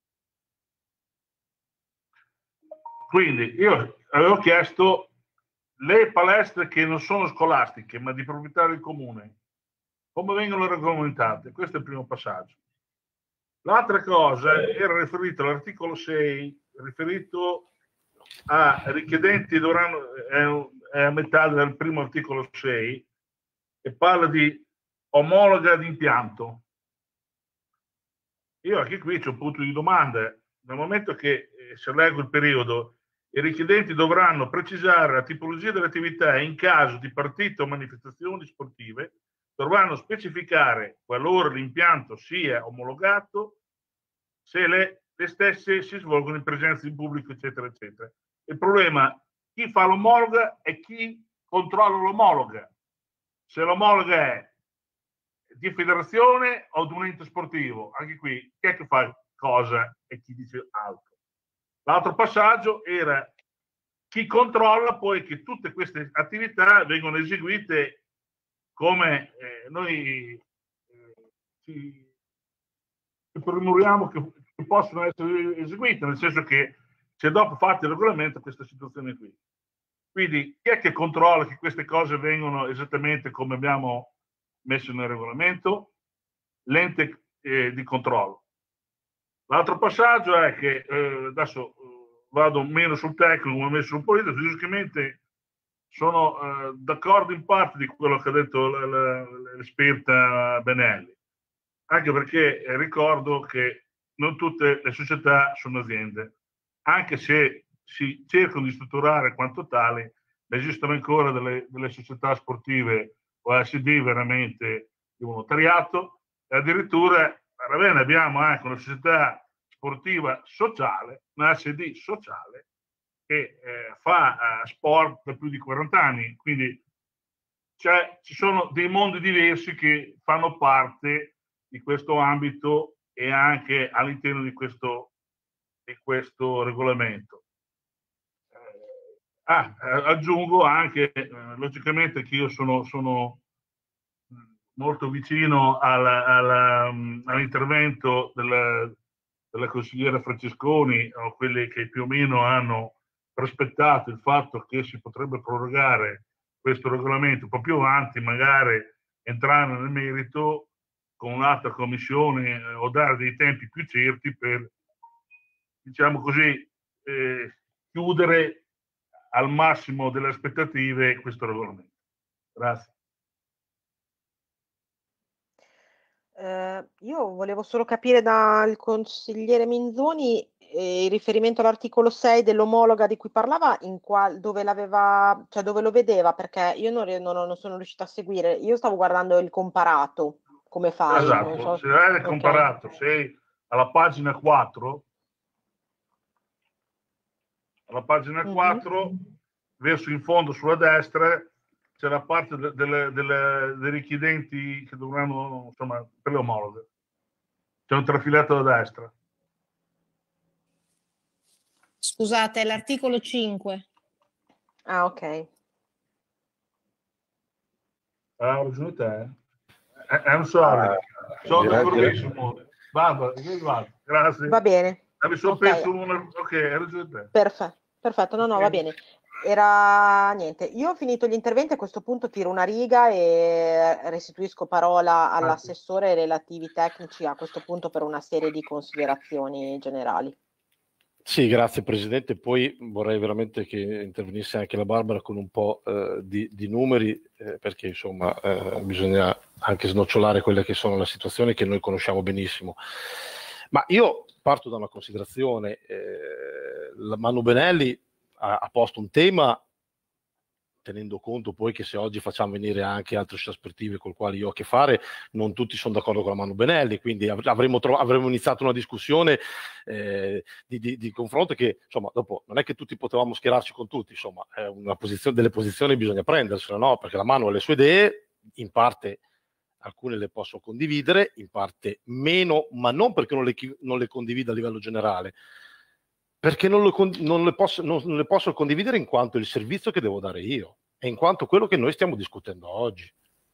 Quindi io avevo chiesto le palestre che non sono scolastiche ma di proprietà del comune, come vengono regolamentate? Questo è il primo passaggio. L'altra cosa era riferita all'articolo sei, riferito a richiedenti dovranno, è, è a metà del primo articolo sei, e parla di omologa di impianto. Io anche qui c'è un punto di domanda. Nel momento che, eh, se leggo il periodo, i richiedenti dovranno precisare la tipologia delle attività in caso di partite o manifestazioni sportive, dovranno specificare, qualora l'impianto sia omologato, se le, le stesse si svolgono in presenza di pubblico, eccetera, eccetera. Il problema, chi fa l'omologa e chi controlla l'omologa. Se l'omologa è di federazione o di un ente sportivo, anche qui chi è che fa cosa e chi dice altro. L'altro passaggio era chi controlla poi che tutte queste attività vengono eseguite come eh, noi eh, ci, ci premuriamo che, che possono essere eseguite, nel senso che se dopo fate il regolamento questa situazione qui. Quindi chi è che controlla che queste cose vengono esattamente come abbiamo messo nel regolamento? L'ente eh, di controllo. L'altro passaggio è che, eh, adesso eh, vado meno sul tecnico ma messo sul politico, fisicamente sono eh, d'accordo in parte di quello che ha detto l'esperta Benelli, anche perché eh, ricordo che non tutte le società sono aziende, anche se si cercano di strutturare quanto tali, esistono ancora delle, delle società sportive o S D veramente di volontariato, e addirittura va bene, abbiamo anche una società sportiva sociale, una S D sociale, che eh, fa eh, sport da più di quaranta anni, quindi cioè, ci sono dei mondi diversi che fanno parte di questo ambito e anche all'interno di questo, di questo regolamento. Eh, ah, aggiungo anche, eh, logicamente, che io sono, sono molto vicino alla, alla, all'intervento della, della consigliera Francesconi, o quelli che più o meno hanno prospettato il fatto che si potrebbe prorogare questo regolamento un po' più avanti, magari entrare nel merito con un'altra commissione eh, o dare dei tempi più certi per, diciamo così, eh, chiudere al massimo delle aspettative questo regolamento. Grazie. Eh, io volevo solo capire dal consigliere Minzoni eh, il riferimento all'articolo sei dell'omologa di cui parlava, in qual, dove l'aveva, cioè dove lo vedeva, perché io non, non, non sono riuscita a seguire, io stavo guardando il comparato, come fai? Esatto, non so... se hai okay. comparato, sei alla pagina quattro, alla pagina quattro, mm-hmm. verso in fondo sulla destra, c'è la parte de, de, de, dei richiedenti che dovranno, insomma, per le omologhe. C'è un trafiletto da destra. Scusate, è l'articolo cinque. Ah, ok. Ah, ho ragione te. I'm sorry. Ah, sono d'accordissimo. Vabbè, grazie. Va bene. Avevi solo okay. Penso una... Ok, hai ragione te. Perfetto, perfetto. No, no, va bene. Era niente, io ho finito gli interventi, a questo punto tiro una riga e restituisco parola all'assessore e relativi tecnici a questo punto per una serie di considerazioni generali. Sì, grazie Presidente. Poi vorrei veramente che intervenisse anche la Barbara con un po' eh, di, di numeri, eh, perché insomma eh, bisogna anche snocciolare quelle che sono le situazioni che noi conosciamo benissimo. Ma io parto da una considerazione. Eh, la Manu Benelli ha posto un tema, tenendo conto poi che se oggi facciamo venire anche altre società sportive con le quali io ho a che fare, non tutti sono d'accordo con la Manu Benelli, quindi avremmo, avremmo iniziato una discussione eh, di, di, di confronto che, insomma, dopo non è che tutti potevamo schierarci con tutti, insomma, è una posizione, delle posizioni bisogna prendersene, no? Perché la Manu ha le sue idee, in parte alcune le posso condividere, in parte meno, ma non perché non le, non le condivido a livello generale, perché non, lo, non, le posso, non le posso condividere in quanto il servizio che devo dare io e in quanto quello che noi stiamo discutendo oggi.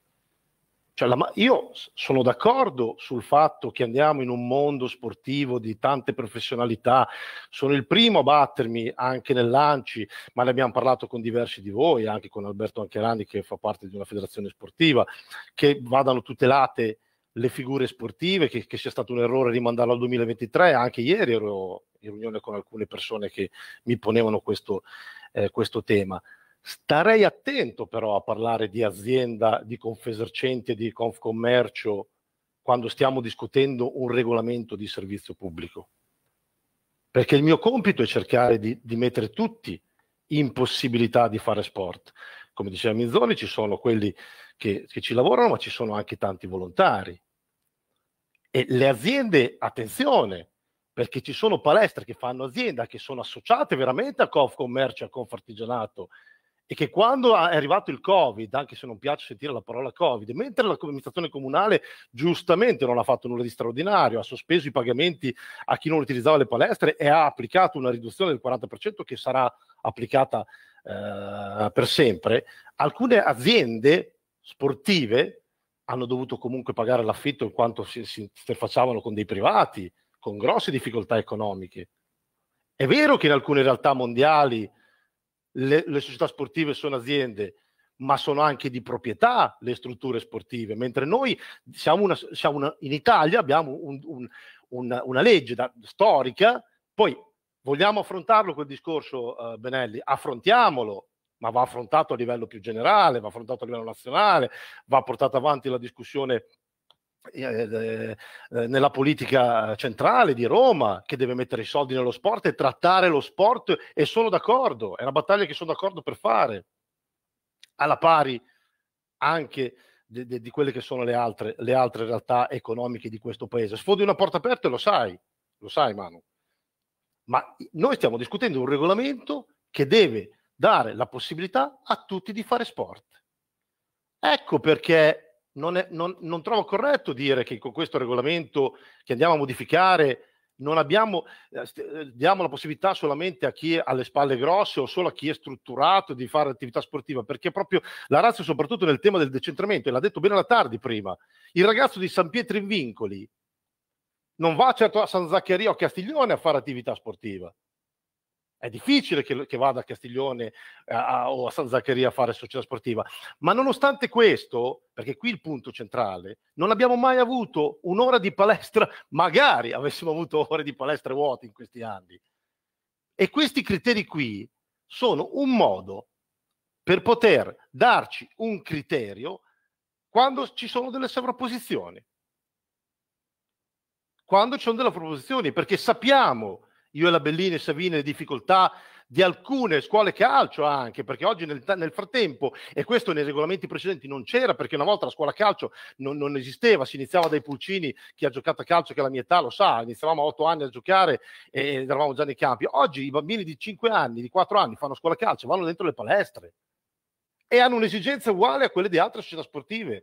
Cioè la, io sono d'accordo sul fatto che andiamo in un mondo sportivo di tante professionalità, sono il primo a battermi anche nell'Anci, ma ne abbiamo parlato con diversi di voi, anche con Alberto Ancherani che fa parte di una federazione sportiva, che vadano tutelate le figure sportive, che, che sia stato un errore rimandarlo al duemilaventitré. Anche ieri ero in riunione con alcune persone che mi ponevano questo, eh, questo tema. Starei attento però a parlare di azienda, di Confesercenti e di Confcommercio quando stiamo discutendo un regolamento di servizio pubblico, perché il mio compito è cercare di, di mettere tutti in possibilità di fare sport. come diceva Minzoni, ci sono quelli che, che ci lavorano, ma ci sono anche tanti volontari. E le aziende, attenzione, perché ci sono palestre che fanno azienda, che sono associate veramente a Confcommercio e a Confartigianato, e che quando è arrivato il Covid, anche se non piace sentire la parola Covid, mentre l'amministrazione comunale giustamente non ha fatto nulla di straordinario, ha sospeso i pagamenti a chi non utilizzava le palestre e ha applicato una riduzione del quaranta per cento che sarà applicata eh, per sempre, alcune aziende sportive hanno dovuto comunque pagare l'affitto in quanto si, si interfacciavano con dei privati, con grosse difficoltà economiche. È vero che in alcune realtà mondiali le, le società sportive sono aziende, ma sono anche di proprietà le strutture sportive, mentre noi siamo una, siamo una, in Italia abbiamo un, un, una, una legge da, storica, poi vogliamo affrontarlo quel discorso, uh, Benelli, affrontiamolo, ma va affrontato a livello più generale, va affrontato a livello nazionale, va portata avanti la discussione eh, eh, nella politica centrale di Roma, che deve mettere i soldi nello sport e trattare lo sport, e sono d'accordo, è una battaglia che sono d'accordo per fare, alla pari anche di, di, di quelle che sono le altre, le altre realtà economiche di questo paese. Sfondi una porta aperta e lo sai, lo sai Manu, ma noi stiamo discutendo un regolamento che deve dare la possibilità a tutti di fare sport. Ecco perché non, è, non, non trovo corretto dire che con questo regolamento che andiamo a modificare non abbiamo, eh, diamo la possibilità solamente a chi ha le spalle grosse o solo a chi è strutturato di fare attività sportiva, perché proprio la razza, soprattutto nel tema del decentramento, e l'ha detto bene la Tardi prima, il ragazzo di San Pietro in Vincoli non va certo a San Zaccaria o a Castiglione a fare attività sportiva. È difficile che, che vada a Castiglione a, o a San Zaccaria a fare società sportiva, ma nonostante questo, perché qui il punto centrale, non abbiamo mai avuto un'ora di palestra, magari avessimo avuto ore di palestra vuote in questi anni. E questi criteri qui sono un modo per poter darci un criterio quando ci sono delle sovrapposizioni. Quando ci sono delle sovrapposizioni, perché sappiamo, io e la Bellini e Savini, le difficoltà di alcune scuole calcio anche, perché oggi nel, nel frattempo, e questo nei regolamenti precedenti non c'era, perché una volta la scuola calcio non, non esisteva, si iniziava dai pulcini, chi ha giocato a calcio che alla mia età lo sa, iniziavamo a otto anni a giocare e eravamo già nei campi. Oggi i bambini di cinque anni, di quattro anni fanno scuola calcio, vanno dentro le palestre e hanno un'esigenza uguale a quelle di altre società sportive.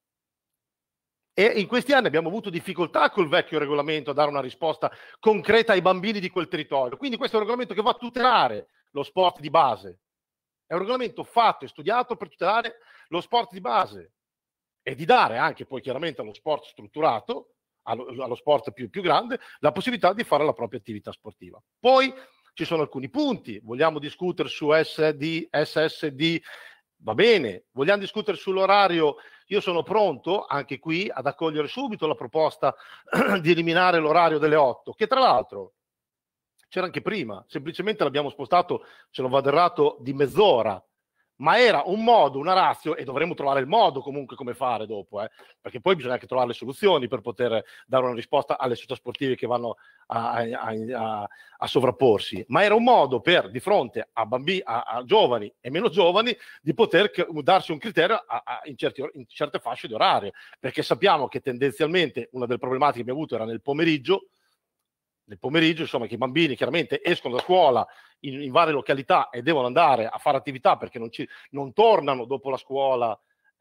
E in questi anni abbiamo avuto difficoltà col vecchio regolamento a dare una risposta concreta ai bambini di quel territorio. Quindi questo è un regolamento che va a tutelare lo sport di base. È un regolamento fatto e studiato per tutelare lo sport di base e di dare anche poi chiaramente allo sport strutturato, allo, allo sport più, più grande, la possibilità di fare la propria attività sportiva. Poi ci sono alcuni punti, vogliamo discutere su S D, S S D, va bene, vogliamo discutere sull'orario. Io sono pronto anche qui ad accogliere subito la proposta di eliminare l'orario delle otto, che tra l'altro c'era anche prima, semplicemente l'abbiamo spostato, ce l'ho vado errato, di mezz'ora, ma era un modo, una ratio, e dovremo trovare il modo comunque come fare dopo, eh, perché poi bisogna anche trovare le soluzioni per poter dare una risposta alle società sportive che vanno a, a, a, a sovrapporsi, ma era un modo per, di fronte a bambini, a, a giovani e meno giovani, di poter darsi un criterio a, a, in, certi, in certe fasce di orario, perché sappiamo che tendenzialmente una delle problematiche che abbiamo avuto era nel pomeriggio, nel pomeriggio, insomma, che i bambini chiaramente escono da scuola in, in varie località e devono andare a fare attività perché non, ci, non tornano dopo la scuola,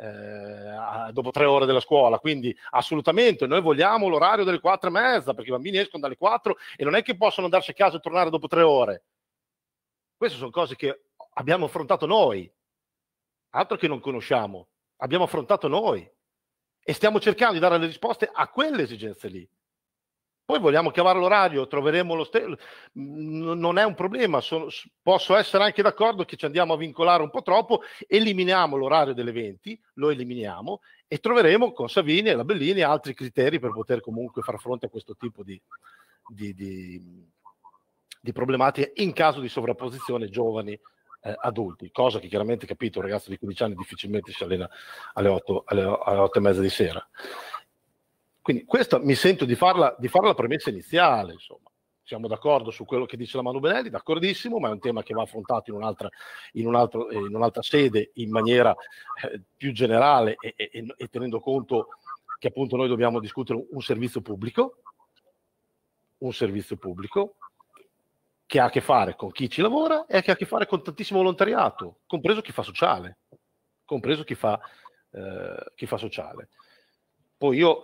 eh, dopo tre ore della scuola. Quindi assolutamente noi vogliamo l'orario delle quattro e mezza, perché i bambini escono dalle quattro e non è che possono andarci a casa e tornare dopo tre ore. Queste sono cose che abbiamo affrontato noi, altro che non conosciamo, abbiamo affrontato noi e stiamo cercando di dare le risposte a quelle esigenze lì. Poi vogliamo cavare l'orario, troveremo lo stesso, non è un problema, sono, posso essere anche d'accordo che ci andiamo a vincolare un po' troppo, eliminiamo l'orario delle venti, lo eliminiamo e troveremo con Savini e la Bellini altri criteri per poter comunque far fronte a questo tipo di, di, di, di problematiche in caso di sovrapposizione giovani eh, adulti, cosa che chiaramente, capito, un ragazzo di quindici anni difficilmente si allena alle otto, alle, alle otto e mezza di sera. Quindi questo mi sento di farla, di farla la premessa iniziale, insomma. siamo d'accordo su quello che dice la Manu Benelli, d'accordissimo, ma è un tema che va affrontato in un'altra, in un altro, in un'altra sede in maniera eh, più generale e, e, e tenendo conto che appunto noi dobbiamo discutere un, un servizio pubblico, un servizio pubblico che ha a che fare con chi ci lavora e che ha a che fare con tantissimo volontariato, compreso chi fa sociale, compreso chi fa, eh, chi fa sociale. Poi io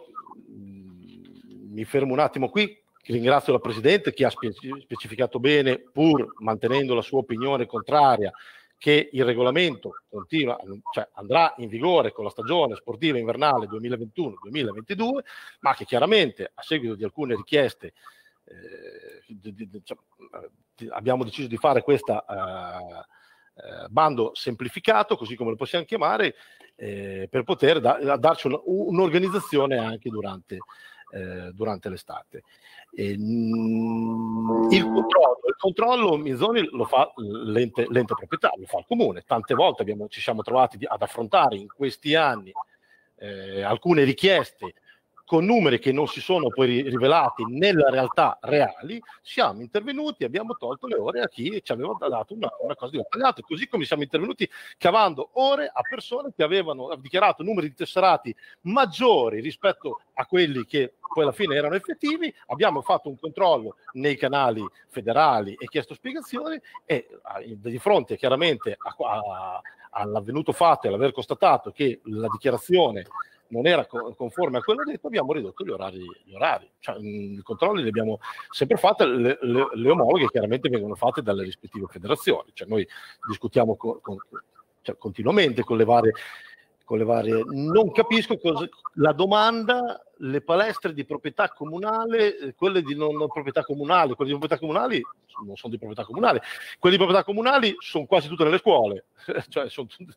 mh, mi fermo un attimo qui, ringrazio la Presidente che ha spe- specificato bene, pur mantenendo la sua opinione contraria, che il regolamento continua, cioè andrà in vigore con la stagione sportiva invernale duemilaventuno duemilaventidue, ma che chiaramente a seguito di alcune richieste eh, di, di, di, cioè, abbiamo deciso di fare questo uh, uh, bando semplificato, così come lo possiamo chiamare, eh, per poter da- darci un, un'organizzazione anche durante, eh, durante l'estate. E, mh, il controllo, il controllo Minzoni lo fa l'ente, l'ente proprietario, lo fa il comune. Tante volte abbiamo, ci siamo trovati di, ad affrontare in questi anni eh, alcune richieste con numeri che non si sono poi rivelati nella realtà reali. Siamo intervenuti, abbiamo tolto le ore a chi ci aveva dato una, una cosa di tagliato, così come siamo intervenuti cavando ore a persone che avevano dichiarato numeri di tesserati maggiori rispetto a quelli che poi alla fine erano effettivi. Abbiamo fatto un controllo nei canali federali e chiesto spiegazioni e di fronte chiaramente a, a, all'avvenuto fatto e all'aver constatato che la dichiarazione non era conforme a quello detto, abbiamo ridotto gli orari. Gli orari. Cioè, i controlli li abbiamo sempre fatti, le, le, le omologhe chiaramente vengono fatte dalle rispettive federazioni. Cioè, noi discutiamo con, con, cioè, continuamente con le varie... Con le varie... Non capisco cosa... la domanda, le palestre di proprietà comunale, quelle di non proprietà comunale, quelle di proprietà comunali non sono di proprietà comunale, quelle di proprietà comunali sono quasi tutte nelle scuole. Cioè, sono tutte...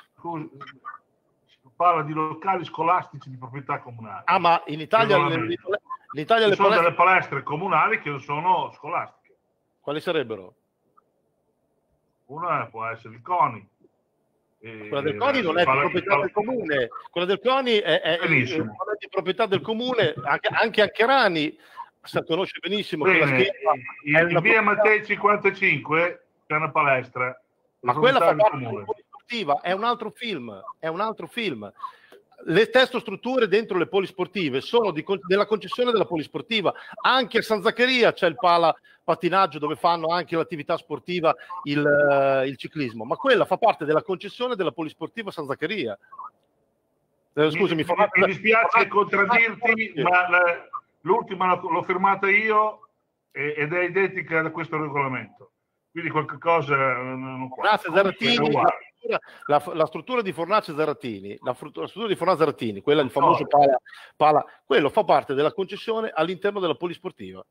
Parla di locali scolastici di proprietà comunale. Ah, ma in Italia, le, le, in Italia ci le sono palestre... delle palestre comunali che non sono scolastiche. Quali sarebbero? Una può essere il CONI. Quella del CONI non è di proprietà del comune, quella del CONI è, è, è, è di proprietà del comune, anche, anche a Cherani si conosce benissimo. Bene, che la scheda il, è il una via Mattei cinquantacinque c'è una palestra, ma quella fa parte della polisportiva, è un altro film, è un altro film. Le testostrutture dentro le polisportive sono di, della concessione della polisportiva. Anche a San Zaccaria c'è il pala pattinaggio dove fanno anche l'attività sportiva, il, uh, il ciclismo, ma quella fa parte della concessione della polisportiva San Zaccaria. Eh, scusami, mi, mi, mi dispiace contraddirti, ma la, l'ultima l'ho firmata io ed è identica da questo regolamento. Quindi qualche cosa non Fornace Zarattini, la, la, la struttura di Fornace Zarattini, la, la struttura di Fornace Zarattini, quella il famoso pala, pala, quello fa parte della concessione all'interno della polisportiva.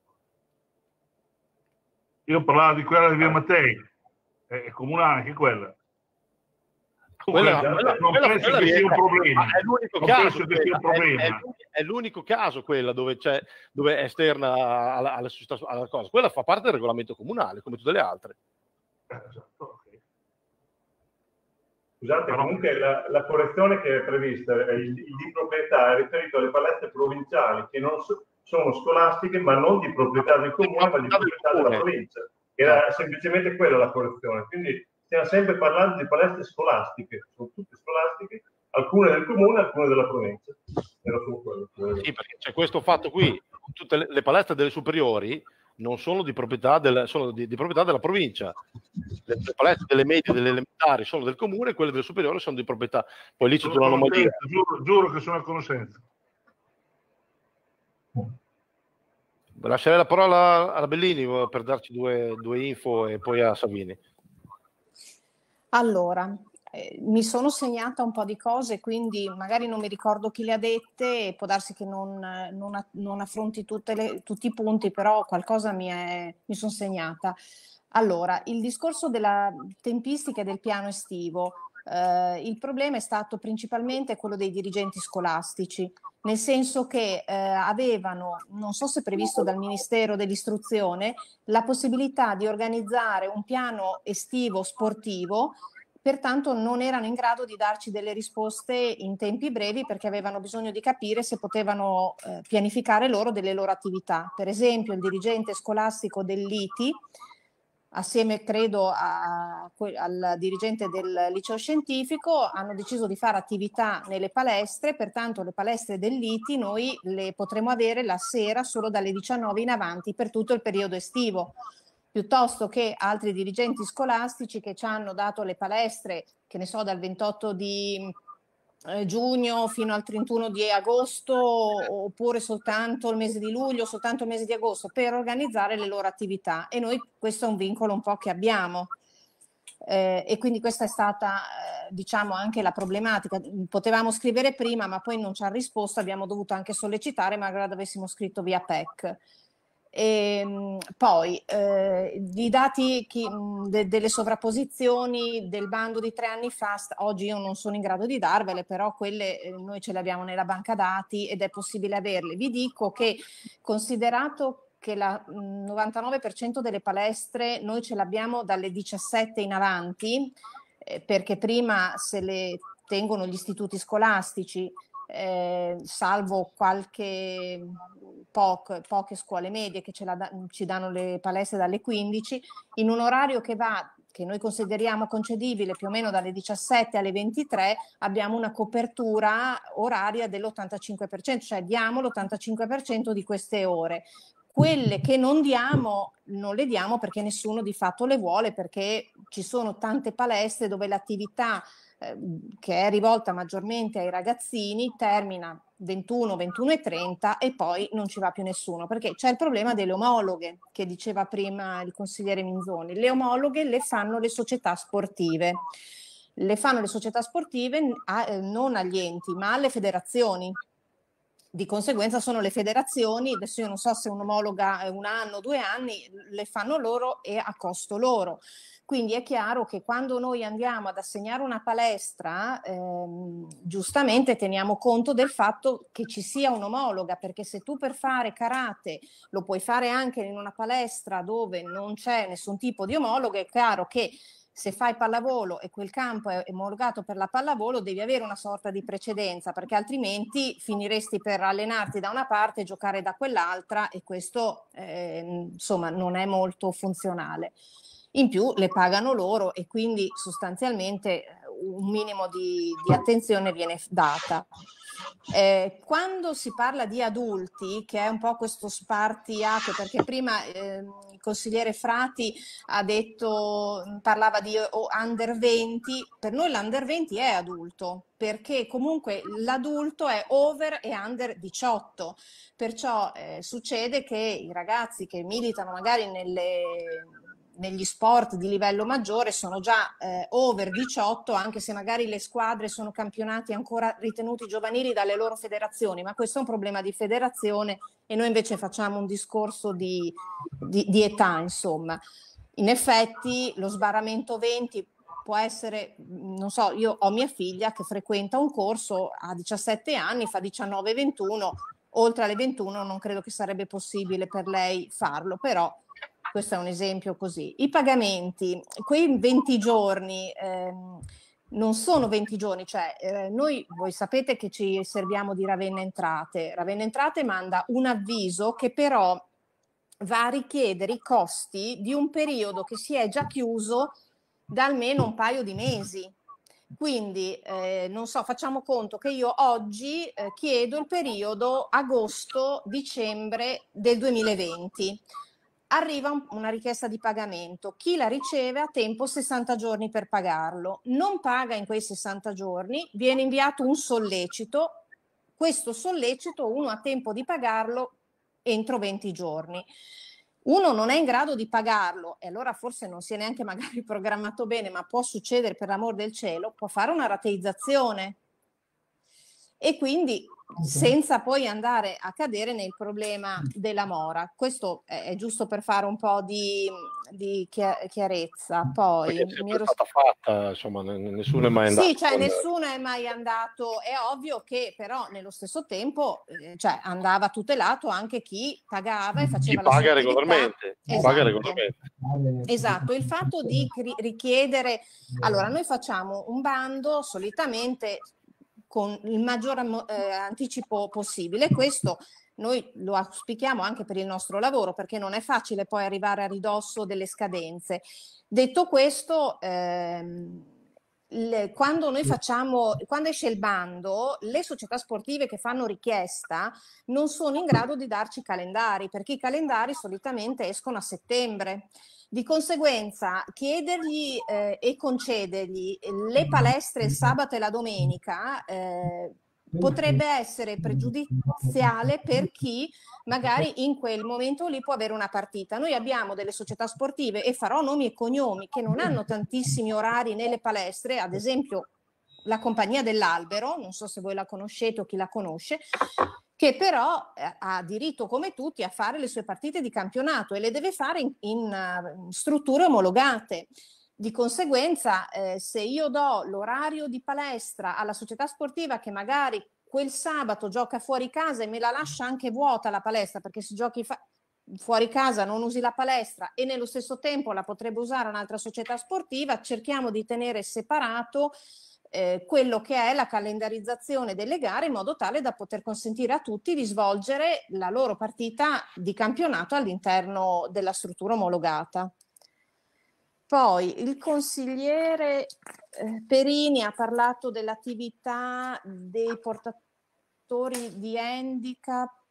Io parlavo di quella di via Mattei, è comunale anche quella. Quella, quella, quella, non quella, penso quella che sia un problema. È l'unico non caso, penso che sia un problema. È, è, è l'unico caso quella dove c'è, dove è esterna alla, alla, alla cosa. Quella fa parte del regolamento comunale, come tutte le altre. Eh, esatto, okay. Scusate, Però... comunque la, la correzione che è prevista, il, il di proprietà è riferito alle palestre provinciali che non so, sono scolastiche, ma non di proprietà del comune, ma di proprietà della provincia. Era semplicemente quella la correzione. Quindi stiamo sempre parlando di palestre scolastiche, sono tutte scolastiche, alcune del comune, alcune della provincia. Era solo quello. Sì, perché c'è questo fatto qui, tutte le, le palestre delle superiori non sono di proprietà, del, sono di, di proprietà della provincia. Le, le palestre delle medie e delle elementari sono del comune, quelle delle superiori sono di proprietà. Poi lì c'è tutta un'anomalia. Giuro, giuro che sono a conoscenza. Lascerei la parola a Bellini per darci due, due info e poi a Savini. Allora, eh, mi sono segnata un po' di cose, quindi magari non mi ricordo chi le ha dette, e può darsi che non, non, non affronti tutte le, tutti i punti, però qualcosa mi, è, mi sono segnata. Allora, il discorso della tempistica del piano estivo. Uh, il problema è stato principalmente quello dei dirigenti scolastici, nel senso che uh, avevano, non so se previsto dal Ministero dell'Istruzione, la possibilità di organizzare un piano estivo sportivo pertanto non erano in grado di darci delle risposte in tempi brevi perché avevano bisogno di capire se potevano eh, pianificare loro delle loro attività. Per esempio il dirigente scolastico dell'I T I, assieme credo a, al dirigente del liceo scientifico, hanno deciso di fare attività nelle palestre, pertanto le palestre dell'I T I noi le potremo avere la sera solo dalle diciannove in avanti per tutto il periodo estivo, piuttosto che altri dirigenti scolastici che ci hanno dato le palestre, che ne so, dal ventotto di eh, giugno fino al trentuno di agosto, oppure soltanto il mese di luglio, soltanto il mese di agosto, per organizzare le loro attività. E noi questo è un vincolo un po' che abbiamo. Eh, e quindi questa è stata, eh, diciamo, anche la problematica. Potevamo scrivere prima, ma poi non ci ha risposto, abbiamo dovuto anche sollecitare, malgrado avessimo scritto via P E C. E, poi eh, i dati chi, de, delle sovrapposizioni del bando di tre anni fa, oggi io non sono in grado di darvele, però quelle eh, noi ce le abbiamo nella banca dati ed è possibile averle. Vi dico che, considerato che il novantanove per cento delle palestre noi ce l'abbiamo dalle diciassette in avanti, eh, perché prima se le tengono gli istituti scolastici, Eh, salvo qualche poche, poche scuole medie che ce la da, ci danno le palestre dalle quindici, in un orario che va, che noi consideriamo concedibile più o meno dalle diciassette alle ventitré, abbiamo una copertura oraria dell'ottantacinque per cento, cioè diamo l'ottantacinque per cento di queste ore. Quelle che non diamo, non le diamo perché nessuno di fatto le vuole, perché ci sono tante palestre dove l'attività eh, che è rivolta maggiormente ai ragazzini termina ventuno, ventuno e trenta e poi non ci va più nessuno, perché c'è il problema delle omologhe che diceva prima il consigliere Minzoni. Le omologhe le fanno le società sportive, le fanno le società sportive a, eh, non agli enti ma alle federazioni. Di conseguenza sono le federazioni, adesso io non so se un'omologa è un anno, due anni, le fanno loro e a costo loro. Quindi è chiaro che quando noi andiamo ad assegnare una palestra, ehm, giustamente teniamo conto del fatto che ci sia un'omologa, perché se tu per fare karate lo puoi fare anche in una palestra dove non c'è nessun tipo di omologa, è chiaro che se fai pallavolo e quel campo è omologato per la pallavolo devi avere una sorta di precedenza, perché altrimenti finiresti per allenarti da una parte e giocare da quell'altra e questo eh, insomma non è molto funzionale. In più le pagano loro e quindi sostanzialmente un minimo di, di attenzione viene data. Eh, quando si parla di adulti, che è un po' questo spartiacque, perché prima eh, il consigliere Frati ha detto, parlava di oh, under venti, per noi l'under venti è adulto, perché comunque l'adulto è over e under diciotto, perciò eh, succede che i ragazzi che militano magari nelle... negli sport di livello maggiore sono già eh, over diciotto, anche se magari le squadre sono campionati ancora ritenuti giovanili dalle loro federazioni, ma questo è un problema di federazione e noi invece facciamo un discorso di, di, di età, insomma. In effetti lo sbarramento venti può essere, non so, io ho mia figlia che frequenta un corso a diciassette anni, fa diciannove ventuno, oltre alle ventuno non credo che sarebbe possibile per lei farlo, però questo è un esempio così. I pagamenti, quei venti giorni ehm, non sono venti giorni, cioè eh, noi, voi sapete che ci serviamo di Ravenna Entrate. Ravenna Entrate manda un avviso che però va a richiedere i costi di un periodo che si è già chiuso da almeno un paio di mesi. Quindi, eh, non so, facciamo conto che io oggi eh, chiedo il periodo agosto-dicembre del duemilaventi. Arriva un, una richiesta di pagamento, chi la riceve ha tempo sessanta giorni per pagarlo, non paga in quei sessanta giorni, viene inviato un sollecito, questo sollecito uno ha tempo di pagarlo entro venti giorni. Uno non è in grado di pagarlo e allora forse non si è neanche magari programmato bene, ma può succedere per l'amor del cielo, può fare una rateizzazione. e quindi senza poi andare a cadere nel problema della mora. Questo è, è giusto per fare un po' di, di chiarezza. Poi Perché è mi sempre ero... stata fatta, insomma, n- nessuno è mai andato. Sì, cioè con- nessuno è mai andato, è ovvio che però nello stesso tempo eh, cioè, andava tutelato anche chi pagava e faceva Chi la sua paga attività. regolarmente, chi Esatto. paga regolarmente. Esatto, il fatto di cri- richiedere, allora noi facciamo un bando solitamente con il maggior amo- eh, anticipo possibile, questo noi lo auspichiamo anche per il nostro lavoro perché non è facile poi arrivare a ridosso delle scadenze. Detto questo, ehm, le- quando noi facciamo, quando esce il bando, le società sportive che fanno richiesta non sono in grado di darci calendari, perché i calendari solitamente escono a settembre. Di conseguenza, chiedergli eh, e concedergli le palestre il sabato e la domenica eh, potrebbe essere pregiudiziale per chi magari in quel momento lì può avere una partita. Noi abbiamo delle società sportive, e farò nomi e cognomi, che non hanno tantissimi orari nelle palestre, ad esempio la Compagnia dell'Albero, non so se voi la conoscete o chi la conosce, che però eh, ha diritto come tutti a fare le sue partite di campionato e le deve fare in, in uh, strutture omologate. Di conseguenza, eh, se io do l'orario di palestra alla società sportiva che magari quel sabato gioca fuori casa e me la lascia anche vuota la palestra, perché se giochi fa- fuori casa non usi la palestra e nello stesso tempo la potrebbe usare un'altra società sportiva, cerchiamo di tenere separato eh, quello che è la calendarizzazione delle gare in modo tale da poter consentire a tutti di svolgere la loro partita di campionato all'interno della struttura omologata. Poi il consigliere eh, Perini ha parlato dell'attività dei portatori di handicap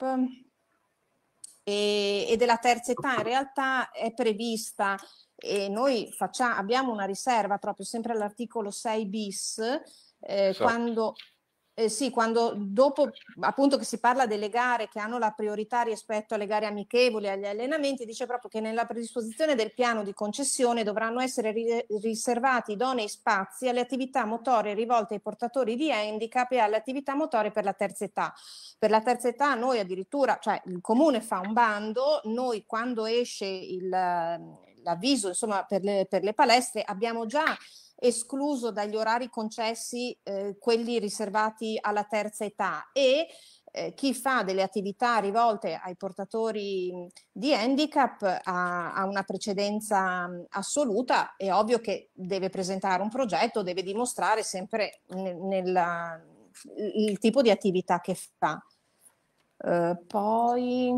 e, e della terza età. In realtà è prevista e noi facciamo, abbiamo una riserva proprio sempre all'articolo sei bis eh, Esatto. quando Eh, sì, quando dopo appunto che si parla delle gare che hanno la priorità rispetto alle gare amichevoli, agli allenamenti, dice proprio che nella predisposizione del piano di concessione dovranno essere ri- riservati idonei spazi alle attività motorie rivolte ai portatori di handicap e alle attività motorie per la terza età. Per la terza età noi addirittura, cioè il comune fa un bando, noi quando esce il, l'avviso insomma per le, per le palestre abbiamo già escluso dagli orari concessi eh, quelli riservati alla terza età e eh, chi fa delle attività rivolte ai portatori di handicap ha, ha una precedenza assoluta. È ovvio che deve presentare un progetto, deve dimostrare sempre nel, nella, il tipo di attività che fa. Uh, poi,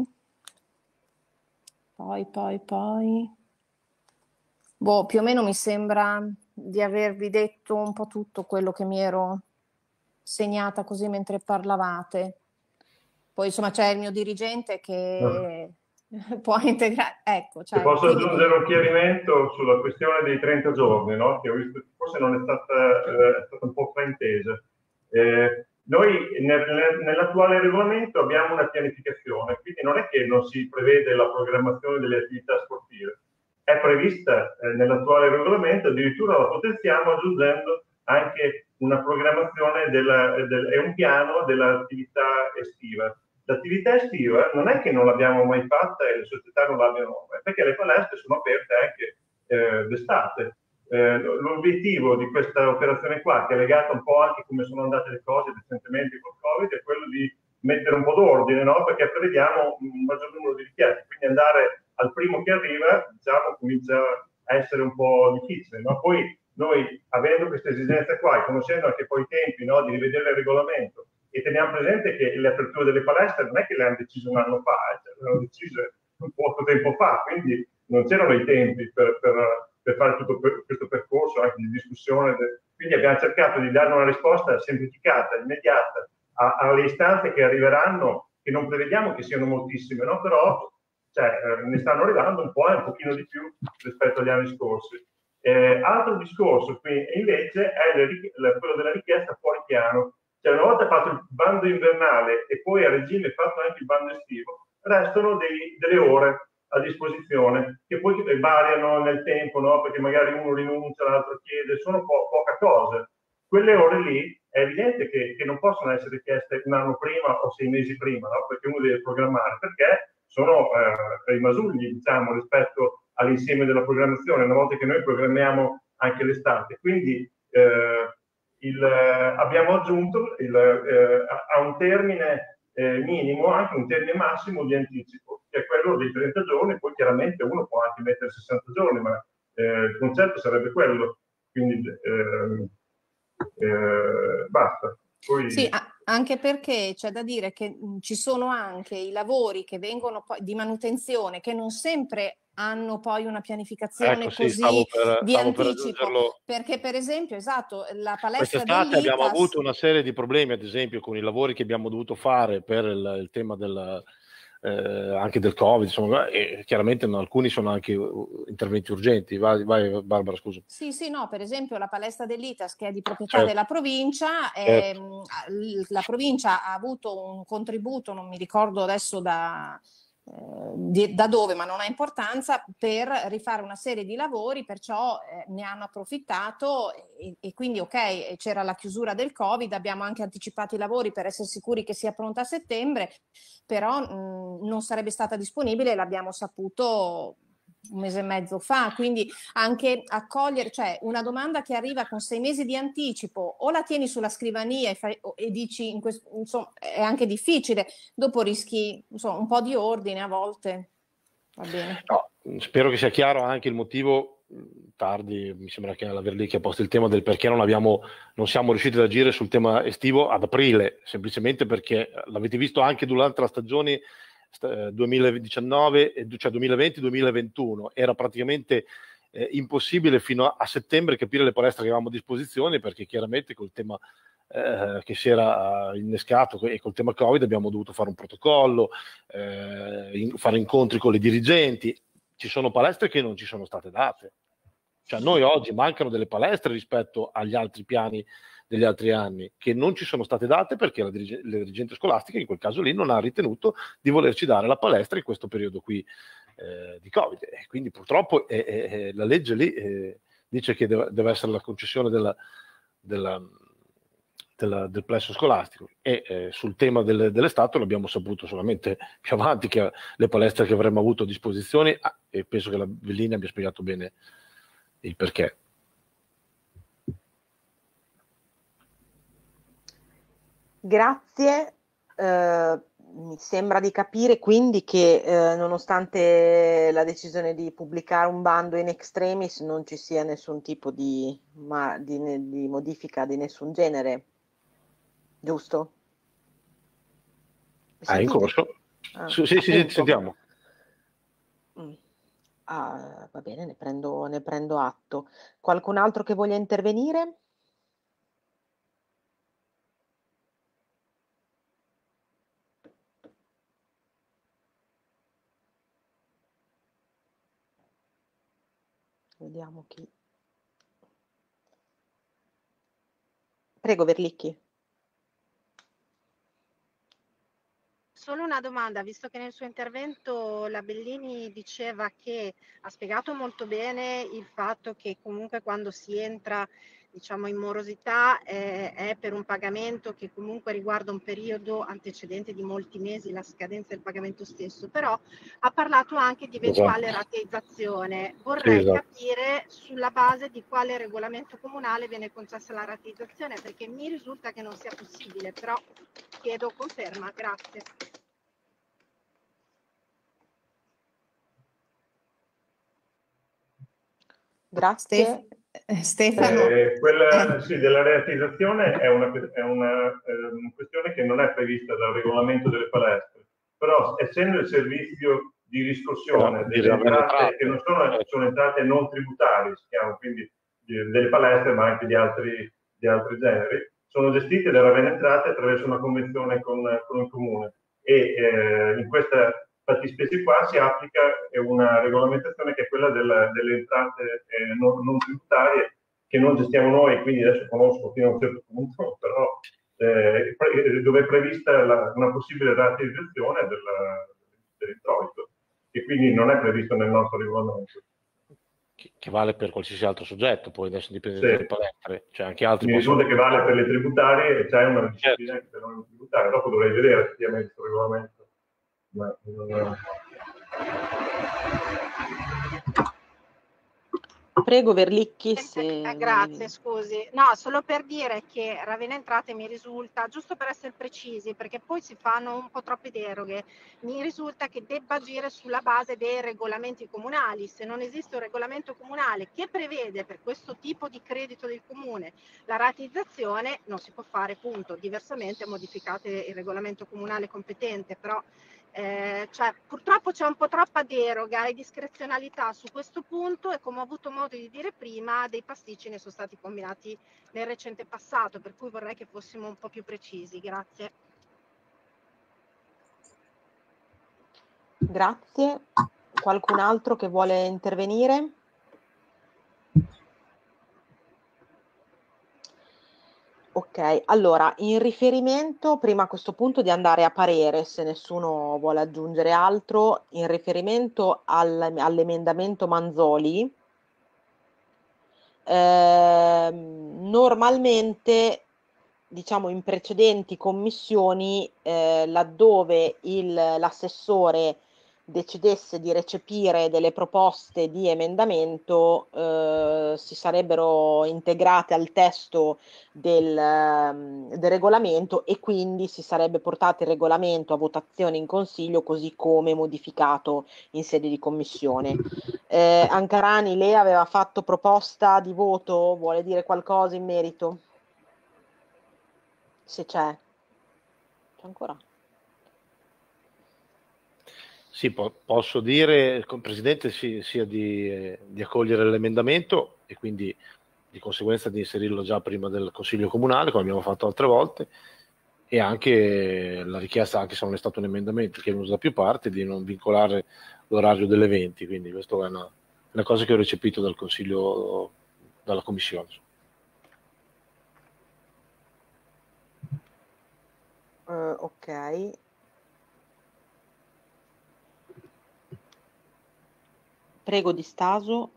poi, poi, poi, boh, più o meno mi sembra di avervi detto un po' tutto quello che mi ero segnata così mentre parlavate. Poi insomma c'è il mio dirigente che no. può integrare. Ecco, cioè, Se posso quindi... aggiungere un chiarimento sulla questione dei trenta giorni, no? Che ho visto che forse non è stata, eh, è stata un po' fraintesa. Eh, noi nel, nell'attuale regolamento abbiamo una pianificazione, quindi non è che non si prevede la programmazione delle attività sportive. È prevista eh, nell'attuale regolamento, addirittura la potenziamo aggiungendo anche una programmazione della, del, e un piano dell'attività estiva. L'attività estiva non è che non l'abbiamo mai fatta e le società non l'abbiano mai, perché le palestre sono aperte anche eh, d'estate. Eh, l'obiettivo di questa operazione qua, che è legata un po' anche come sono andate le cose recentemente con Covid, è quello di mettere un po' d'ordine, no? Perché prevediamo un maggior numero di richieste, quindi andare al primo che arriva, diciamo, comincia a essere un po' difficile, no? Poi noi, avendo questa esigenza qua e conoscendo anche poi i tempi, no, di rivedere il regolamento, e teniamo presente che le aperture delle palestre non è che le hanno decise un anno fa, cioè, le hanno decise un poco tempo fa, quindi non c'erano i tempi per, per, per fare tutto per, questo percorso anche di discussione. Quindi abbiamo cercato di dare una risposta semplificata, immediata, a, alle istanze che arriveranno, che non prevediamo che siano moltissime, no? Però cioè, eh, ne stanno arrivando un po' e un pochino di più rispetto agli anni scorsi. Eh, altro discorso qui invece è le, le, quello della richiesta fuori piano. Cioè, una volta fatto il bando invernale e poi a regime fatto anche il bando estivo, restano dei, delle ore a disposizione che poi variano nel tempo, no? Perché magari uno rinuncia, l'altro chiede, sono po- poca cosa. Quelle ore lì è evidente che, che non possono essere richieste un anno prima o sei mesi prima, no? Perché uno deve programmare, perché sono eh, rimasugli, diciamo, rispetto all'insieme della programmazione, una volta che noi programmiamo anche l'estate. Quindi eh, il, eh, abbiamo aggiunto il, eh, a un termine eh, minimo anche un termine massimo di anticipo, che è quello dei trenta giorni, poi chiaramente uno può anche mettere sessanta giorni, ma eh, il concetto sarebbe quello. Quindi eh, eh, basta. Poi... Sì, a- anche perché c'è da dire che mh, ci sono anche i lavori che vengono poi di manutenzione che non sempre hanno poi una pianificazione Ecco, sì, così stavo per, di stavo per anticipo, aggiungerlo. perché per esempio, esatto, la palestra Quest'estate abbiamo dell'I T A S avuto una serie di problemi, ad esempio, con i lavori che abbiamo dovuto fare per il, il tema del, eh, anche del Covid, insomma, e chiaramente no, alcuni sono anche uh, interventi urgenti. Vai, vai Barbara, scusa. Sì, sì, no, per esempio la palestra dell'I T A S, che è di proprietà Certo. della provincia, Certo. ehm, la provincia ha avuto un contributo, non mi ricordo adesso da, eh, di- da dove, ma non ha importanza, per rifare una serie di lavori, perciò eh, ne hanno approfittato e, e quindi ok, c'era la chiusura del Covid, abbiamo anche anticipato i lavori per essere sicuri che sia pronta a settembre, però mh, non sarebbe stata disponibile e l'abbiamo saputo un mese e mezzo fa, quindi anche accogliere, cioè una domanda che arriva con sei mesi di anticipo, o la tieni sulla scrivania e, fai, e dici, in questo, insomma, è anche difficile, dopo rischi insomma, un po' di ordine a volte, va bene. No, spero che sia chiaro anche il motivo. Tardi, mi sembra che la Verlicchi ha posto il tema del perché non abbiamo, non siamo riusciti ad agire sul tema estivo ad aprile, semplicemente perché l'avete visto anche durante la stagione duemiladiciannove, cioè duemilaventi duemilaventuno, era praticamente eh, impossibile fino a, a settembre capire le palestre che avevamo a disposizione, perché chiaramente col tema eh, che si era innescato e col tema Covid abbiamo dovuto fare un protocollo, eh, in, fare incontri con le dirigenti. Ci sono palestre che non ci sono state date, cioè noi oggi mancano delle palestre rispetto agli altri piani degli altri anni che non ci sono state date perché la, dirige- la dirigente scolastica in quel caso lì non ha ritenuto di volerci dare la palestra in questo periodo qui eh, di Covid, e quindi purtroppo eh, eh, la legge lì eh, dice che deve, deve essere la concessione della, della, della, del plesso scolastico, e eh, sul tema del, dell'estate l'abbiamo saputo solamente più avanti, che le palestre che avremmo avuto a disposizione, ah, e penso che la Bellini abbia spiegato bene il perché. Grazie. Eh, mi sembra di capire quindi che eh, nonostante la decisione di pubblicare un bando in extremis non ci sia nessun tipo di, ma, di, di modifica di nessun genere, giusto? Mi Ah, è in sentite? corso? Ah, Sì, sì, sì, appunto. sentiamo. Mm. Ah, va bene, ne prendo, ne prendo atto. Qualcun altro che voglia intervenire? Vediamo chi. Prego, Verlicchi. Solo una domanda, visto che nel suo intervento la Bellini diceva che ha spiegato molto bene il fatto che comunque quando si entra, diciamo, in morosità eh, è per un pagamento che comunque riguarda un periodo antecedente di molti mesi, la scadenza del pagamento stesso, però ha parlato anche di eventuale Esatto. rateizzazione. Sì, Vorrei esatto. capire sulla base di quale regolamento comunale viene concessa la rateizzazione, perché mi risulta che non sia possibile, però chiedo conferma, grazie. Grazie. Stefano. Eh, quella sì, della reattivizzazione è una, è una eh, questione che non è prevista dal regolamento delle palestre, però essendo il servizio di riscossione Però, delle di avere entrate entrate, che non sono, sono entrate non tributarie, si chiama, quindi di- delle palestre ma anche di altri, di altri generi, sono gestite da Raven Entrate attraverso una convenzione con, con il comune, e eh, in questa fattispecie qua si applica una regolamentazione che è quella della, delle entrate eh, non, non tributarie, che non gestiamo noi, quindi adesso conosco fino a un certo punto, però eh, pre- dove è prevista la, una possibile rateizzazione della- dell'introito, che quindi non è previsto nel nostro regolamento. che, che vale per qualsiasi altro soggetto, poi adesso dipende Sì. dalle palestre, cioè anche altri Mi possono... risulta che vale per le tributarie e c'è una disciplina certo. per non tributarie, dopo dovrei vedere effettivamente il regolamento. Ma non... Prego Verlicchi se... se... eh, grazie, scusi. No, solo per dire che Ravenna Entrate mi risulta, giusto per essere precisi, perché poi si fanno un po' troppe deroghe, mi risulta che debba agire sulla base dei regolamenti comunali. Se non esiste un regolamento comunale che prevede per questo tipo di credito del comune la rateizzazione, non si può fare, punto. Diversamente modificate il regolamento comunale competente, però Eh, cioè, purtroppo c'è un po' troppa deroga e discrezionalità su questo punto e, come ho avuto modo di dire prima, dei pasticci ne sono stati combinati nel recente passato, per cui vorrei che fossimo un po' più precisi. Grazie. Grazie. Qualcun altro che vuole intervenire? Ok, allora, in riferimento, prima a questo punto di andare a parere, se nessuno vuole aggiungere altro, in riferimento al, all'emendamento Manzoli, eh, normalmente, diciamo in precedenti commissioni, eh, laddove il, l'assessore decidesse di recepire delle proposte di emendamento, eh, si sarebbero integrate al testo del, del regolamento e quindi si sarebbe portato il regolamento a votazione in consiglio così come modificato in sede di commissione. Eh, Ancarani, lei aveva fatto proposta di voto, vuole dire qualcosa in merito? Se c'è. C'è ancora? Sì, po- posso dire, il Presidente, sì, sia di, eh, di accogliere l'emendamento e quindi di conseguenza di inserirlo già prima del Consiglio Comunale, come abbiamo fatto altre volte, e anche la richiesta, anche se non è stato un emendamento che è venuto da più parti, di non vincolare l'orario delle venti, quindi questa è una, una cosa che ho recepito dal Consiglio, dalla Commissione. Uh, ok. Prego Di Staso.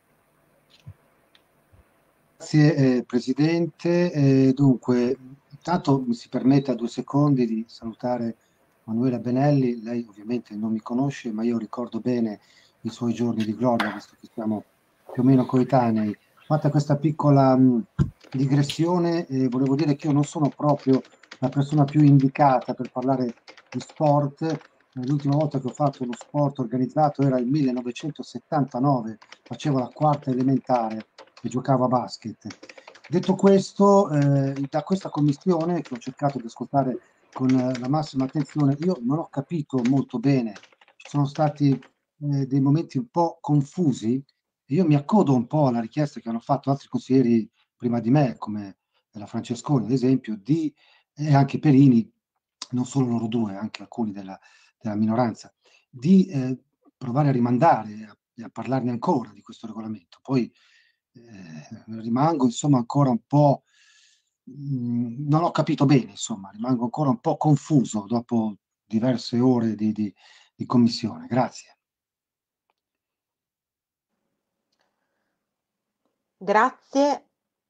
Grazie eh, Presidente. Eh, dunque, intanto mi si permetta due secondi di salutare Manuela Benelli. Lei ovviamente non mi conosce, ma io ricordo bene i suoi giorni di gloria, visto che siamo più o meno coetanei. Fatta questa piccola mh, digressione, eh, volevo dire che io non sono proprio la persona più indicata per parlare di sport. L'ultima volta che ho fatto uno sport organizzato era il millenovecentosettantanove, facevo la quarta elementare e giocavo a basket. Detto questo, eh, da questa commissione che ho cercato di ascoltare con eh, la massima attenzione, io non ho capito molto bene, ci sono stati eh, dei momenti un po' confusi e io mi accodo un po' alla richiesta che hanno fatto altri consiglieri prima di me, come la Francesconi ad esempio, di, e anche Perini, non solo loro due, anche alcuni della della minoranza, di eh, provare a rimandare a, a parlarne ancora di questo regolamento. Poi eh, rimango insomma ancora un po', mh, non ho capito bene, insomma, rimango ancora un po' confuso dopo diverse ore di, di, di commissione. Grazie. Grazie.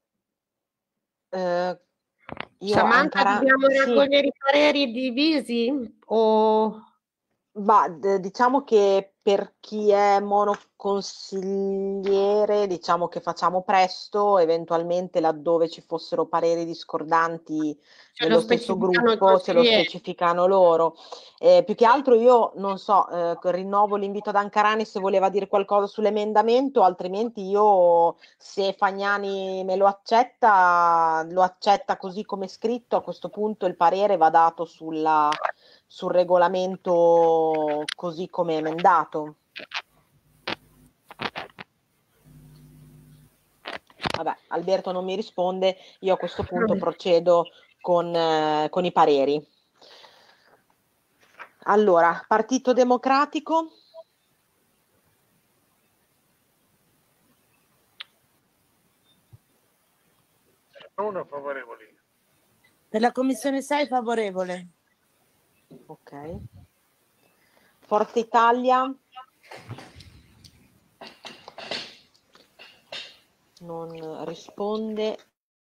Eh, io Samantha, Ankara... dobbiamo sì. raccogliere i pareri divisi o... Ma d- diciamo che per chi è monoconsigliere, diciamo che facciamo presto, eventualmente laddove ci fossero pareri discordanti Ce nello lo stesso specificano i gruppo, ce lo consiglieri. specificano loro. Eh, più che altro io non so, eh, rinnovo l'invito ad Ancarani se voleva dire qualcosa sull'emendamento, altrimenti io, se Fagnani me lo accetta, lo accetta così come scritto, a questo punto il parere va dato sulla sul regolamento così come emendato. Vabbè, Alberto non mi risponde, io a questo punto procedo con, eh, con i pareri. Allora, Partito Democratico. Uno favorevoli. Per la Commissione sei favorevole. Ok. Forza Italia. non risponde.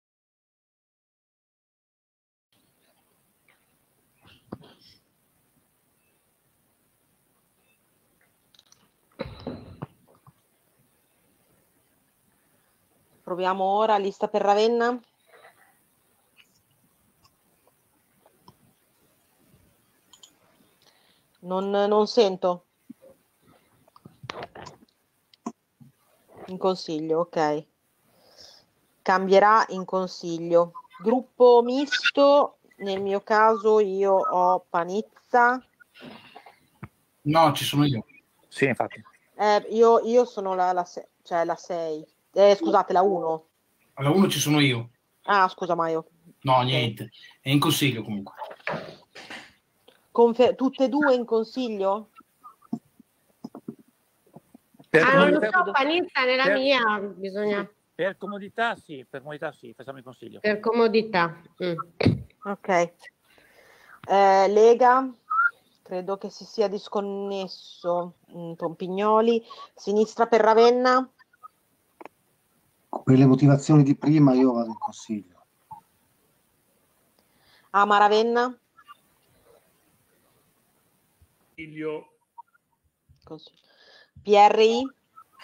Proviamo ora lista per Ravenna. Non, non sento. In consiglio, ok. Cambierà in consiglio. Gruppo misto, nel mio caso io ho Panizza. No, ci sono io. Sì, infatti. Eh, io, io sono la, la, se- cioè la sei. Eh, scusate, la uno. Alla uno ci sono io. Ah, scusa Maio. No, Ok. niente. È in consiglio comunque. Confer- tutte e due in consiglio? Per Ah, non lo comodità- so, Panizza nella per- mia bisogna Per comodità sì, per comodità sì, facciamo il consiglio. per comodità. Mm. Ok. Eh, Lega, credo che si sia disconnesso. mm, Pompignoli. Sinistra per Ravenna. Per le motivazioni di prima io vado in consiglio. Ama Ravenna. Consiglio. Consiglio. P R I.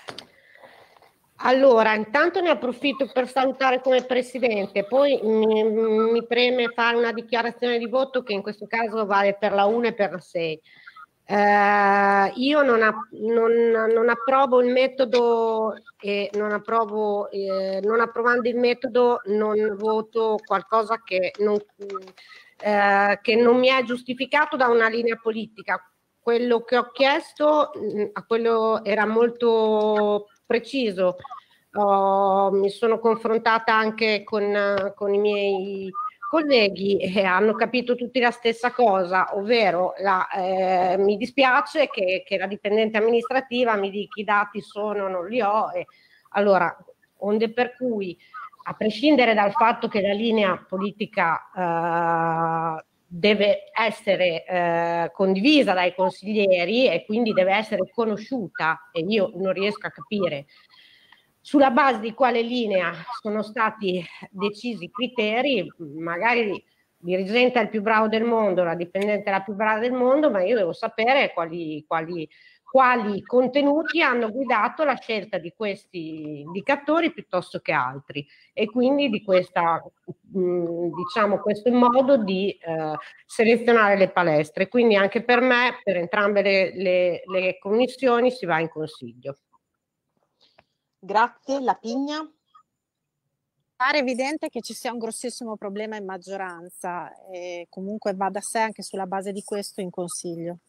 Allora, intanto ne approfitto per salutare come presidente, poi mi, mi preme fare una dichiarazione di voto che in questo caso vale per la uno e per la sei. Eh, io non, app- non, non approvo il metodo e non approvo, eh, non approvando il metodo non voto qualcosa che non, eh, che non mi è giustificato da una linea politica. Quello che ho chiesto mh, a quello era molto preciso. Oh, mi sono confrontata anche con, eh, con i miei colleghi e hanno capito tutti la stessa cosa, ovvero la, eh, mi dispiace che, che la dipendente amministrativa mi dica i dati sono, non li ho. E, allora, onde per cui, a prescindere dal fatto che la linea politica eh, deve essere eh, condivisa dai consiglieri e quindi deve essere conosciuta, e io non riesco a capire sulla base di quale linea sono stati decisi i criteri. Magari il dirigente è il più bravo del mondo, la dipendente è la più brava del mondo, ma io devo sapere quali, quali, quali contenuti hanno guidato la scelta di questi indicatori piuttosto che altri, e quindi di questa, mh, diciamo, questo modo di eh, selezionare le palestre. Quindi anche per me, per entrambe le, le, le commissioni, si va in consiglio. Grazie. La Pigna. Pare evidente che ci sia un grossissimo problema in maggioranza e comunque va da sé anche sulla base di questo in consiglio.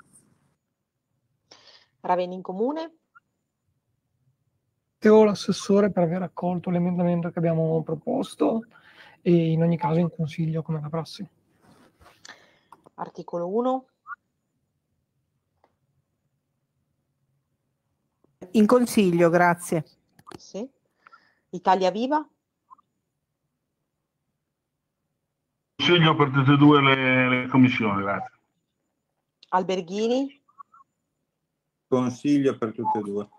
Ravenna in Comune. Ringrazio l'assessore per aver accolto l'emendamento che abbiamo proposto e in ogni caso in consiglio come la prassi. Articolo uno. In consiglio, grazie. Sì. Italia Viva. Consiglio per tutte e due le, le commissioni, grazie. Alberghini. Consiglio per tutte e due.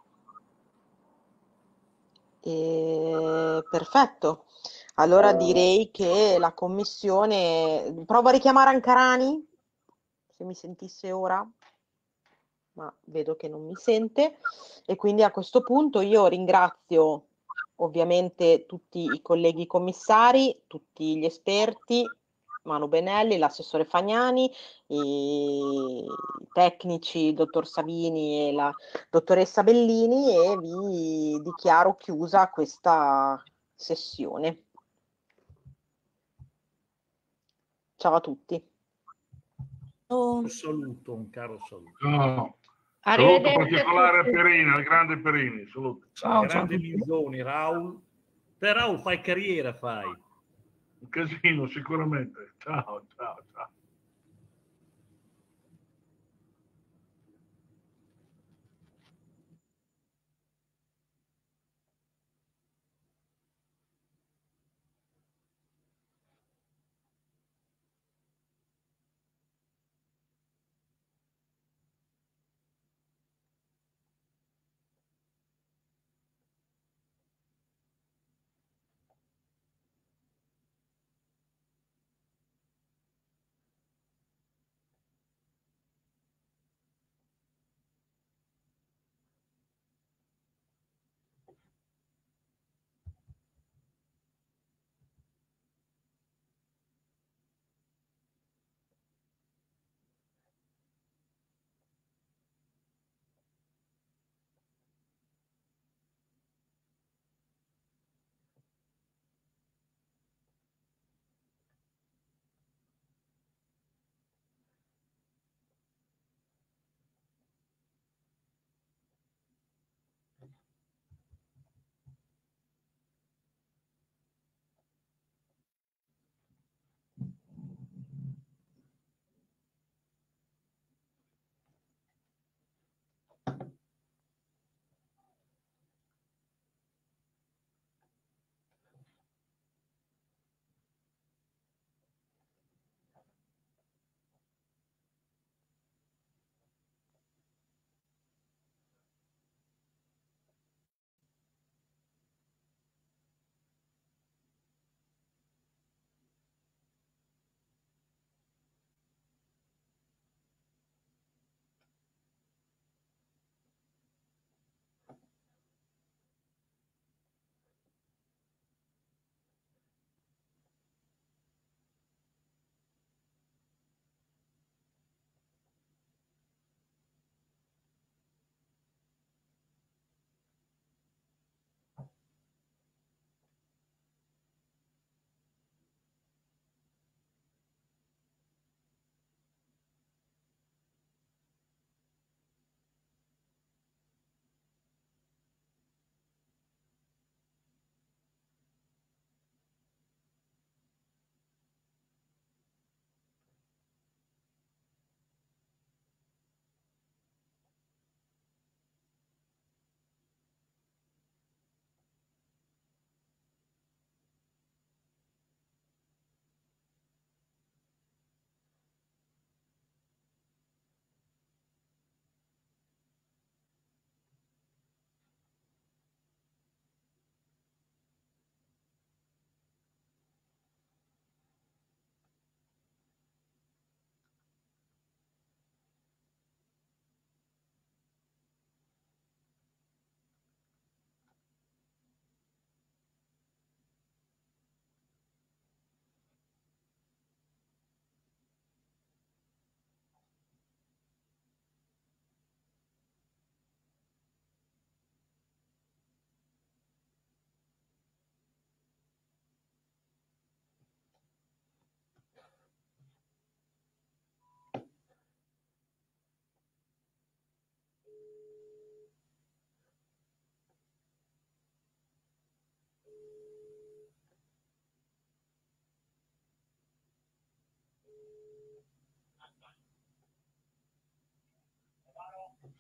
Eh, perfetto. Allora direi che la commissione... Provo a richiamare Ancarani, se mi sentisse ora, ma vedo che non mi sente. E quindi a questo punto io ringrazio ovviamente tutti i colleghi commissari, tutti gli esperti, Manu Benelli, l'assessore Fagnani, i tecnici, il dottor Savini e la dottoressa Bellini, e vi dichiaro chiusa questa sessione. Ciao a tutti. Un saluto, un caro saluto. No. Saluto Arrivederci a particolare a tutti. Perini, al grande Perini. Saluto. Ciao, grande Minzoni, Raul. Te Raul fai carriera, fai. Un casino, sicuramente. Ciao, ciao, ciao.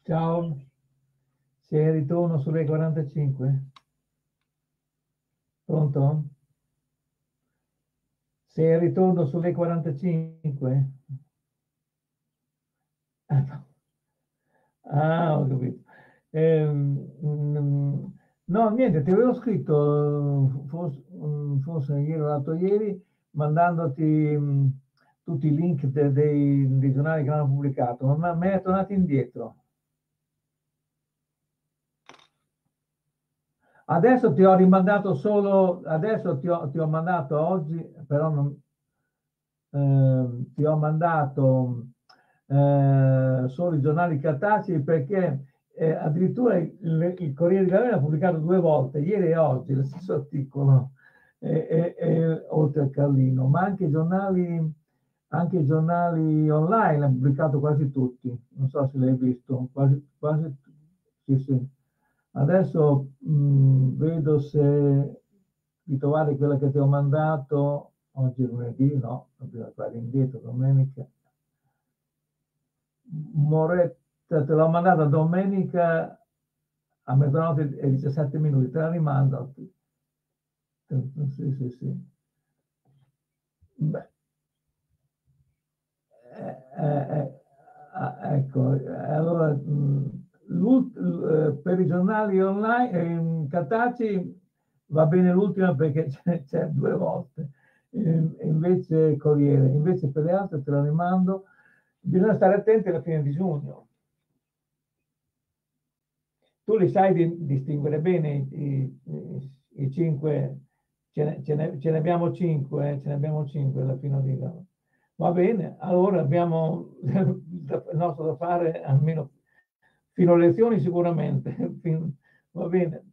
Ciao, sei in ritorno sulle quarantacinque? Pronto? Sei in ritorno sulle quarantacinque? Ah, ho capito. Ehm, mm, no, niente, ti avevo scritto, forse, mm, forse ieri o l'altro ieri, mandandoti mm, tutti i link de- dei, dei giornali che hanno pubblicato, ma mi è tornato indietro. Adesso ti ho rimandato solo, adesso ti ho, ti ho mandato oggi, però non, ehm, ti ho mandato eh, solo i giornali cartacei perché eh, addirittura il, il Corriere della Sera ha pubblicato due volte, ieri e oggi, lo stesso articolo, eh, eh, eh, oltre al Carlino, ma anche i giornali, anche i giornali online hanno pubblicato quasi tutti, non so se l'hai visto, quasi, quasi sì, sì. Adesso mh, vedo se di trovare quella che ti ho mandato oggi è lunedì, no, bisogna fare indietro, domenica. Moretta, te l'ho mandata domenica a mezzanotte e diciassette minuti, te la rimando. Sì, sì, sì. Beh. Eh, eh, eh, ecco, allora, mh, eh, per i giornali online, eh, cartacei va bene l'ultima perché c'è, c'è due volte, eh, invece Corriere, invece per le altre te la rimando. Bisogna stare attenti alla fine di giugno. Tu li sai di, distinguere bene i, i, i cinque, ce ne, ce, ne, ce ne abbiamo cinque, eh, ce ne abbiamo cinque alla fine di giugno. Va bene, allora abbiamo il nostro da fare almeno fino alle elezioni sicuramente. Va bene.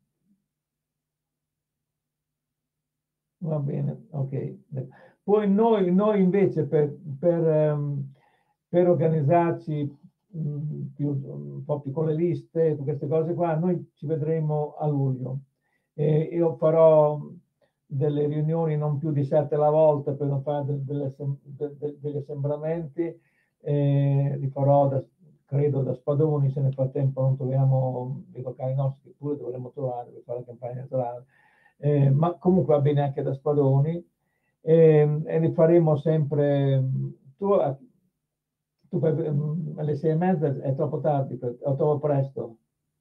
Va bene, ok. Poi noi, noi invece per, per, um, per organizzarci um, più, un po' più con le liste, con queste cose qua, noi ci vedremo a luglio. E io farò delle riunioni non più di sette alla volta per non fare del, delle, de, degli assembramenti, eh, li farò da, credo da Spadoni, se nel frattempo non troviamo dei locali nostri che pure dovremmo trovare per fare la campagna elettorale. Eh, ma comunque va bene anche da Spadoni, eh, e li faremo sempre. Tu, tu alle sei e mezza è troppo tardi, per, è troppo presto.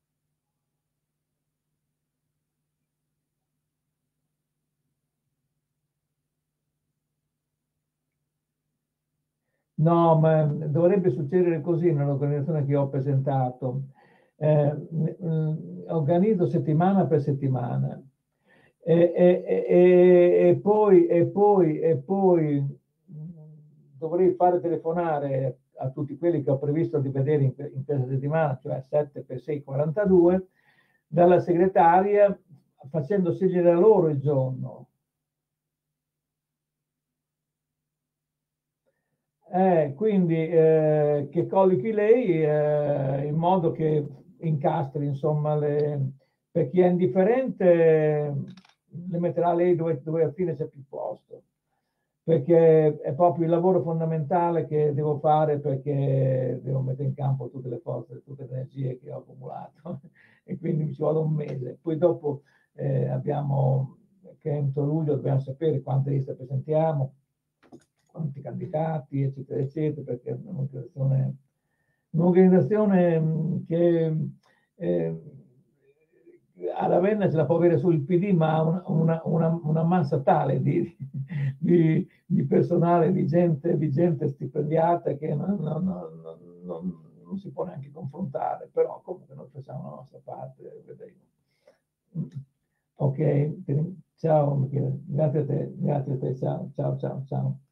No, ma dovrebbe succedere così nell'organizzazione che ho presentato. Eh, organizzo settimana per settimana. E, e, e, e, poi, e, poi, e poi dovrei fare telefonare a tutti quelli che ho previsto di vedere in, in questa settimana, cioè sette per sei, quarantadue, dalla segretaria, facendo scegliere a loro il giorno. Eh, quindi eh, che collochi lei eh, in modo che incastri, insomma, le, per chi è indifferente le metterà lei dove, dove alla fine c'è più posto, perché è proprio il lavoro fondamentale che devo fare, perché devo mettere in campo tutte le forze, tutte le energie che ho accumulato e quindi mi ci vuole un mese. Poi dopo eh, abbiamo che entro luglio dobbiamo sapere quante liste presentiamo, quanti candidati, eccetera, eccetera, perché è un'organizzazione, un'organizzazione che eh, a Ravenna ce la può avere sul P D, ma una, una, una, una massa tale di, di, di personale, di gente, di gente stipendiata che non, non, non, non, non si può neanche confrontare, però comunque noi facciamo la nostra parte, vedremo. Ok, ciao Michele, grazie a te, grazie a te, ciao, ciao, ciao, ciao.